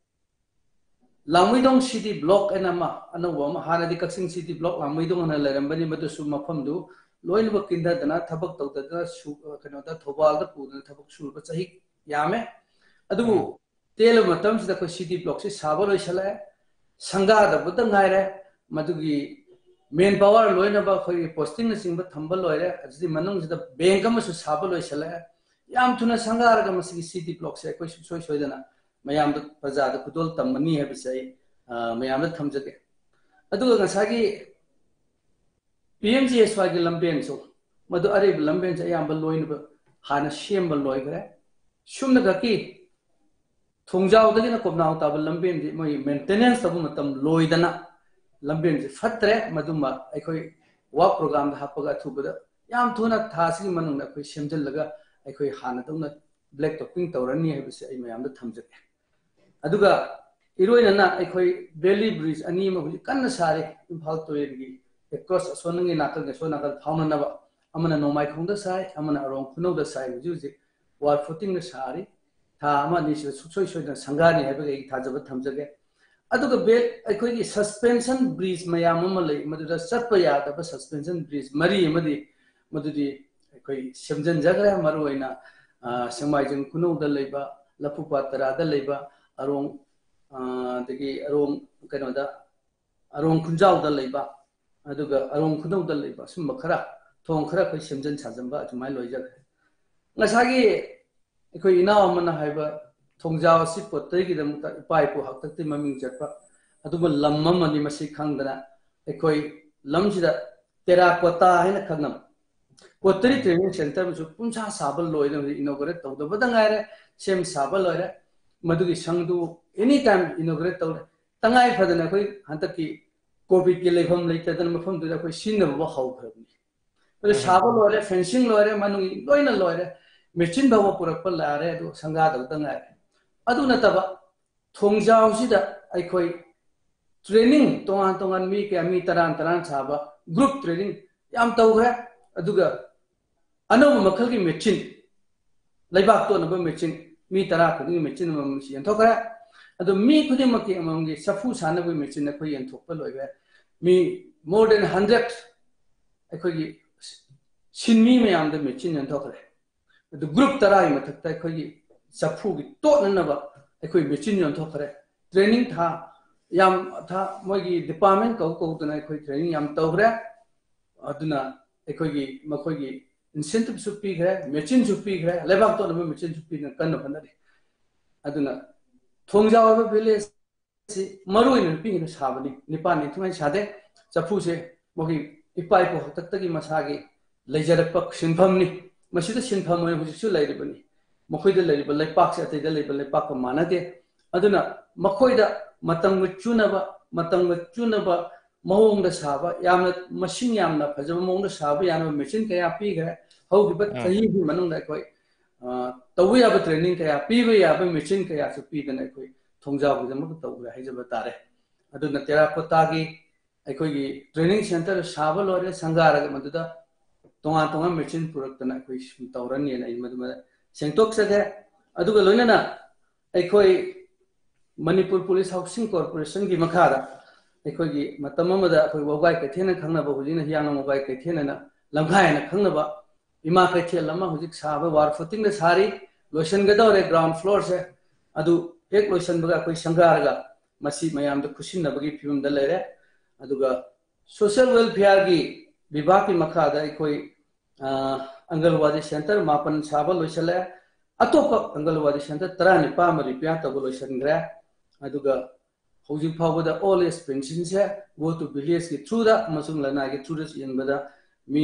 Langmaidong City Block and Ama, Anawam, Hanadi Kaksing City Block, Langmaidong and Larambani, but the Suma Pamdu, Loin Wakinda, the Natabak, the Canada, Tobal, the Pud, and Tabak Shul, but Sahi Yame. Adu, Tail of Matams, the City Blocks, Sabalo Shala, Sangada, Butangaire, Madugi, main power, Loinaba, posting a single tumble lawyer, as the Manons, the Bankamas, Sabalo Shala, Yam Tuna Sangara, City Blocks, a question so Shoydana. mayam da praja da kudol tamani hai bisai mayam da thamjage adu ga sagi P M G S Y gi lamben so madu are lamben ja yam ba loin ba hana shem ba loi gre shum na ki thongjao da na kopnao ta ba lamben di mai maintenance tabu matam loi dana lamben ji fatre maduma aikoi work program da hapaga thuba da yam thuna thasi manung na koi semjal laga aikoi hana dona black topping tawrani hai bisai ai mayam da thamjage aduga iroina na akhoi Valley Bridge ani ma huji kanna sare imphal toyegi across sonangi nakal ge so nakal phauna na amana nomai khongda sai amana arong khuno da sai huji huji war footing na sare tha ama ni se soi soi da sangani hebe ge tha jaba thamjage अदुगा बेल अखोई सस्पेंशन ब्रिज मयाम अमा लई मदुदा चटपा यादबा सस्पेंशन ब्रिज मरी अमदि मदुदि अखोई सेमजन जगरा मरुइना सेमाइजन खुनौदा लैबा लपुपा तरादा लैबा अरोंग दगी अरोंग कनोदा अरोंग खुंजाउदा लैबा अदुगा अरोंग खुनौदा लैबा सुम खरा थोंग खरा खै सेमजन साजंबा अजुमाय लोइजगरे ngасagi अखोई इनाव अमना हाइबा थोंजाव असि पोतरी की दमुता इपाई पु हक्तक्ति ममिंग चटपा अदुबा लम्मम अनि मसि खंगदना अखोई लमसिदा टेराकोटा हैन खंगम पोतरी ट्रेनिंग सेंटर बसु पुंसा साबल लोइदम इनोग्रेट तौदबदा गायरे सेम साबल लोइरे मदुगी संगदु एनी टाइम इनोग्रेट तौरे तंगाई फदना अखोई हंतकी कोविड के लेफम लेतदन मफम दुदा अखोई सिनबा हौखरबनी पर साबल लोइरे फेंसिंग लोइरे मनुगी लोइना लोइरे मेचिन बाबा पुरकपा लारे अदु संगा दउदा गायरे अदु नतबा थोंजाउसिदा अखोई ट्रेनिंग तोंगान तोंगान मी के मी तरान तरान साबा ग्रुप ट्रेनिंग याम तौखरे अदुगा अनौ मखल की मेचिन लैबाक तो नबा मेचिन मी तरा खुदी मेचिन मम सियन थोखरे अदु मी खुदी मकी अमंगी सफु सानबो मेचिन अखोई यन थोकपा लोइबे मी मोर देन हंड्रेड अखोई सिनमी मयाम द मेचिन यन थोखरे अदु ग्रुप तराई मथकता अखोई सफु की तोननबा अखोई मेचिन यन थोखरे ट्रेनिंग था याम था मोगी डिपार्टमेंट कौ कौ तना अखोई ट्रेनिंग याम तौखरे अदुना अखोई मखोई इंसेंटिव सु पीखरे मेचिन सु पीखरे लेबाक तो नबा मेचिन सु पीना कन्न फनदे अदुना थोंजाव विलेज सि मरुइन पीना साबनी निपानी थुमै सादे चफु से मोगी इपाई को हतक्तगी मसागी लेजरपक सिनफमनी मसिदा सिनफम मोय हुजिसु लैरिबनी मखोइदा लैरिबा लैपाक से अतैदा लैबा लैपाक मानदे अदुना मखोइदा मतंग चुनबा मतंग चुनबा महोंग साबा यामना मसिंग यामना फजब महोंग साबा याना मेचिन कया पीगरे हौगिबा सही भी मनुंग अखोई तौबा याबा ट्रेनिंग कया पीबा याबा मेचिन कया सु पीदना अखोई थोंजाव गिदमक तौबा हाइजबा तारे अदुना तेराकोटागी अखोई ट्रेनिंग सेंटर साबा लोरे संगारग मदुदा तोंगा तोंगा मेचिन पुरक्तना अखोई तौरनी ना मदुमा सेंटोक सगे अदुगा लोइनना अखोई मणिपुर पुलिस हाउसिंग कॉर्पोरेशन की मखादा अखोई मतम अमदा अखोई वगाई कैथेन खंगनबा हुजिना हियांग वगाई कैथेनना लंखायना खंगनबा इमा कैथेल अमा हुजिक साबा वार फुटिंग द सारी लोशन गदौरे ग्राउंड फ्लोर से अदु एक लोशन बगा अखोई संगारगा मसी मयाम द खुसिनबगी फिल्म द लेरे अदुगा सोशल वेलफेयर की विभाग की मखादा अखोई अंगलवादी सेंटर मापन साबा लोइसले अतोप अंगलवादी सेंटर तरा निपा मरि प्या तब लोइसनग्रे अदुगा हौजिक फावबदा ऑल एज पेंशन से गो टू विलेज की थ्रू दा मसुम लना की थ्रू दस यनबदा मी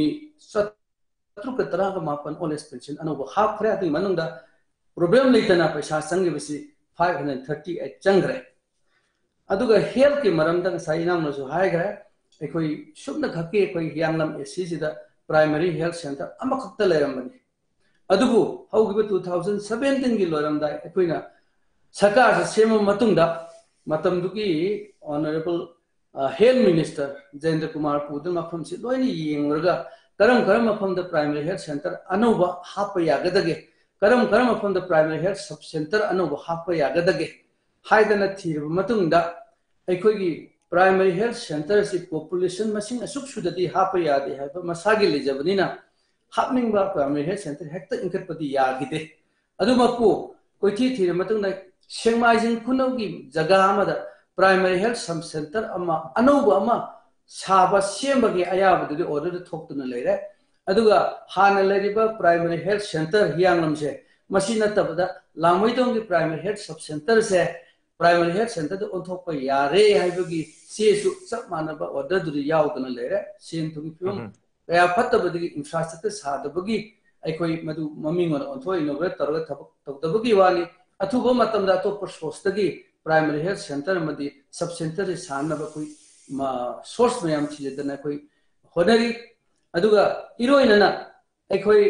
सत्रु का तरा का मापन ऑल एज पेंशन अनोबो हाफ खरे अति मनुंदा प्रॉब्लम लेतना पैसा संगे बसी फाइव हंड्रेड थर्टी एट चंग्रे अदुगा हेल्थ की मरमदा साइनाम नसु हाइग्रे अखोई सुबना खके अखोई यांगलम एसी सिदा प्राइमरी हेल्थ सेंटर अमा खक्ता लेरमबनी अदुबु हौगिबा टू थाउजेंड सेवेंटीन की लोरमदा अखोइना सरकार से सेम मतुंगदा मतमदुकी honourable health minister Jayendra Kumar पुदन मफम से लोइनी येंगरगा करम करम मफम द प्राइमरी हेल्थ सेंटर अनोबा हाप यागदगे करम करम मफम द प्राइमरी हेल्थ सब सेंटर अनोबा हाप यागदगे हाइदना थीरब मतुंगदा अखोइगी प्राइमरी हेल्थ सेंटर से पॉपुलेशन मसिंग असुक सुदती हाप यादे हाइबा मसागी लेजबनिना हापनिंगबा प्राइमरी हेल्थ सेंटर हेक्ता इंकटपति यागिदे अदुमकु कोइथि थीरब मतुंगदा सेंमाइजिंग खुनौगी जगह अमदा प्राइमरी हेल्थ सब सेंटर अमा अनौबा अमा साबा सेमबगी अयाबदुदि ऑर्डर थोक्तुना लेरे अदुगा हाना लेरिबा प्राइमरी हेल्थ सेंटर हियांगलमसे मसी नतबदा लांगमैदोंगी प्राइमरी हेल्थ सब सेंटर से प्राइमरी हेल्थ सेंटर दो ओंथोकपा यारे हाइबगी सेसु सब मानबा ऑर्डर दुदि यावदुना लेरे सेन तुगी फिल्म कया फत्तबदि इंफ्रास्ट्रक्चर सादबगी अखोई मदु ममिंग ओंथो इनोग्रेट तरगा थबक तौदबगी वानी अथुबो मतमदा तो सोर्सदगी प्राइमरी हेल्थ सेंटर मदी सब सेंटर से सानबा कोई सोर्स मयाम थिजदना कोई होनरी अदुगा इरोइनना अखोई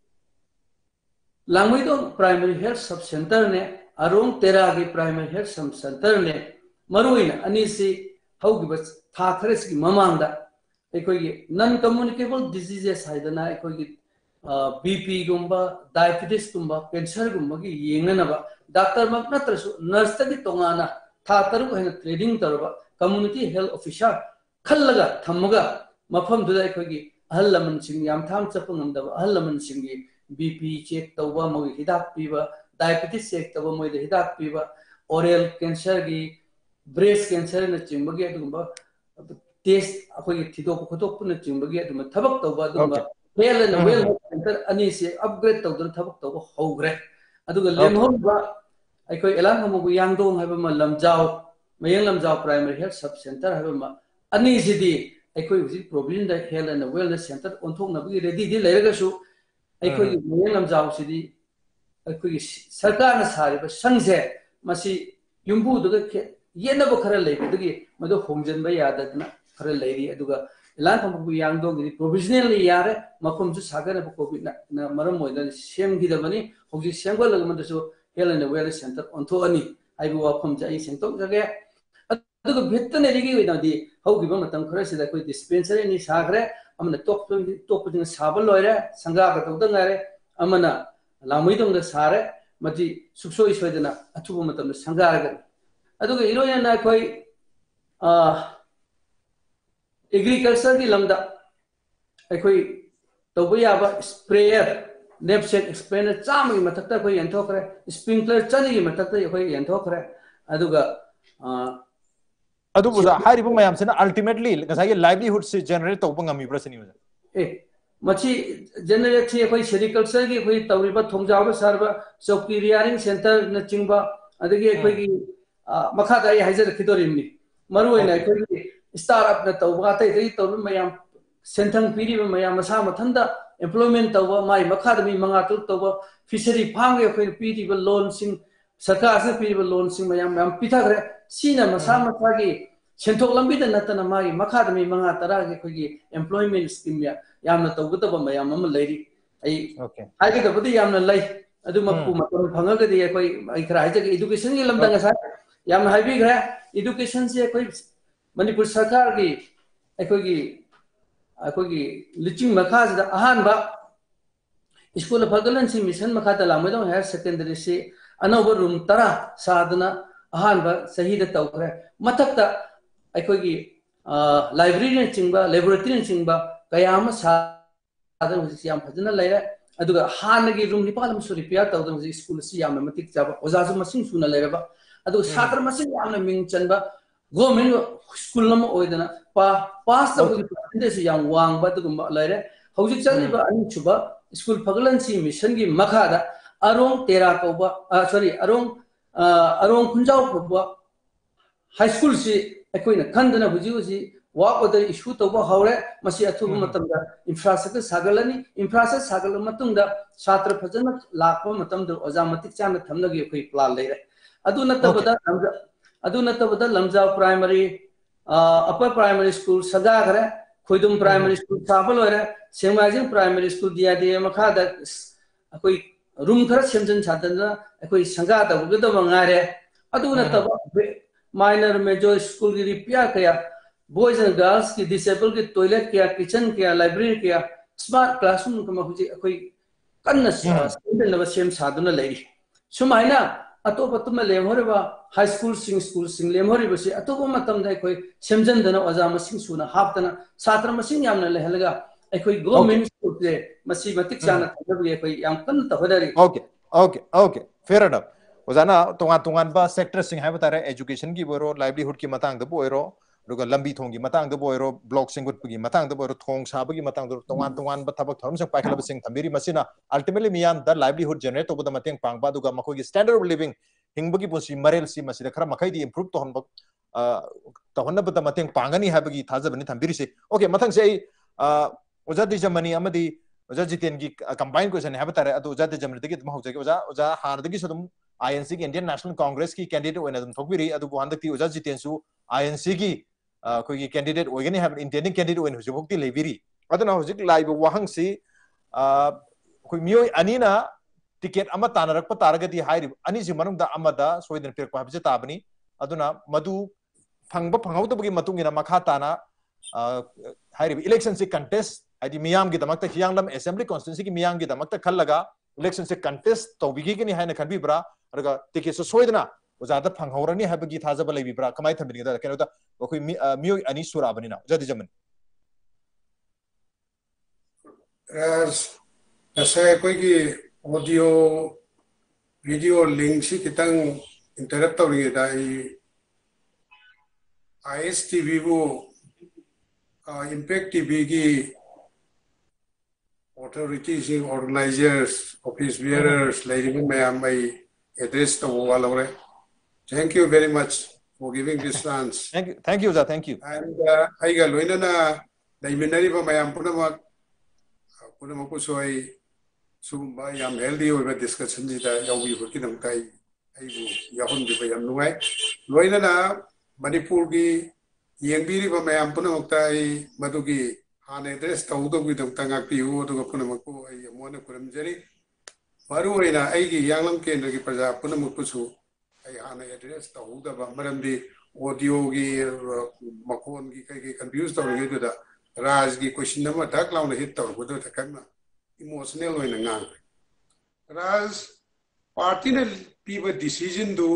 Langmeidong primary health sub centre ने अरोंग तेरा की प्राइमरी हेल्थ सब सेंटर ने मरुइना अनिसी हौगिबा था खरेस की ममांगदा अखोई नॉन कम्युनिकेबल डिजीजेस हाइदना अखोई बीपी गुम्बा डायबिटीज गुम्बा कैंसर गुम्बा की येंगनबा डॉक्टर मक नत्रसु नर्स तगी तोंगाना था तरु है ट्रेनिंग तरबा कम्युनिटी हेल्थ ऑफिसर खल्लगा थमगा मफम दुदा अखोगी अहल लमन सिंग याम थाम चप ngam अहल लमन सिंग बीपी चेक तौबा मोई हिदाक पीबा डायबिटीज चेक तौबा मोई हिदाक पीबा ओरल कैंसर की ब्रेस्ट कैंसर न चिंबगी अदुगुंबा टेस्ट अखोगी थिदोक खोतोक पुन चिंबगी अदुमा थबक तौबा अदुगुंबा हेल्थ एंड वेल सेंटर अनि से अपग्रेड तौदन थबक तौबा होग्रे अदुगा लेमहोबा अखोई एलान हमगु यांगदोंग हाबा म Lamjao Mayang Lamjao primary health sub centre हाबा म अनि सिदी अखोई हुजि प्रोविजन द हेल्थ एंड वेलनेस सेंटर ओंथोक नबगी रेडी दि लेरगसु अखोई मयंग लमजाव सिदी अखोई सरकार न सारिबा संगसे मसी युम्बु दुगा येनबो खरा लेबदगी मदो होंजनबा याददना खरा लेरी अदुगा एलान हमगु यांगदोंग प्रोविजनली यारे मफमसु सागरब कोविड ना मरम मोइदन सेमगिदबनी होजि सेंगोलग मदसु हेल्थ एंड वेलनेस सेंटर ओंथोअनी आइबु वाफम जाई सेंटोक जगे अदुगा भेटनरी ओइनादी हौगिबा मतम खरा सिदा कोइ डिस्पेंसरी नि सागरे अमना टोक टोक जिन साब लोइरे संगा का तौद गारे अमना लामैदोंग सारे मति सुक्सो इसोइदना अथुबु मतम संगारग अदुगा इरोयना कोइ अ एग्रीकल्चर की लमदा अखोई तौबा याबा स्प्रेयर नेपसेक स्प्रेयर चामगी मथक्ता कोइ यंथोखरे स्प्रिंकलर चनिगी मथक्ता कोइ यंथोखरे अदुगा अदुबुजा हारिबु मयामसेना अल्टीमेटली गसाई लाइवलीहुड से जनरेट तौबा ngami प्रश्न युजा ए मची जनरेट से कोइ सेरिकल्चर की कोइ तौरिबा थोंजाबा सरबा चौकी रियारिंग सेंटर न चिंबा अदगी कोइ की मखादा आई हाइजर खिदोरिमनी मरुइना कोइ स्टार्टअप न तौबा तै तै तौर मयाम सेंथंग पीरिबा मयाम मसा मथंदा एम्प्लॉयमेंट तौबा माई मखादा मी मंगा तुल तौबा फिशरी फार्म के कोइ पीरिबा लोन सिंग सरकार से पीरिबा लोन सिंग मयाम मयाम पिथागरे सीना मसा मसागी सेंथोक लंबीदा नतना मागी मखादा मी मंगा तरा के कोइ एम्प्लॉयमेंट स्कीम या यामना तौगदबा मयाम अम लेरी आई ओके हाइगे दबदी यामना लै अदु मकु मतम फंगगदी कोइ आई खरा हाइजे एजुकेशन की लमदा ngasa यामना हाइबी ग्रे एजुकेशन से कोइ मणिपुर सरकार की अखोगी अखोगी लिचिंग मखादा अहानबा स्कूल फगलनसी मिशन मखादा लामदो हायर सेकेंडरी से अनोब रूम तरा सादना अहानबा सहीदा तौखरे मथक्ता अखोगी लाइब्रेरी चिंबा लैबोरेटरी चिंबा कयाम सादन हुजि याम फजना लेरे अदुगा हानगी रूम निपालम सुरि पिया तौदन हुजि स्कूल सी याम मतिक जाबा ओजाजु मसिंग सुना लेरबा अदु छात्र मसिंग याम मिंग चनबा गवर्नमेंट स्कूल नम ओइदना पा पास तौगी परसेंटेज याम वांगबा दुगुम लेरे हुजि चलिबा अनि छुबा स्कूल फगलनसी मिशन की मखादा अरोंग तेरा कौबा सॉरी अरोंग अरोंग खुंजाव कौबा हाई स्कूल से अखोइना खंदना हुजि हुजि वाक ओदर इशू तौबा हौरे मसी अथुबा मतमदा इंफ्रास्ट्रक्चर सागलनी इंफ्रास्ट्रक्चर सागल मतुंगदा छात्र फजना लाखो मतमदा ओजा मतिक चाना थमनगी अखोइ प्लान लेरे अदु नतबदा अदु नतबदा लमजाव प्राइमरी अपर प्राइमरी स्कूल सदा खरे खोइदुम प्राइमरी स्कूल साबल होरे सेमाजिंग प्राइमरी स्कूल दिया दिया मखादा अखोइ रूम खरा सेमजन सादना अखोइ संगा तबगदा मंगारे अदु नतबा माइनर मेजर स्कूल की रिपिया कया बॉयज एंड गर्ल्स की डिसेबल की टॉयलेट क्या किचन क्या लाइब्रेरी क्या स्मार्ट क्लासरूम कमा हुजी अखोइ कन्न सेम सेम सादना लेरी सुमाइना अतोप तुम लेमहरबा हाई स्कूल सिंग स्कूल सिंग लेमहरबसी अतोप मतम दे कोइ सेमजनदना ओजा मसिंग सुना हापतना छात्र मसिंग यामना लेहलगा अखोइ गवर्नमेंट स्कूल से मसी मतिक चाना थबगे कोइ याम कन्न तहदरी okay okay okay fair enough ओजाना तोंगा तोंगानबा सेक्टर सिंग हाइबा तारे एजुकेशन की बोरो लाइवलीहुड की मतंग द बोयरो रुगा लंबी थोंगी मतंग द बोयरो ब्लॉक सिंगुट की मतंग द बोयरो थोंग साबगी मतंग द तोंगान तोंगान ब थबक थरम संग पाखलब सिंग थंबेरी मसिना अल्टीमेटली मियाम द लाइवलीहुड जनरेट तोबद मतंग पांगबा दुगा मखोगी स्टैंडर्ड ऑफ लिविंग हिंगबगी पुसी मरेल सी मसिदा खरा मखैदी इंप्रूव तो हनब तहनबद मतंग पांगनी हाबगी थाजबनी थंबेरी से ओके मतंग से ओजा दिजमनी अमदी ओजा जितेन की कंबाइन क्वेश्चन हाबा तारे अदो ओजा दिजमनी दगी दम होजगे ओजा ओजा हारदगी सदम I N C की इंडियन नेशनल कांग्रेस की कैंडिडेट ओइना दम थोकबिरी अदु बुहानदक्ति ओजा जितेनसु I N C की कोई कैंडिडेट ओइगनी हाब इंटेंडिंग कैंडिडेट ओइन हुजुबक्ति लेबिरी अदुना हुजिक लाइब वाहंगसी कोई मियोय अनीना टिकेट अमा तानरक तारगदी हाइरि अनी जि मनुंगदा अमदा सोइदन पिरक हाबजे ताबनी अदुना मदु फंगब फंगौदबगी मतुंगिना मखा ताना हाइरि इलेक्शन से कंटेस्ट आदि मियाम की दमकता हियांगलम असेंबली कॉन्स्टिट्यूंसी की मियाम की दमकता खलगा इलेक्शन से कंटेस्ट तौबिगी के नि हाइना खनबिब्रा अरगा टिकेट सो सोइदना ओजादा फंगहौरनी हाबगी थाजबा लेबिब्रा कमाय थंबिनिदा केनोदा अखोय मियो अनि सुराबनिना ओजादि जमन असै कोई की ऑडियो वीडियो लिंक सी कितंग इंटरप्ट तौरी दा आई एस टीवी वो इम्पैक्ट टीवी की authorities, organizers, office bearers, lady ma'am address to all. Thank you very much for giving this chance. Thank you, thank you, sir. Thank you. And I got loina na daiminari pa ma'am punama punama ko so ay sumba yam healthy over discussion jita yawi ko kinam kai ay bu yahon di pa yam nuai loina na Manipur ki yengbiri pa ma'am punama tai madugi ane address taudo gi dong tangak piu to punama ko ay mona kuram jari maru ina ai gi yanglam kendra gi praja punama ko su ai ane address tauda ba maramdi audio gi makon gi kai gi confuse tawri gi da raj gi question number tak launa hit tawr ko da kanna emotional oina ngang raj party ne piba decision do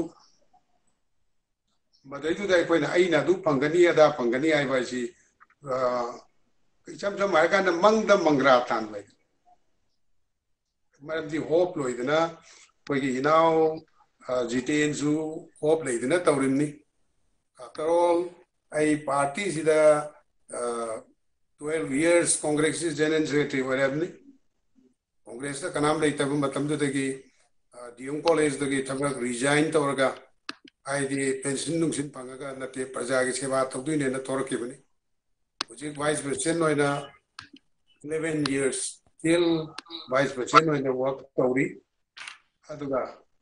madai du dai koina aina du pangani ada pangani ai ba si Cham cham ay ka na mang da mangra tan lai. Maram di hope lo idana pagi hinaw jitain zu hope lo idana tawrin ni. After all, ay party sida twelve years Congress is General Secretary warab ni. Congress da kanam lai tabum matam do dagi D M College dagi thabak resign tawraga ay di pension nung sin pangaga na te praja ki seva tawdu ne na torke bani. Vice President oina eleven years still Vice President oina work tawri aduga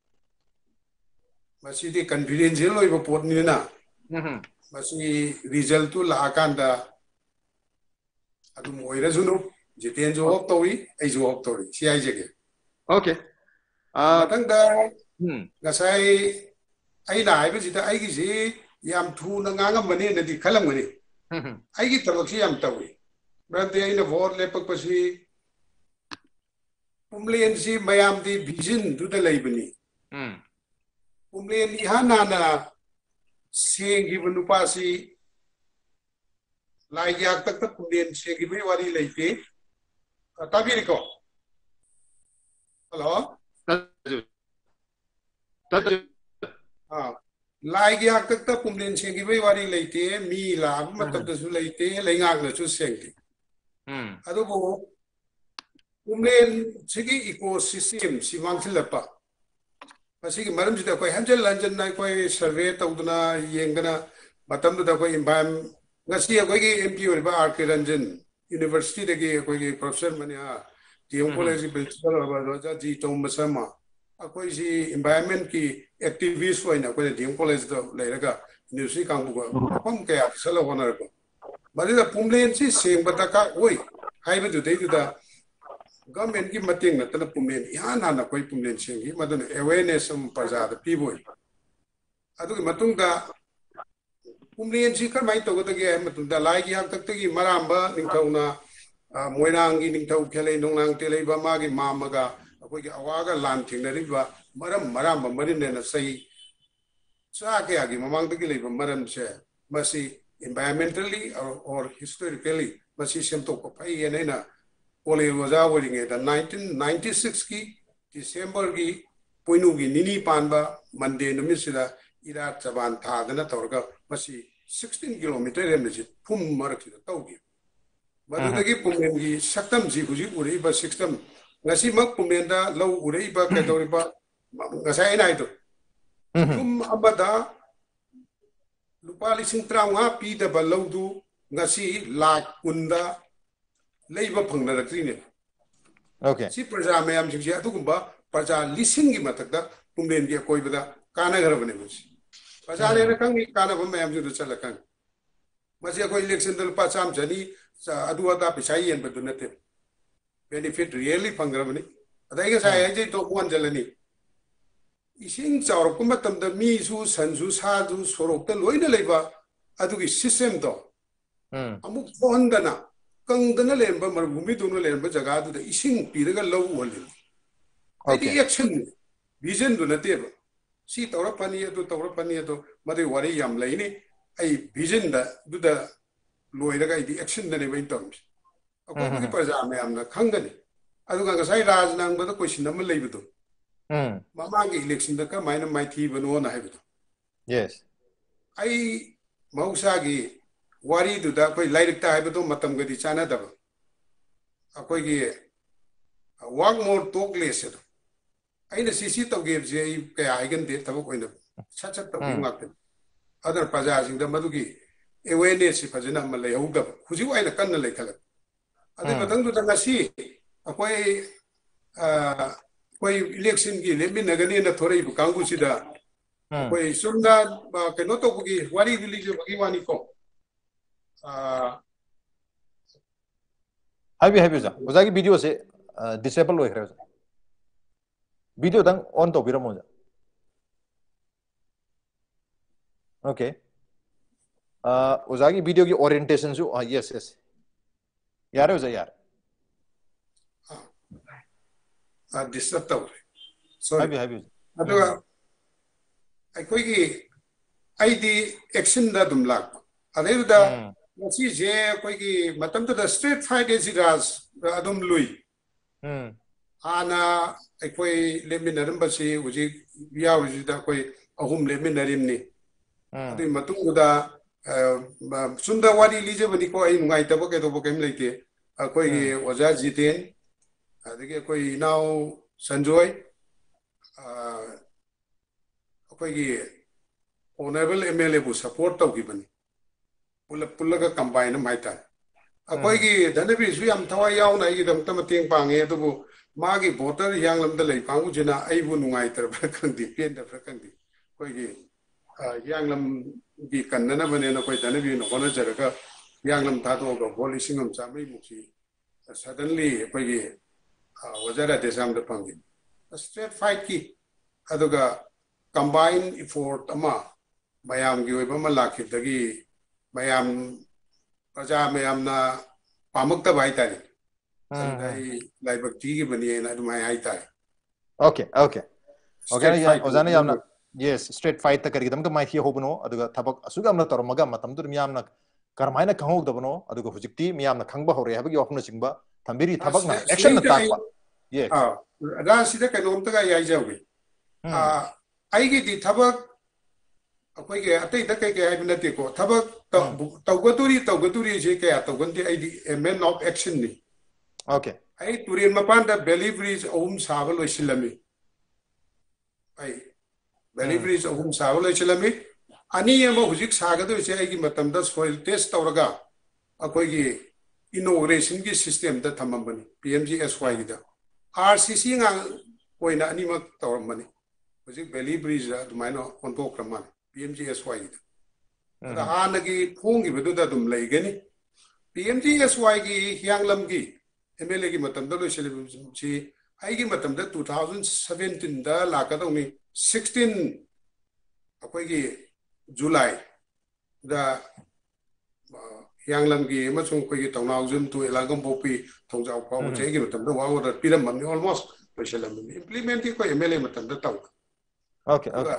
masi di confidential oiba pot ni na masi result tu la akanda adu moira sunu jiten jo work tawri ai jo work tawri si ai jege okay ah tang da ngasai ai na ai bi ai gi si yam thu na ngangam bani na di khalam bani I get the Luxiam Tawi. But they in a war lepopasi Umlian si Mayam di vision to the Labani. Umlian Ihanana seeing given Upasi like Yak Pulian seeing given what he like. Tabirico. Hello? Ah. Like yak tak tak kumlin siang gibai wari leite mi lag matab da su leite lengak na su siang. Hmm. Ado bo kumlin sigi ecosystem si mangsil apa. Masih malam sudah kau hanjal lanjan naik kau survey tahu tu na yenggana matam tu dah kau environment ngasi kau ki M P or ba R K Ranjan University degi kau ki professor mana ha D M College principal apa roja ji tom bersama. Aku isi environment ki activist wa ina ko D M College do leiraga university kang buga pam kaya sala honar ko mari da pumlen si seng bataka oi haiba du dei da government ki mating na tana pumlen ya na na koi pumlen seng gi madun awareness um paja da piboi adu matung da pumlen si kar mai to ga ge matung da lai gi hak tak gi maramba ningthauna moirang gi ningthau khelei nongnang telei ba ma gi mamaga Aku awaga lanting dari ba maram maram marin na say sa kaya gi mamang tagi lay maram siya masi environmentally or, or historically masi siyento ko pa iyan ay na kole waza wali nga nineteen ninety-six ki December ki puinu gi nini pan ba Monday namin sila ira saban thada na tawga masi sixteen kilometer yan na siya pum marak sila tawgi madu tagi pumen gi saktam si kuji uri ba sixtam ngasi mak pumenda lau urei ba ka dori ba ngasai na itu tum abada lupa lising trauma pi da ba lau du ngasi lak unda leiba phangna rakri ne okay si praja mayam ji atu gumba praja lising gi matak da pumden gi koi bada kana gar bane musi praja ne rakang kana ba mayam ji du chala kan masi ko election dal pa cham jani adu ada pisai yen badu nate benefit really pangrabani adai saya je to one jalani ising chawr kuma tam da mi su san su sa du sorok ta loina leiba adu gi system to amuk phone dana kang dana lemba mar bhumi dunu lemba jaga du da ising piraga low wali okay action vision du na te सी तौर पनी अदु तौर पनी अदु मदे वारी याम लेनी आई विजन दा दुदा लोइरगा इदी एक्शन दने बइन तम अको की प्रजा में हमना खंगने अदुगा गसाई राज नांगबदा क्वेश्चन नम लेबदो हम मामागी इलेक्शन दा का माइना माइथी बनो ना हाइबदो यस आई मौसागी वारी दुदा कोई लाइरता हाइबदो मतम गदी चाना दब अकोई की वाक मोर टोक लेसे अगर सीसी तौगेबसे क्या आइगन दे थबक ओइना सच सच तौगी माक्तन अदर प्रजासिंग द मदुगी अवेयरनेस फजना म लेहौदब हुजि वाइना कन्न लेथलक अदे मतंग दुदा ngasi अकोई अ कोई इलेक्शन की लेमि नगनी न थोरै कांगु सिदा कोई सुंदा कनो तोबगी वारी विलीज बगी वानी को अ हाबी हाबी जा ओजागी वीडियो से डिसेबल होइखरे वीडियो दंग ऑन तो बिरमो जा ओके अ ओजागी वीडियो की ओरिएंटेशन जो यस यस यार ओजा यार आ डिस्टर्ब तौ सॉरी हाबी हाबी अदुगा अकोई की आईडी एक्शन दा दुम लाक अदेदा मसी जे कोई की मतम तो स्ट्रेट फाइट इज राज अदुम लुई हम आना अकोई लेमिनरम बसी उजी यावजिदा कोई अहुम लेमिनरिमनी अदि मतुंगदा सुंदा वारी लीजबनी को आई नुंगाई तब के तो केम लेते अकोई ओजा जितेन अदगे कोई नाउ संजोय अकोई की ऑनरेबल एमएलए बु सपोर्ट तौगिबनी पुल पुलगा कंबाइन माइता अकोई की धनबी सु याम थवा यावना ई दम तम तेंग पांगे अदबु मागी वोटर यांगलम द लई पांगु जिना आइबु नुंगाई तर खंदी पेन द खंदी कोई की यांगलम की कन्नना बने न कोई धनबी न होना जरगा यांगलम थादो गो पॉलिसिंग हम चामई मुखी सडनली कोई की वजरा देशम द पंगी स्ट्रेट फाइट की अदुगा कंबाइन इफोर्ट अमा मयाम की ओइबा म लाखिदगी मयाम प्रजा मयामना पामक्ता बाई तारी लाइबक्ति की बनी है ना तुम्हारे आई तारी ओके ओके ओके ना ओजाने यामना यस स्ट्रेट फाइट तक करके तमका माइथी होबनो अदुगा थबक असुगा अमना तरमगा मतम दुर मियामना करमाइना खंगोदबनो अदुगा हुजिक्ति मियामना खंगबा होरे हाबगी वफना चिंगबा थंबिरी थबकना एक्शन ना ताकबा ये आ रासिदा कनोमतगा याई जावे आ आईगी दी थबक अखोई के अतै तक के हाइब नते को थबक तौगतुरी तौगतुरी जे के तौगंती आईडी मेन ऑफ एक्शन नि ओके आई तुरिन मपान द बेली ब्रिज ओम साबल लोइसिलमी आई बेली ब्रिज ओम साबल लोइसिलमी अनि एम हुजिक सागदो से आईगी मतम द सोइल टेस्ट तौरगा अखोई की इनोग्रेशन की सिस्टम द थममबनी पीएमजीएसवाई दा आरसीसी nga कोइना अनि मक तौरमनी हुजिक बेली ब्रिज दुमाइनो कोंटोक्रमान पीएमजीएसवाई दा हानगी फोंगी बदुदा दुम लेगनी पीएमजीएसवाई की हियांगलम की एमएलए की मतम द लोइसिलसी आईगी मतम द टू थाउजेंड सेवेंटीन दा लाकदोनी सिक्सटीन अखोई की जुलाई दा हियांगलम की मचुंग कोई की तौनाउजुम टू एलागम पोपी थौजाव पाउ जेगी मतम द वावोदा पिरम मनी ऑलमोस्ट लोइसिलम इंप्लीमेंट की कोई एमएलए मतम द तौ ओके ओके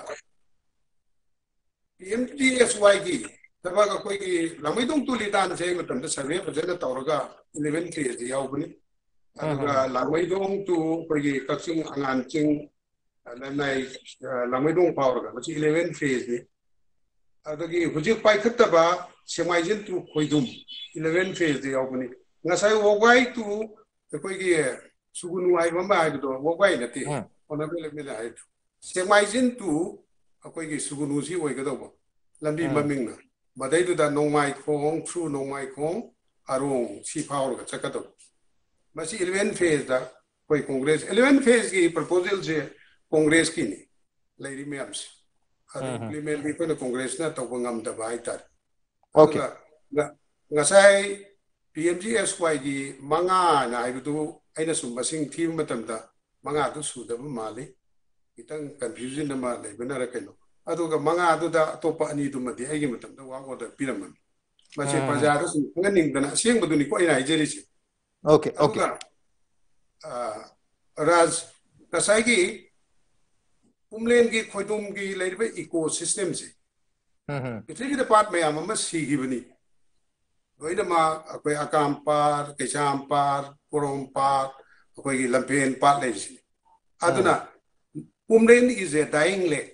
पीएमजीएसवाई की तब कोई की लामैदोंग तुलितान से मतम द सर्वे फजन तौरगा इलेवन फेज यावबनी अदुगा लामैदोंग टू कोई की कक्सिंग अंगानचिंग लनाई लामैदोंग पावरगा मची इलेवन फेज नि अदुगी हुजिक पाइखतबा सेमाइजिन टू खोइदुम इलेवन फेज यावबनी ngasai wogai tu कोई की सुगुनु आई बम्बा आई दो wogai नते ओनबेले मेले आई सेमाइजिन टू कोई की सुगुनु सी ओइगदोबो लंबी ममिंगना मदैदुदा नोंमाई खोंग थ्रू नोंमाई खोंग आरोंग सी फावरगा चकदो मसी इलेवन फेज दा कोई कांग्रेस इलेवन फेज की प्रपोजल से कांग्रेस की नि लेरी मैम्स इंप्लीमेंट भी कोई कांग्रेस ना तो ngam da bai tar okay ngasai PMGSY की मंगा ना आइबदु आइना सुम मसिंग थी मतमदा मंगा दु सुदब माली इतंग कंफ्यूजन नमा लेबना र कैनो अदुगा मंगा अदुदा अतोप अनि दुमदि आइगे मतमदा वागोद पिरमन मसे प्रजादा सुम ngनिंगदना सेंगबदुनि को आइना हाइजेरिसि ओके ओके आ राज कसाई की पुमलेन की खोइदुम की लेरिबे इकोसिस्टम से पृथ्वी के पार्ट में आम सीखिबनी लोइना मा अखोय अकाम पार केचाम पार कोरोम पार अखोय की लंपेन पार लेसिनी अदुना Pumlen is a dying lake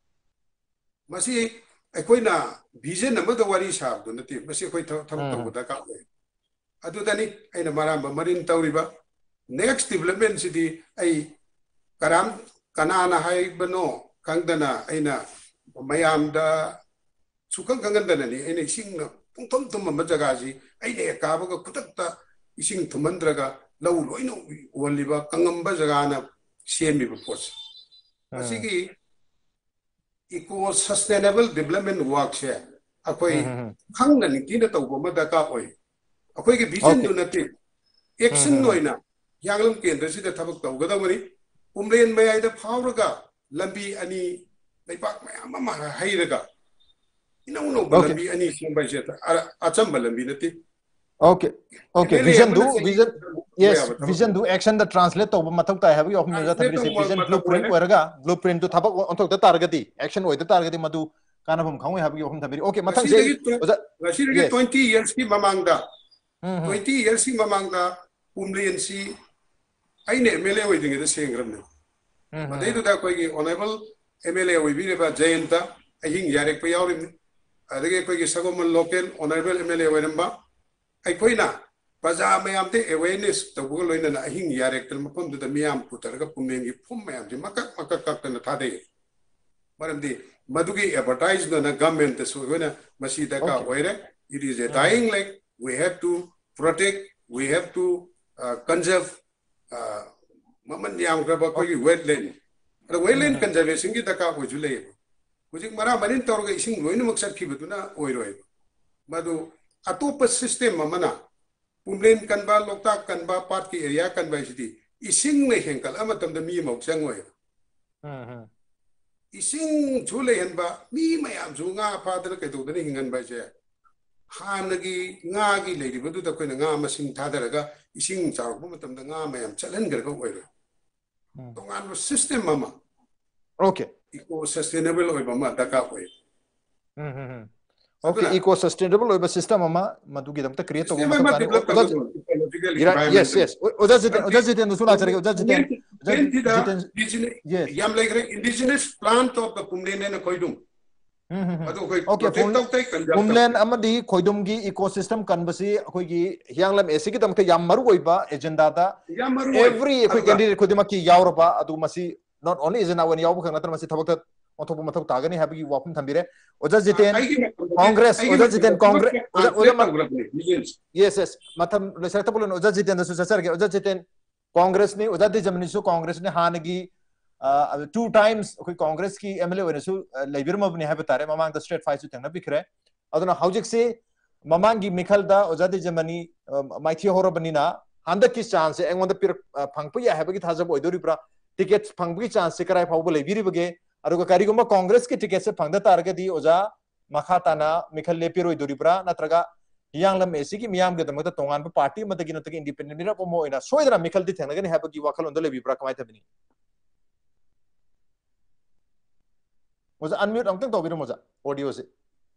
मसी अखोयना विजन अमद वारी साबदु नति मसी अखोय थम तौबदा का ओय अदुदनी अइना माराम मरिन तौरिबा नेक्स्ट डेवलपमेंट सिदी आई कराम कनाना हाइबनो कंगदना अइना मयामदा सुखं कंगदननी अइना इसिंग पुंथम तुम जगाजी अइने काबगा खुतक्ता इसिंग थुमंद्रगा लौ लोइनो ओलिबा कंगंबा जगाना सेमिबा पोस असिगी इको सस्टेनेबल डेवलपमेंट वर्क से अखोय खंगना नितिना तौबो मदका ओय अखोय के विजन दु नति एक्शन नोइना यांगलम केंद्र सिदा थबक तौगदबनी पुमलेन मयाइदा फावरगा लंबी अनि लैपाक मयाम मा हाइरगा इनो नो लंबी अनि सेंबाय जेता अचम लंबी नति okay okay vision to vision yes vision to action द ट्रांसलेट तौब मथक ताय हाबि ऑफ मेजा थबि से विजन ब्लूप्रिंट ओरगा ब्लूप्रिंट दु थबक अंथक द टारगेटी एक्शन ओइद टारगेटी मदु कानफम खावै हाबि ऑफ थबि ओके मथक से गसिरगे ट्वेंटी इयर्स की ममांगदा ट्वेंटी इयर्स की ममांगदा पुमलेन सी आइने एमएलए ओइदिंगे द सेंग्रमने मदैदु दा कोइगी ऑनरेबल एमएलए ओइबिरेबा जयंता अहिंग यारेक पे यावरिम अदगे कोइगी सगोमन लोकल ऑनरेबल एमएलए ओइरमबा अखोइना प्रजा मयामते अवेयरनेस तबुग लोइना अहिंग यारेक्तल मफम दुदा मियाम पुतरगा पुमेंगी फुम मयाम जे मकक मकक कक्तन थादे मरमदी मदुगी एडवर्टाइज न गवर्नमेंट सोगना मसी दका ओइरे it is a dying lake we have to protect we have to uh, conserve uh, maman yang graba ko wetland the wetland conservation ki daka ko jule hujik mara manin torga ising loina maksat ki betuna oiroi madu atopa system mamana Pumlen कनबा लोकताक कनबा पार्ट की एरिया कनबा सिटी इसिंग ने हेंकल अमतम द मी मौचंग ओय ह इसिंग झुले हनबा मी मयाम जुंगा फादर के तो दने हिंगन बाजे हानगी nga gi लेदि बदु त कोइन nga मसिंग थादरगा इसिंग चारब मतम द nga मयाम चलन गरगा ओय तोंगान सिस्टम ममा ओके इको सस्टेनेबल ओय बमा दका ओय हम हम ओके इको सस्टेनेबल ओइबा सिस्टम अमा मदुगी दमता क्रिएट तोबो मतलब यस यस ओदा जिते ओदा जिते नु सुना चरगे ओदा जिते जिते याम like indigenous plant of the Pumlen ने कोइदुम ओके पुमलेन अमदी खोइदुम गी इकोसिस्टम कनबसी अखोइगी हियांगलम एसी की दमता याम मरु ओइबा एजेंडा दा एवरी अखोइ कैंडिडेट खोदिमा की यावरबा अदु मसी नॉट ओनली एजेंडा वन यावब खंगतर मसी थबक अथोप मथक तागनी हाबी वापम थंबिरे ओजा जितेन कांग्रेस ओजा जितेन कांग्रेस ओजा ओजा यस यस मथम लेसरत बोलन ओजा जितेन दसु ससरगे ओजा जितेन कांग्रेस ने ओजा दि जमनी सु कांग्रेस ने हानगी टू टाइम्स कोई कांग्रेस की एमएलए वनसु लेबिरमबनी हाबे तारे ममांग द स्टेट फाइट सु तंगना बिखरे अदुना हाउजिक से ममांगी मिखलदा ओजा दि जमनी माइथि होरबनीना हांद की चांस एंगोंद पिर फंगपया हाबगी थाजब ओइदोरिब्रा टिकट फंगबगी चांस से कराय फावबो लेबिरिबगे अरुगा कारिगुम्बा कांग्रेस के टिकट से फंगदा तारगदी ओजा मखाताना मिखल लेपिरोय दोरिब्रा नत्रगा हियांगलम एसी की मियाम के दमता तोंगान पार्टी मदगी नतगी इंडिपेंडेंट निरा पोमो इना सोइदरा मिखल दि थेनगनी हाबगी वाखल ओंद लेबिब्रा कमाय थबनी ओजा अनम्यूट अंतंग तोबिरो मोजा ऑडियो से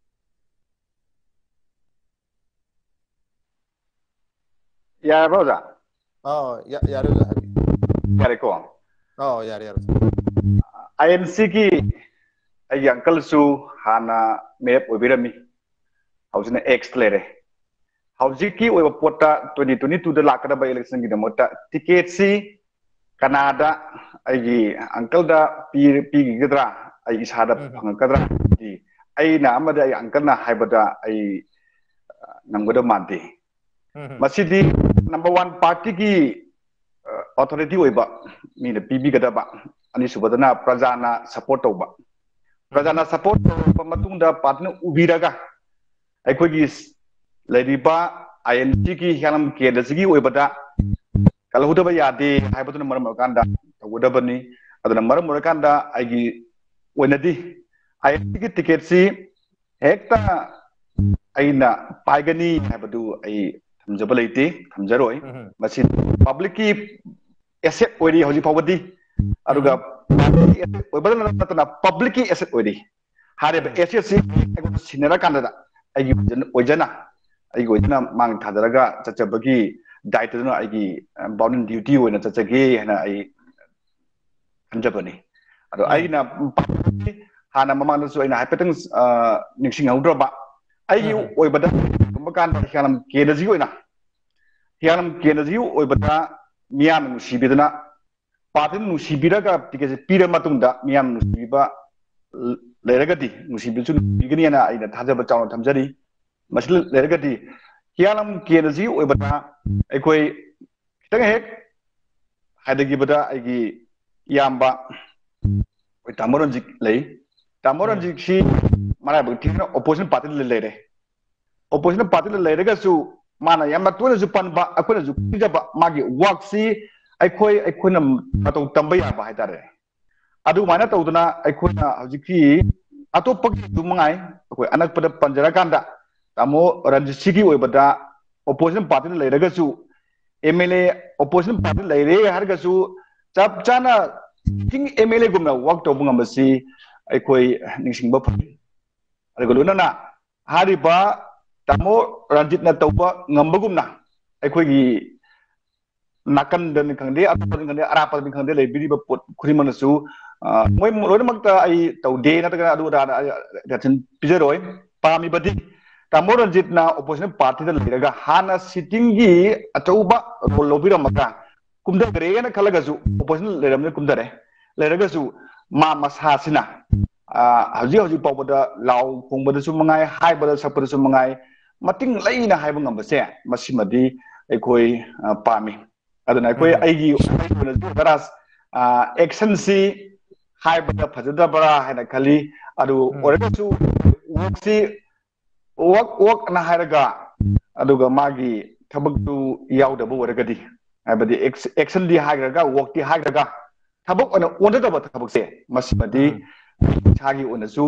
या रोजा हां या यारे ओजा यारे को हां यारे यारे I N C की आई अंकल सु हाना मेप ओबिरमी हाउजना एक्स लेरे हाउजी की ओबा पोटा twenty twenty-two द लाकदा बाय इलेक्शन की दमोटा टिकट सी कनाडा आई अंकल दा पी पी गदरा आई इसादा फंगकदरा दी आई ना अमदा आई अंकल ना हाइबदा आई नंगोदा मानते मसीदी नंबर one पार्टी की अथॉरिटी ओइबा मीना पीबी गदबा अनि सुबदना प्रजाना सपोर्ट तौबा प्रजाना सपोर्ट तौबा मतुंगदा पार्टन उबिरगा अखोगी लेरिबा I N C की हेलम केदसगी ओइबदा कलहुदबा यादे हाइबदुना मरम कांदा तौदबनी अदना मरम मरकांदा आइगी ओइनदी I N C की टिकट सी हेक्ता आइना पाइगनी हाइबदु आई थमजबा लेते थमजरोय मसी पब्लिक की एसेट ओइरी हौजी फावदी अरुगा ओइबदन नतना पब्लिक की एसेट ओइदी हारे एसेट सी सिनरा कांदा आइगी ओइजना आइगी ओइजना मांग थादरगा चचबगी दायित्व दुना आइगी बाउंड ड्यूटी ओइना चचगे हना आई खंजबनी अदो आइना हाना ममानसु आइना हाइपेटंग निक्सिंग हौद्रबा आइगी ओइबदा मकान हियालम केनजी ओइना हियालम केनजी ओइबदा मियाम नुसिबिदना पार्टी नुसिबिरगा टिकेट पीर मतुंगदा मियाम नुसिबा लेरगदी नुसिबिसु नुसिगनिना आइना थाजबा चावना थमजरी मसल लेरगदी हियालम केनजी ओइबदा अखोय खितंग हेक हादगिबदा आइगी याम्बा ओइ तामोरंजिक लई तामोरंजिक सी माना बथिना ओपोजिशन पार्टी लेरे ओपोजिशन पार्टी लेरगसु माना याम तोनसु पनबा अखोनसु किजबा मागी वर्कसी अखोय अखोना मतौ तंबा याबा हाइतारे अदु माना तौदना अखोना हजिकी अतोपक दुमंगाई अखोय अनकपद पंजरा कांदा तामो रंजिसिगी ओइबदा ओपोजिशन पार्टी लेरगसु एमएलए ओपोजिशन पार्टी लेरे हरगसु चप चाना थिंग एमएलए गुमना वर्क तौबंगमसी अखोय निसिंगबा फइ अदगलुना हारिबा तामो रंजित ना तौबा ngambagumna अखोयगी नाकन दन खंदे अतपन खंदे अरापन खंदे लेबिरिबा पोट खुरिमनसु मोय लोइमक्ता आई तौदे नतगा अदु रचन पिजरोय पामिबदी तामो रंजित ना ओपोजिशन पार्टी दा लेरगा हाना सिटिंग गी अचौबा रोल लोबिरमका कुमदगरे ना खलगसु ओपोजिशन लेरमने कुमदरे लेरगसु मा मसासिना हजि हजि पावबदा लाव खोंबदसु मंगाय हाइबदा सपदसु मंगाय मतिंग लैना हाइब ngambase masimadi अखोय पामी अदना अखोय आइगी बरास एक्शन सी हाइबदा फजदबरा हैना खली अदु ओरगसु वक्सी वक वक ना हायरगा अदुगा मागी थबकदु यावदबो ओरगदी हाइबदी एक्शन दी हायरगा वक दी हायरगा थबक ओना ओनदबा थबकसे masimadi छागी ओनसु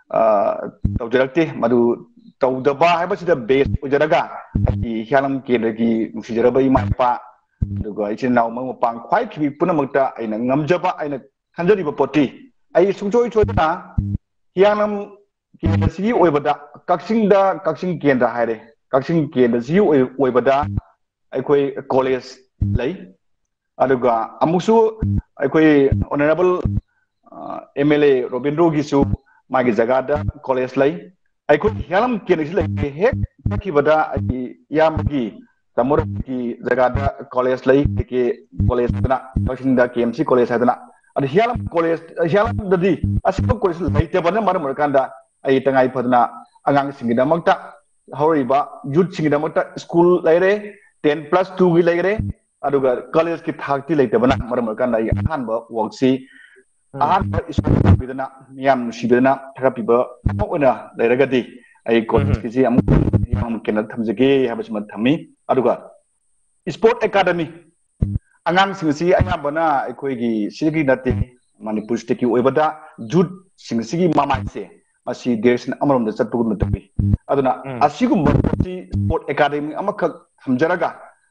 तौजरक्ते मदु तौदबा हाइबसिदा बेस उजरगा हियालम केदगी नुसिजरबा इमापा दुगा इचिन नाव मंग पांग ख्वाइ खिबि पुनमक्ता आइना ngamjaba आइना खंजरिबा पोटी आई सुंचोय चोयना हियालम केदसी ओइबदा कक्सिंगदा कक्सिंग केंद्र हायरे कक्सिंग केंद्रसी ओइबदा अखोय कॉलेज लई अदुगा अमुसु अखोय ऑनरेबल एमएलए रोबिंद्रो गिसु मागी जगादा कॉलेज लई अखोय हियालम केनसी लई हेक खिबदा आई यामगी तमोर की जगादा कॉलेज लई के कॉलेज तना कक्सिंगदा केएमसी कॉलेज हादना अद हियालम कॉलेज हियालम ददी असिब कॉलेज लईते बना मर मरकांदा आई तंगाई फदना अंगांग सिंगिदमक्ता हौरिबा यूथ सिंगिदमक्ता स्कूल लैरे ten plus two गी लैरे अदुगा कॉलेज की थाक्ति लईते बना मर मरकांदा आई अहानबा वर्कसी अहानबा स्कूल बिदना मियाम नुसिबिदना थरापिबा ओना लैरगदी आई कॉलेज की जी अमु याम केना थमजगे हाबसम थमी अदुगा स्पोर्ट एकेडमी अंगांग सिंगसी अयाबना अखोयगी सिगी नते मणिपुर स्टेट की ओइबदा यूथ सिंगसी मामाइसे असी डायरेक्शन अमरम द चटपुगुम नतबी अदुना असिगुम बसी स्पोर्ट एकेडमी अमखक थमजरगा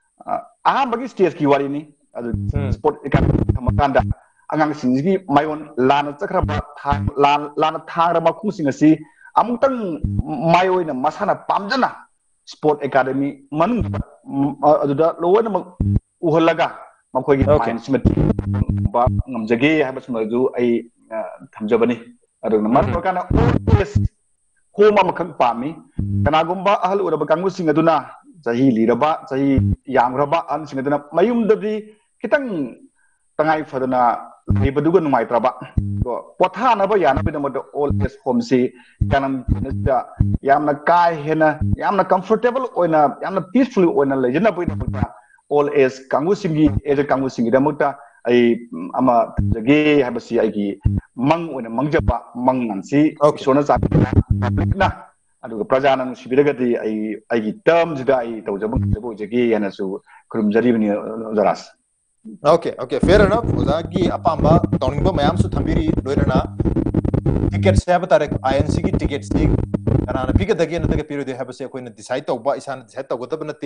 अहाबगी स्टेज की वारिनी अदु स्पोर्ट एकेडमी थमकांदा अंगांग सिंगसी मायोन लाना चखरबा लान लाना थांगरबा खुसिंगसी अमुतंग मायोइना मसाना पामजना स्पोर्ट एकेडमी मनु अदुदा लोवन उहलगा मखोगी माइंडसेट बा ngamjage habasmadu ai thamjabani aduna markana oes homa makhang pami kanagumba ahal uraba kangu sing aduna jahi liraba jahi yangraba an sing aduna mayum dadi kitang tangai fadana lebaduga numai traba potha na ba yana bidamada all age home si kanam da yamna kai hena yamna comfortable oina yamna peaceful oina lejana bidamada all age kangu singi age kangu singi damukta ai ama jage habasi ai gi mang oina mangjaba mang nansi sona sa public na aduga prajana nu sibiragati ai ai gi terms da ai tawjabang jabo jage yana su kurumjari bani zaras okay okay fair enough uzagi apamba tawingba mayam su thambiri doirana ticket sab tarek inc gi ticket si kana na piga dagi na daga period habasi koina decide tawba isana decide tawgotaba nate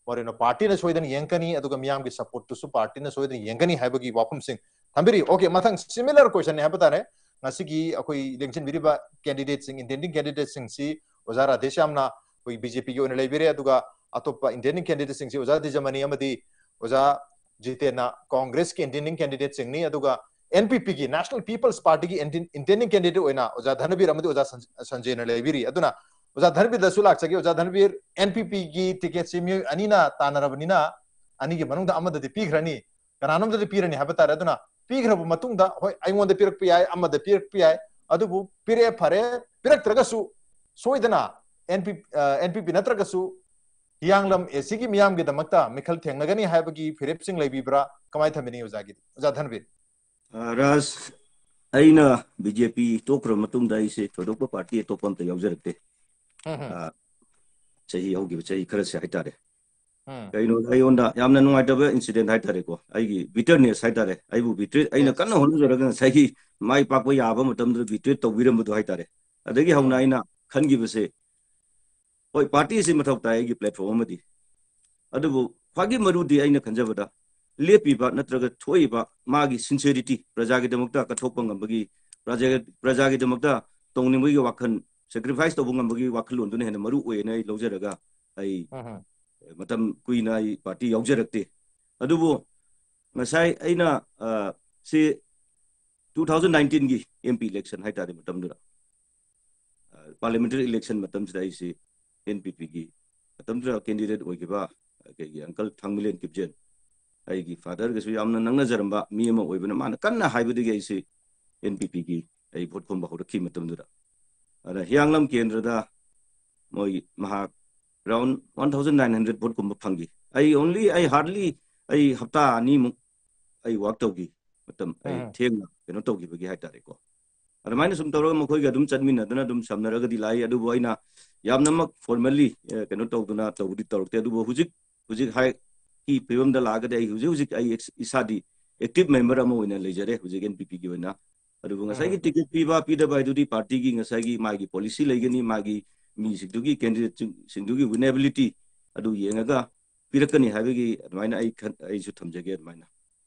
मोरेनो पार्टी ने सोइदन यंकनी अदुगा मियाम की सपोर्ट टू सु पार्टी ने सोइदन यंकनी हाइबगी वाफम सिंह थंबिरी ओके मथंग सिमिलर क्वेश्चन है बतारे ngasi akoi election biriba candidate sing intending candidate sing si ozara deshamna koi bjp gi ona leibire aduga atopa intending candidate sing si oza dijamani amadi oza jitena congress ki intending candidate sing ni aduga npp gi national people's party gi intending candidate oina oza dhanbir amadi oza sanjay na leibiri aduna oza dhanbir da sulak chagi oza dhanbir npp gi ticket simi anina tanarabnina ani gi manung da amada de pigrani kananam da pirani habata aduna पीग्रब मतुंगदा होय आइंगोंद पिरक पियाय अमद पिरक पियाय अदुबु पिरे फरे पिरक त्रगसु सोइदना एनपी एनपीपी नत्रगसु हियांगलम एसीगी मियाम गे दमक्ता मिखल थेंगनगनी हायबगी फिरेप सिंह लेबिब्रा कमाय थमिनी उजागी उजा धनबीर राज अइना बीजेपी तोक्र मतुंगदा इसे थोदोप पार्टी तोपम त यावजरते चही होगी चही खरसे हाइतारे कईनो अयोंदा यामना नुंगाइतबे इंसिडेंट हाइतारे को आइगी बिटरनेस हाइतारे आइबु बिटर अइना कन्न होनुजरगन साइगी माइ पाकबो याबा मतमदु बिटर तौबिरमदु हाइतारे अदगी हौना अइना खनगिबसे होय पार्टी से मथौ ताइगी प्लेटफॉर्म अमदि अदुबु फागी मरुदि अइना खनजबदा लेपिबा नत्रग थोइबा मागी सिंसियरिटी प्रजागी दमक्ता कथोपंग गंबगी प्रजा प्रजागी दमक्ता तौनिमुगी वाखन सैक्रिफाइस तौबंगंबगी वाखलोंदुने हेन मरु ओयना लौजरगा आई मतम कुइना पार्टी यावजरक्ते अदुबो ngasai aina se twenty nineteen gi mp election haitare matam dura parliamentary election matam sida isi npp gi matam dura candidate oigiba ke gi uncle thangmilen kipjen ai gi father ga su yamna nangna jaramba mi ama oibana mana kanna haibudi gi isi npp gi ai vote khomba horakhi matam dura ara hianglam kendra da moi maha around nineteen hundred vote kumba phangi I only I hardly I hafta ani mu I work tawgi matam I thengna keno tawgi bagi haitare ko ara maina sum tawra ma khoi ga dum chanmina dana dum samnaraga di lai adu boina yamna mak formally keno tawduna tawdi tawrte adu hujik hujik hai ki pibam da laga dai hujik hujik I isadi active member ama oina lejare hujik npp gi oina adu ngasai gi ticket piba pida bai du di party gi ngasai gi magi policy legani magi mi sigdugi candidate singdugi winnability adu yengaga pirakani habigi admaina ai ai su thamjage admaina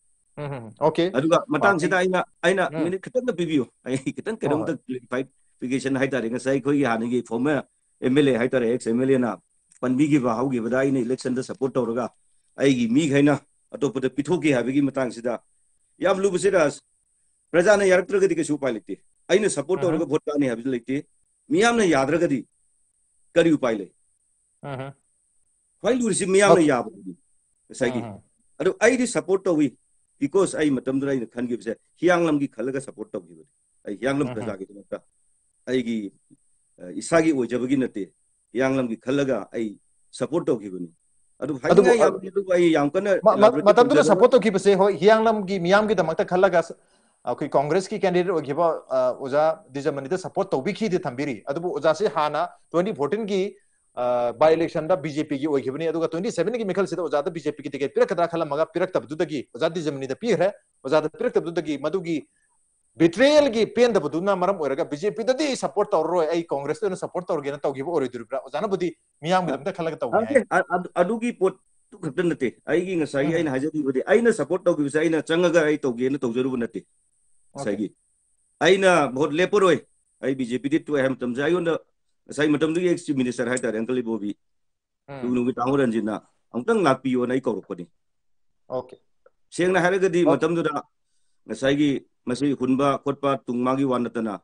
okay aduga matang sida aina aina minute khatan da bibiyo ai khitan kedam da clarification haitare ngasai khoi gi hanigi former mla haitare ex mla na panbi gi ba haugi bada ina election da support tawraga ai gi mi khaina atopada pithoki habigi matang sida yam lu bisiras praja na yaraktraga di ke su pailite aina support tawraga vote ani habigi lekte miyam na yadraga di kari upai le uh-huh while you receive miyam na yab saigi adu ai di support to wi because ai matam dra ai khan gi bse hianglam gi khalaga support to gi ai hianglam praja gi ta ai gi isagi ojabagi nate hianglam gi khalaga ai support to gi bani adu adu adu ai yam kana matam dra support to gi bse ho hianglam gi miyam gi damakta khalaga अखोई कांग्रेस की कैंडिडेट ओगिबा ओजा दिजमनी द सपोर्ट तौबी खी दे थंबिरी अदुबु ओजा से हाना twenty fourteen की बाय इलेक्शन दा बीजेपी की ओगिबनी अदुगा twenty seven की मिखल से ओजा द बीजेपी की टिकट पिरक दा खला मगा पिरक तब दुदगी ओजा दिजमनी द पीर है ओजा द पिरक तब दुदगी मदुगी बिट्रेयल की पेन द बुदुना मरम ओरगा बीजेपी द दी सपोर्ट तौरो आई कांग्रेस द सपोर्ट तौरगे न तौगिबो ओरै दुरब्रा ओजा न बुदी मियाम गदम द खला तौगी अदुगी पोट तु खतन नते आई गी ngasai ai na hajadi budi ai na support taugi bisa ai na changaga ai tauge na taujaru nate saigi aina vote leporoi ai bjp dit to ham tam jai on sai matam du ex chief minister hai tar uncle bobi tu nu bi tanguran jinna amtang lakpi on ai korokoni okay sengna haraga di matam du da ngasai gi masi hunba khotpa tungma gi wanatana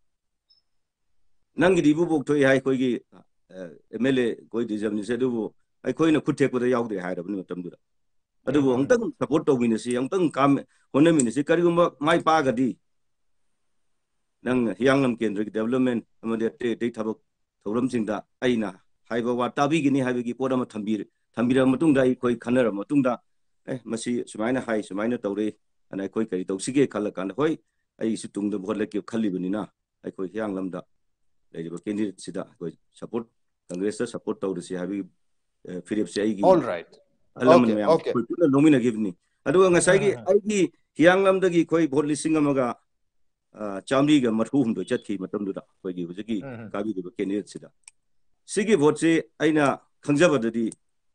nangi di bu bok thoi hai koi gi mla koi dijam ni se du bu ai koi na khutek ko da yaw de hai ra bani matam du da adu bu amtang support to win si amtang kam hone min si kari gumba mai pa ga di nang hianglam kendra ki development amade te te thabak thoram sing da aina haiba wa tabi gi ni haiba gi podam thambir thambira matung da koi khanara matung da eh masi sumaina hai sumaina tawre ana koi kari tawsige khala kan hoi ai su tung da bhol ki khali bani na ai koi hianglam da le ba candidate sida koi support congress support tawre si haibi philip se ai gi all right okay okay koi nomina givni adu ngasai gi ai gi hianglam da gi koi vote listing amaga chamri ga marhum do chat ki matam du da koi gi hujiki kabi de candidate sida sigi vote se aina khangjaba da di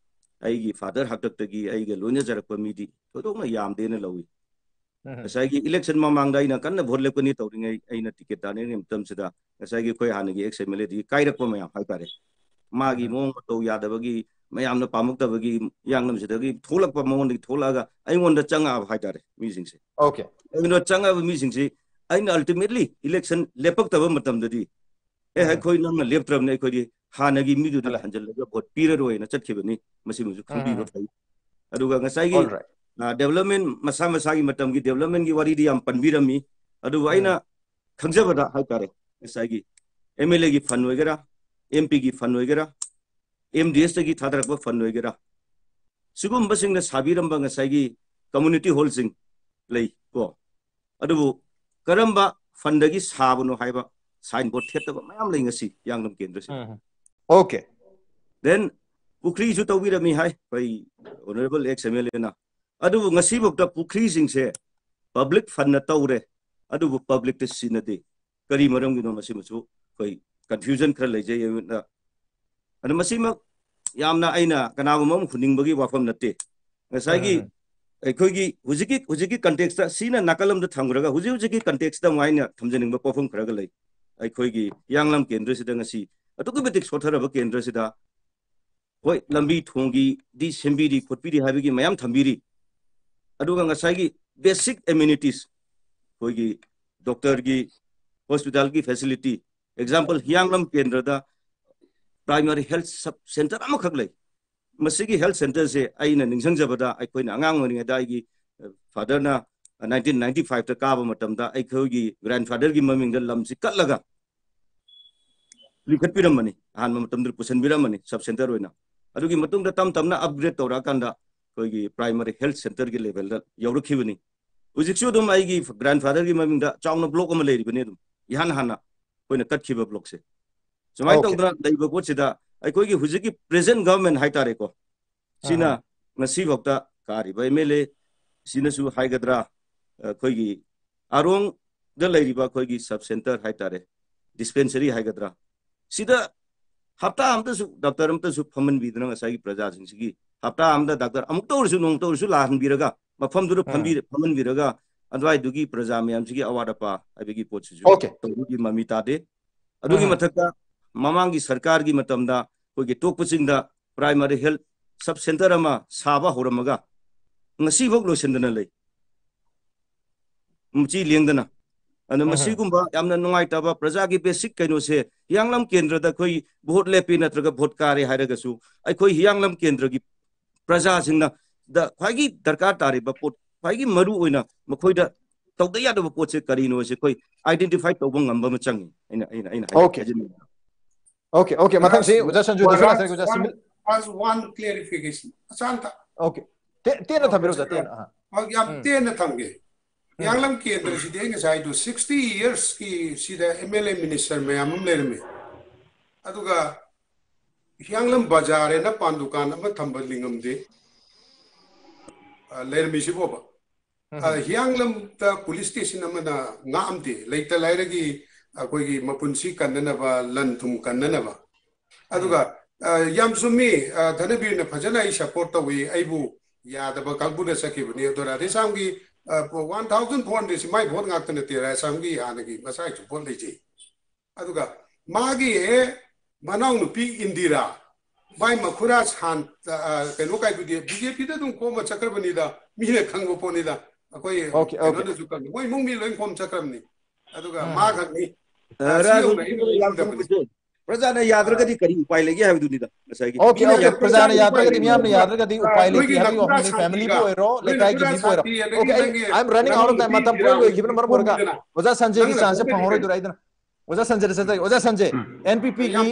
ꯑꯩꯒꯤ ꯐꯥꯗꯔ ꯍꯥꯛꯇꯛꯇꯒꯤ ꯑꯩꯒ ꯂꯣꯏꯅꯖꯔꯛꯄ ꯃꯤꯗꯤ ꯊꯣꯏꯗꯣꯛꯅ ꯌꯥꯝꯗꯦꯅ ꯂꯧꯏ ꯉꯁꯥꯏꯒꯤ ꯏꯂꯦꯛꯁꯟ ꯃꯃꯥꯡꯗ ꯑꯩꯅ ꯀꯟꯅ ꯚꯣꯠ ꯂꯦꯞꯀꯅꯤ ꯇꯧꯔꯤꯉꯩ ꯑꯩꯅ ꯇꯤꯀꯦꯠ ꯇꯥꯟꯅꯔꯤꯉꯩ ꯃꯇꯝꯁꯤꯗ ꯉꯁꯥꯏꯒꯤ ꯑꯩꯈꯣꯏ ꯍꯥꯟꯅꯒꯤ ꯑꯦꯛꯁ ꯑꯦꯝ ꯑꯦꯜ ꯑꯦꯗꯒꯤ ꯀꯥꯏꯔꯛꯄ ꯃꯌꯥꯝ ꯍꯥꯏꯇꯥꯔꯦ ꯃꯥꯒꯤ ꯃꯑꯣꯡ ꯃꯇꯧ ꯌꯥꯗꯕꯒꯤ ꯃꯌꯥꯝꯅ ꯄꯥꯝꯃꯛꯇꯕꯒꯤ ꯌꯥꯡꯂꯝꯁꯤꯗꯒꯤ ꯊꯣꯛꯂꯛꯄ ꯃꯉꯣꯟꯗꯒꯤ ꯊꯣꯛꯂꯛꯑꯒ ꯑꯩꯉꯣꯟꯗ ꯆꯪꯉꯛꯑꯕ ꯍꯥꯏꯇꯥꯔꯦ ꯃꯤꯁꯤꯡꯁꯦ ओके ꯑꯩꯉꯣꯟꯗ ꯆꯪꯉꯛꯑꯕ ꯃꯤꯁꯤꯡꯁꯤ ꯑꯩꯅ ꯑꯜꯇꯤꯃꯦꯠꯂꯤ ꯏꯂꯦꯛꯁꯟ ꯂꯦꯞꯄꯛꯇꯕ ꯃꯇꯝꯗꯗꯤ ꯑꯦ ꯑꯩꯈꯣꯏ ꯅꯪꯅ ꯂꯦꯞꯇ꯭ꯔꯕꯅꯤ ꯑꯩꯈꯣꯏꯗꯤ ꯍꯥꯟꯅꯒꯤ ꯃꯤꯗꯨꯗ ꯊꯟꯖꯜꯂꯒ ꯚꯣꯠ ꯄꯤꯔꯔꯣꯏꯅ ꯆꯠꯈꯤꯕꯅꯤ ꯃꯁꯤꯃꯁꯨ ꯈꯪꯕꯤꯕ ꯐꯩ ꯑꯗꯨꯒ ꯉꯁꯥꯏꯒꯤ ऑल राइट डेवलपमेंट मसा मसागी मतम की डेवलपमेंट की वारी दी हम पनबीरमी अदु आइना खंगजबदा हाइतारे ngसागी एमएलए की फंड वगैरह एमपी की फंड वगैरह एमडीएस की थादरक फंड वगैरह सिगुम बसिंग साबीरंबा ngसागी कम्युनिटी हॉल सिंग लई को अदु करंबा फंड की साबनो हाइबा साइन बोर्ड थेतबा मयाम लई ngasi यांगलम केंद्र से ओके देन पुखरी सु तौबीरमी हाय भाई ऑनरेबल एक्स एमएलए ना अदुबु ngasi bokta पुखरी सिंग से पब्लिक फंड तौरे अदुबु पब्लिक ते सिनदे करी मरम गिनो मसी मसु कोई कंफ्यूजन खर लेजे येना अदु मसी म यामना आइना कनागु मम खुनिंगबगी वाफम नते ngसागी अखोगी हुजिकी हुजिकी कंटेक्स्ट ता सीना नाकलम द थंगरगा हुजि हुजिकी कंटेक्स्ट ता वाइना थमजनिंगबा पफम खरगा लै अखोगी यांगलम केंद्र सिदा ngasi अतुकु बेटिक सोथरबा केंद्र सिदा होय लंबी थोंगी दी सेंबीरी खोटपीरी हाबिगी मयाम थंबीरी अदुगा ngसागी बेसिक एमिनिटीज होगी डॉक्टर की हॉस्पिटल की फैसिलिटी एग्जांपल हियांगलम केंद्र दा प्राइमरी हेल्थ सब सेंटर अम खगलै मसिगी हेल्थ सेंटर से आइना निंगसंगजबदा आइखोइना अंगांग मरिङदा आइगी फादर ना nineteen ninety-five ता काबा मतमदा आइखोगी ग्रैंडफादर की ममिंगदा लमसि कटलगा लिखतपिरमनी हान मतमदर पुसनबिरमनी सब सेंटर होइना अदुगी मतुंगदा तम तमना अपग्रेड तौरा कांदा कोई प्राइमरी हेल्थ सेंटर की लेवल दा यौरखिबनी उजिक्सु दुम आइगी ग्रैंडफादर की ममिंगदा चाउना ब्लॉक अमा लेरिबनी दुम इहान हाना कोइना कटखिबा ब्लॉक से सुमाइ तौदरा दैबा कोचिदा आइकोगी हुजिकी प्रेजेंट गवर्नमेंट हाइतारे को सिना ngasi bokta kariba एमएलए सिनसु हाइगद्रा कोइगी आरोंग दा लेरिबा कोइगी सब सेंटर हाइतारे डिस्पेंसरी हाइगद्रा सिदा हप्ता अमतसु डॉक्टर अमतसु फमन बिदना ngसागी प्रजा सिंसिगी हप्ता आमदा डॉक्टर अमुक तौरसु नोंग तौरसु लाहन बिरगा मफम दुर फमबि फमन बिरगा अदवाय दुगी प्रजा मयाम सिगी अवादपा आबेगी पोचसु ओके तौगी ममी तादे अदुगी मथका ममांगी सरकार की मतमदा कोगी टोकपसिंगदा प्राइमरी हेल्थ सब सेंटर अमा साबा होरमगा ngasi bok लोसनदना लै मुची लेंगदना अन मसीगुंबा यामना नुंगाइताबा प्रजा की बेसिक कैनो से हियांगलम केंद्र दा कोई वोट लेपि नत्रगा वोट कारे हायरगसु आई कोई हियांगलम केंद्र की प्रजा सिंगना दा खागी दरकार तारिबा पोट खागी मरु ओइना मखोइदा तौदा यादबा पोट से करिनो से कोई आइडेंटिफाई तौबा ngamba ma changi aina aina aina okay okay okay मतलब से उजा संजू दूसरा से उजा similar as one clarification asanta okay ते ते ना थबिरो जाते हैं हां और याम ते ना थमगे यांगलम केंद्र सिदे ngसाइ दु sixty years की सिदा एमएलए मिनिस्टर में हमम लेरमे अदुगा यांगलम बाजार ना पान दुकान अमा थंबलिंगम दे लेरमी सिबोबा हियांगलम ता पुलिस स्टेशन अमना ngaamde leita lairagi akoigi mapunsi kannanaba lanthum kannanaba aduga yam sumi dhanabir na phajana I support tawi aibu yadaba kalbuna sakibni adora resamgi one thousand four hundred mai bhot ngakta ne tera samgi anagi masai support leji aduga magi e manau nu pi indira bai makhura san keno kai du bjp da dum ko ma chakrabani da mi ne khangbo poni da akoi okay okay moi mung mi loin kom chakramni aduga ma khakni प्रजा ने यादरगदी करी उपाय लेगे है दुनिदा ngसागी ओके ओके प्रजा ने यादरगदी मियाम ने यादरगदी उपाय लेगी है अपनी फैमिली को एरो लेकाई की भी एरो okay I am running out of time मतलब पूरा वो गिवन मर मोरगा ओजा संजय की चांस से फंगोरे दुराई दना ओजा संजय संजय ओजा संजय एनपीपी की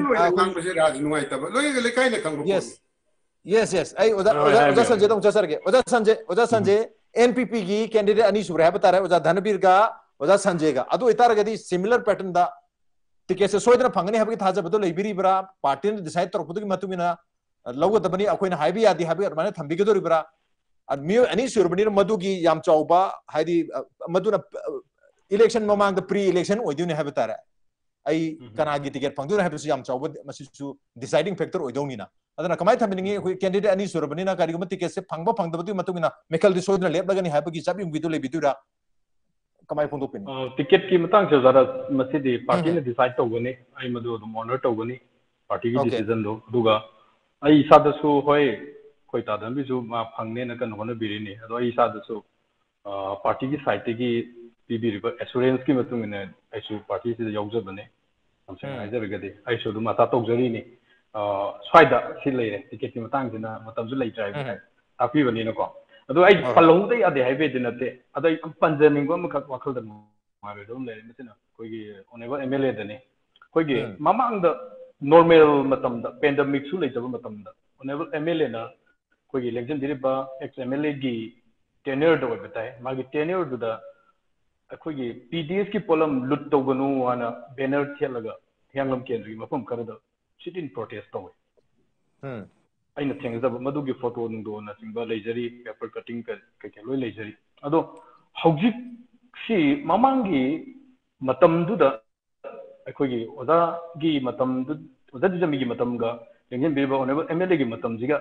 लेकाई ने खंगो यस यस यस आई ओजा ओजा संजय तो चसर के ओजा संजय ओजा संजय एनपीपी की कैंडिडेट अनी सुब्रह बता रहा है ओजा धनबीर का ओजा संजय का अदो इतारगदी सिमिलर पैटर्न दा टिकेट से सोइदना फंगनी हबकी थाजबदो लेबिरिब्रा पार्टी ने डिसाइड तोरपदुगी मतुमिना लौगदबनी अखोइना हाइबी यादी हाबी अरमाने थंबिगदोरिब्रा अदमी अनी सुरबनी मदुगी याम चौबा हाइदी मदुना इलेक्शन ममांग द प्री इलेक्शन ओइदुने हाबतारा आई कनागी टिकेट फंगदुना हाबसु याम चौबा मसिसु डिसाइडिंग फैक्टर ओइदोंगिना adana kamai thamini khoi candidate ani surabani na kari gumati kese phangba phangdabatu matungina mekhal di soidna leblagani haibagi chabi bidu le bidura kamai phongdo pin ticket ki matang se zara masidi party ne decide togani ai madu honor togani party ki decision do duga ai sada su hoi khoi ta dan bi su ma phangne na kan honor birini ado ai sada su party ki side ki pi bi assurance ki matungina ai su party se yaujabane amse ai jarigade ai su du mata togjari ni swaida silai ticket ki matang jina matam ju lai trai ba tapi bani na ko ado ai palong dai ade hai be din ate ado ai panjaning go makak wakhal da ma be dum le misina koi gi honorable M L A da ne koi gi mamang da normal matam da pandemic su lai jaba matam da honorable M L A na koi gi election diri ba ex M L A gi tenure da ba tai ma gi tenure du da koi gi P D S ki polam lut to ganu wana banner thelaga thianglam kendri mafam kar da sit in protest to hmm aina thengzaba madugi photo nungdo na singba leijari paper cutting ka ka loi leijari ado hojik si mamangi matam du da akoi gi oda gi matam du oda di jami gi matam ga lengin be ba honorable M L A gi matam jiga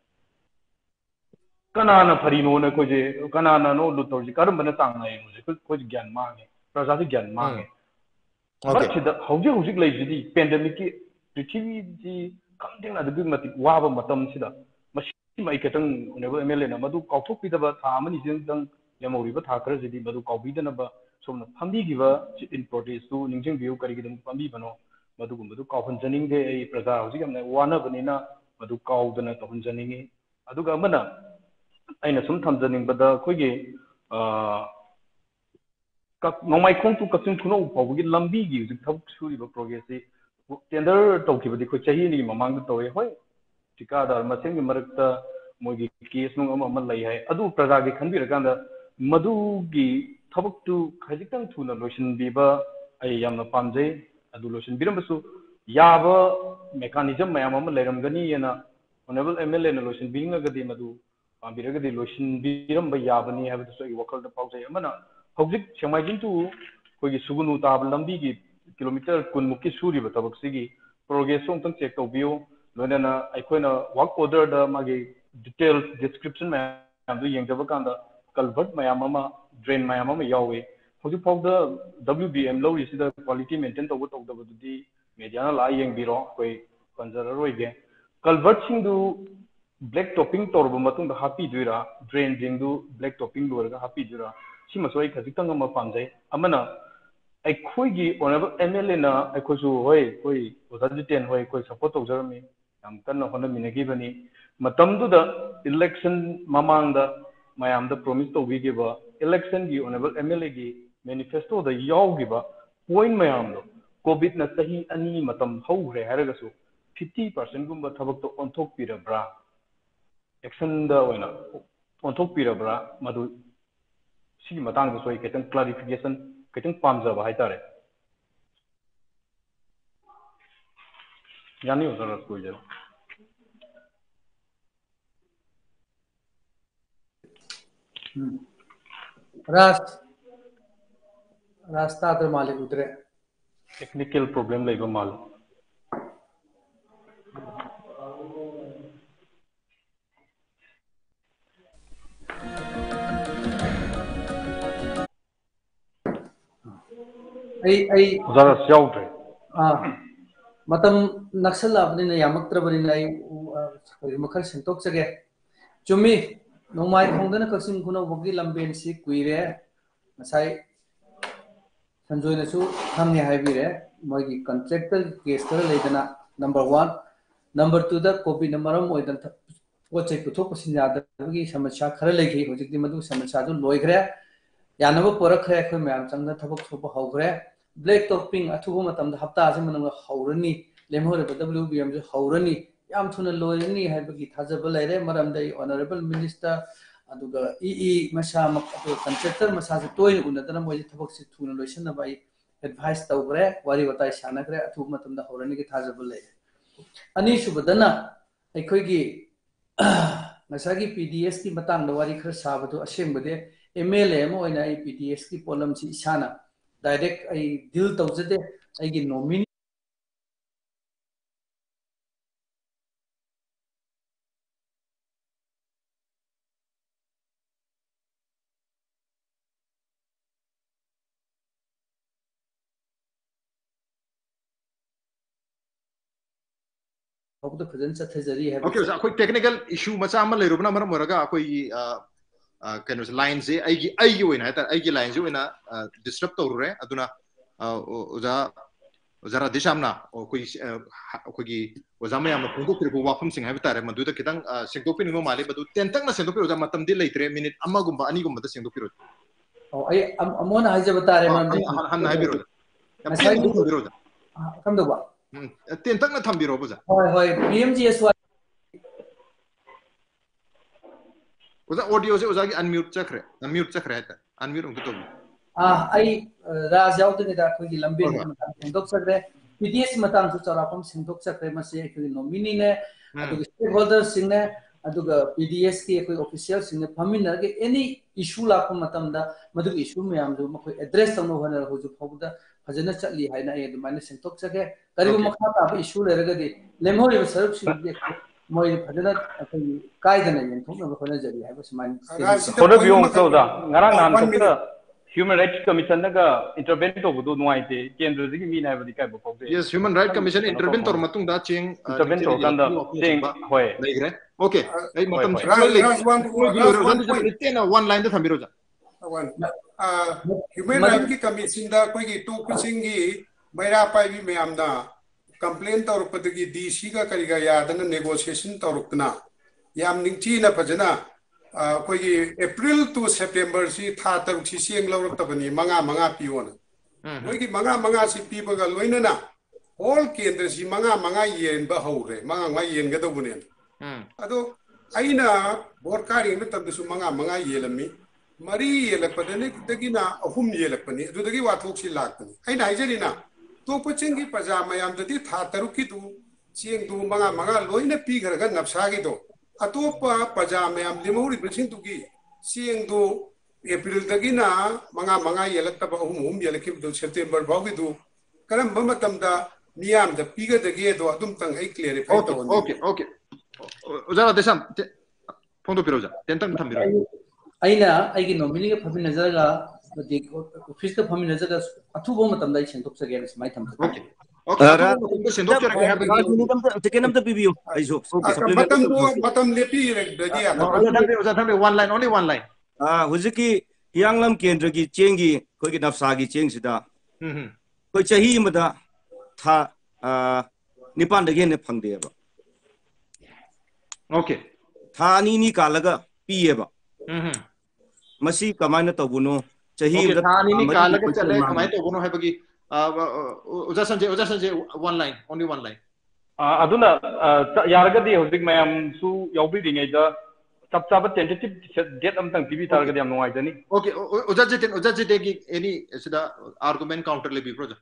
kana na pharino na ko je kana na no lutor ji karam bana tang na yu ko ko gyan mange praja ji gyan mange okay chida hojik hojik leijidi pandemic ki prithvi ji kamding adu mati waba matam sida masi mai ketang honorable M L A na madu kauthok pidaba tha amani jing dang yamori ba tha khara jidi madu kaubidana ba somna phambi giba in protest tu ningjing view kari gidam phambi bano madu gum madu kaufan janing de ai praja hauji gamna wana banina madu kaudana tawun janingi aduga amana aina sum thamjaning bada khoige a kak nomai khong tu kaksin thuno upawgi lambi gi zik thab suri ba progress tender tawkibadi ko chahi ni mamang to hoi tikadar maseng marakta mogi case nung ama lai hai adu praja gi khanbir kanda madu gi thabuk tu khajitang thuna lotion biba ai yamna pamjai adu lotion biram basu yaba mechanism mayam ama lairam gani yana honorable M L A na lotion binga gadi madu pambira gadi lotion biram ba yabani ha so gi wakal da paujai amana hojik semaijin tu ko gi sugunu tab lambi gi kilometer kun muki suri ba tabak sigi progress song tang check to view lona na aikoina work order da magi detail description ma am du yeng jaba kanda culvert mayam ama drain mayam ama yawe hoju pok da W B M low is the quality maintain to to da di media na la yeng biro koi panjara roi ge culvert sing du black topping tor ba matung da happy duira drain jing du black topping du ga happy duira sima soi khajitang ama pamjai amana aikoigi honorable M L A na aikosu hoi koi odajiten hoi koi support tawjarami yam kanna hona minagi bani matam du da election mamang da mayam da promise to wi giba election gi honorable M L A gi manifesto da yaw giba point mayam do covid na sahi ani matam hauhre haraga su fifty percent gumba thabak to onthok pirabra action da oina onthok pirabra madu si matang da soi ketang clarification ketang pamjaba hai tare yani uzara ko je ras rasta to malik utre technical problem laiba mal ai ai zara syautre ah matam naksal abnina yamaktra banina ai makhal sentok chage chumi nomai khongdana kaksim kuno bogi lamben si kuire masai sanjoy na su thamni haibire mogi contractual case tara leidana number one number two da copy number am oidan pochai puthok pasinja da gi samasya khara legi hojikti madu samasya ju loigre yanaba porakhre khoi mayam changda thabak thopa hogre black topping athuba matam da hafta ase manang haurani lemhore W B M ju haurani yam thuna loirani haibagi thajaba laire maram dai honorable minister aduga E masa mak atu contractor masa se toin unadana moi thabak se thuna loisana bai advice tawgre wari watai sanagre athuba matam da haurani gi thajaba laire ani subadana aikhoi gi nasagi P D S ki matang da wari khar sabatu asembade M L A mo ina I P D S ki polam si isana direct ai deal tawjade ai gi nominee ꯐꯥꯎꯕꯗ ꯐꯖꯅ ꯆꯠꯊꯖꯔꯤ ꯍꯥꯏꯕ ओके अखोई टेक्निकल इशू मचा अमा लेरुबना मरम मरगा अखोई कनो लाइन से आइगी आइगी ओइना है आइगी लाइन से ओइना डिस्टर्ब तौरुरे अदुना ओजा ओजारा दिशामना अखोई अखोई ओजा मयामना फोंदोक्तिरबो वाफम सिंग हाइबा तारे मदुदा खितंग सेंगदोक्पिनिंगो माले मदु तेंतंगना सेंगदोक्पिरो ओजा मतम दि लेइत्रे मिनिट अमागुम्बा अनिगुम्बा सेंगदोक्पिरो ओ आई अमोना हाइजबा तारे मरम हम हाइबिरो हाइबिरो कमदोबा तेंतंगना थंबिरो बुजा होय होय पीएमजीएसवाई ओजा ऑडियो से ओजा की अनम्यूट चक्रे अनम्यूट चक्रे है अनम्यूट उनको तो आ आई राज यावदने दा कोई लंबे सेंदोक सकरे पीडीएस मतंग सु चरापम सेंदोक सकरे मसे कोई नॉमिनी ने अदुग स्टेक होल्डर्स सिंग ने अदुग पीडीएस की कोई ऑफिशियल सिंग ने फमिनर के एनी इशू लाप मतम दा मदुग इशू मयाम जो मखोई एड्रेस तनो होनर हो जो फौदा फजन चली हाइना ए दुमाने सेंदोक सके करिब मखा ता इशू लेरगदि लेमोरि सरुप सिंग मोय फजन अखोई कायदने यंथोन होना जरी है बस मान थोड़ा भी हों तो दा ngarang nan to Human Rights Commission naga intervene to budu nuaite kendra digi mi nai badi kai bo pokde Yes Human Rights Commission intervene tor matung da ching intervene to kanda ching hoy legre okay ei matam le one line da thambiro ja one uh Human Rights Commission da koi gi to kuching gi maira pai bi me amda complaint tor padagi D C ga kari ga ya dana negotiation torukna yam ningchi na pajana कोई अप्रैल टू सितंबर सी था तरुक सी सेंग लौरक्तबनी मंगा मंगा पियोन मोइगी मंगा मंगा सी पीबगा लोइनना होल केंद्र सी मंगा मंगा येन बा हौरे मंगा मंगा येन गदबुने अदो आइना बोरकारी मतबसु मंगा मंगा येलमी मरी येलकपदने दगिना अहुम येलकपनी अदुदगी वाथोक सी लागपनी आइना हाइजरिना तो पचिंगी पजा मयाम ददी था तरुक की दु सेंग दु मंगा मंगा लोइना पीगरगा नफसागी दो अतोपा पजा मैम लिमौरी बिसिंग तुगी सिंग दो अप्रैल तगिना मंगा मंगा येलक्तब अहुम हुम येलकिब दो सितंबर भागी दो करम बमतमदा मियाम द पीगा दगे दो अदुम तंग आई क्लियरिफाई तो ओके ओके उजाला देशम फोंदो पिरोजा तेंतंग थंबिरो आइना आइगी नॉमिनी के फमिन नजरगा बदि ऑफिस के फमिन नजरगा अथुबो मतमदा सेंटोक सगे समाय थम ओके ओके तो सेंटोक चरगे है निगम टिकेनम त पीबीओ आइजो मतम तो मतम लेपी ददिया ओजा थंबे one line only one line आ हुजिकी हियांगलम केंद्र की चेंगी कोई नफसा की चेंग सिदा हम्म कोई चही मदा था आ निपान दगे ने फंगदेबा ओके था नी नी कालगा पीएबा हम्म मसी कमायन तबुनो चही था नी नी कालगा चले कमाय तबुनो है बगी उजा संजय उजा Sanjay one line only one line अदुना यारगदी हौजिक मयाम सु यावबिदिङैदा चप चाप टेंटेटिव डेट अमतंग पीबी तारगदी याम नुवाइदनी ओके उजा जितेन उजा जिते की एनी सिदा आर्गुमेंट काउंटर ले भी प्रोजेक्ट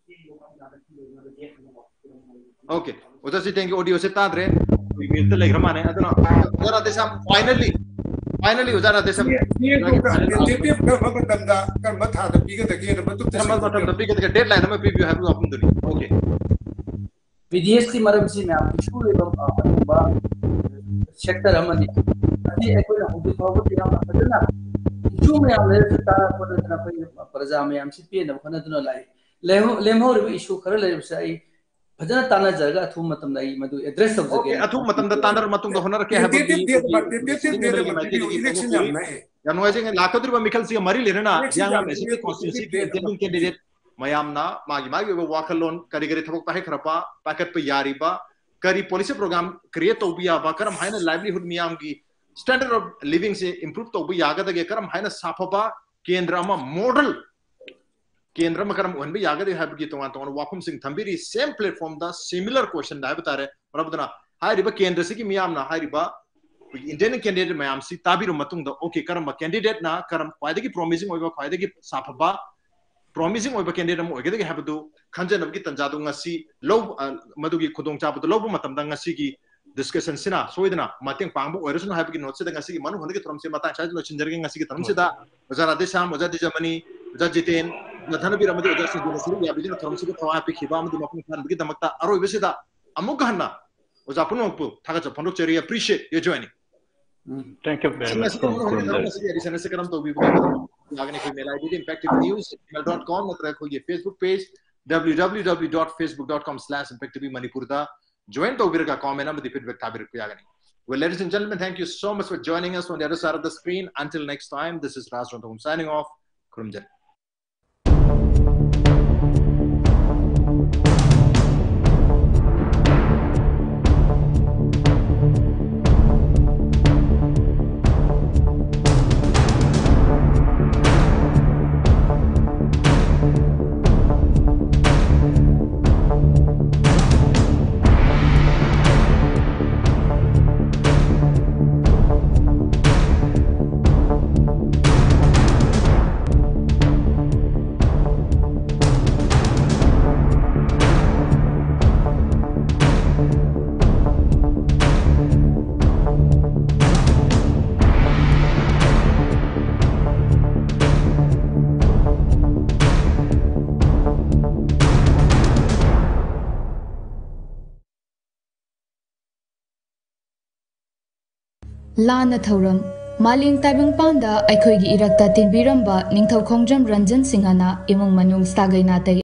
ओके उजा जितेन की ऑडियो से तादरे ईमेल ते लेग्रा माने अदना उजारा देशम फाइनली फाइनली उजारा देशम ये टेंटेटिव कर बतंदा कर मथा द पीगा दगे न बतु समझ बटन द पीगा दगे डेडलाइन में प्रीव्यू है अपन दुनी ओके पीडीएस की मरम सी मैं आपको शुरू एवं बा सेक्टर हमनी अति एकोला हुबी फावो तिना फजना जो में आले तारा पदना पई प्रजा में हम सिपे न खनदना लाई लेहो लेमहो रे इशू कर ले सई फजना ताना जरगा अथु मतम लाई मदु एड्रेस सब जगे अथु मतम द तानर मतुम द होनर के है इलेक्शन याम नहीं जनवाइजिंग लाकद्रि ब मिखल सी मरी लेना यांग में सी कॉन्स्टिट्यूएंसी के जनरल कैंडिडेट मयामना मागी मागी वाखलोन करिगरी थबक पाहे खरपा पैकेट पे यारीबा करी पॉलिसी प्रोग्राम क्रिएट तो बिया बा करम हाइना लाइवलीहुड मियाम की स्टैंडर्ड ऑफ लिविंग से इंप्रूव तो बिया गदगे करम हाइना साफबा केंद्र अमा मॉडल केंद्र में करम वनबी यागदे हाबगी तोन तोन वाफम सिंह थंबिरी सेम प्लेटफॉर्म दा सिमिलर क्वेश्चन दा बतारे रबदना हाइरिबा केंद्र से की मियामना हाइरिबा इंडियन कैंडिडेट मयाम सी ताबिरो मतुंग दा ओके करम कैंडिडेट ना करम क्वाइदगी प्रोमिसिंग ओइबा क्वाइदगी साफबा promising oiba candidate mo ogede habdu khanjan abgi tanjadu ngasi low madugi khudong chabdu low matamda ngasi gi discussion sina soidna mateng pangbu oirasuna habgi note da ngasi gi manu honde thromse mata chai lo chinjarge ngasi gi thromse da wazara de sam wazadi jamani wazajiten nathana bi ramadi wazasi gi nasiri ya bijina thromse gi thawa pi khiba amdi mapun khan bi damakta aroi besida amuk hanna wazapun okpu thaga cha phondok cheri appreciate your joining thank you very much Lagane ko email I D impactive news email dot com natra ko ye Facebook page w w w dot facebook dot com slash impactive manipur da join tobirga comment amadi feedback tabir kuyagani. Well, ladies and gentlemen, thank you so much for joining us on the other side of the screen. Until next time, this is Raj Rantong signing off. Kurumjat. Lana Thoram, Maling Taibang Panda, Aikogi Irakta Tinbiramba, Ningthau Khongjam Ranjan Singhana, Imong Manung Stagay Natay.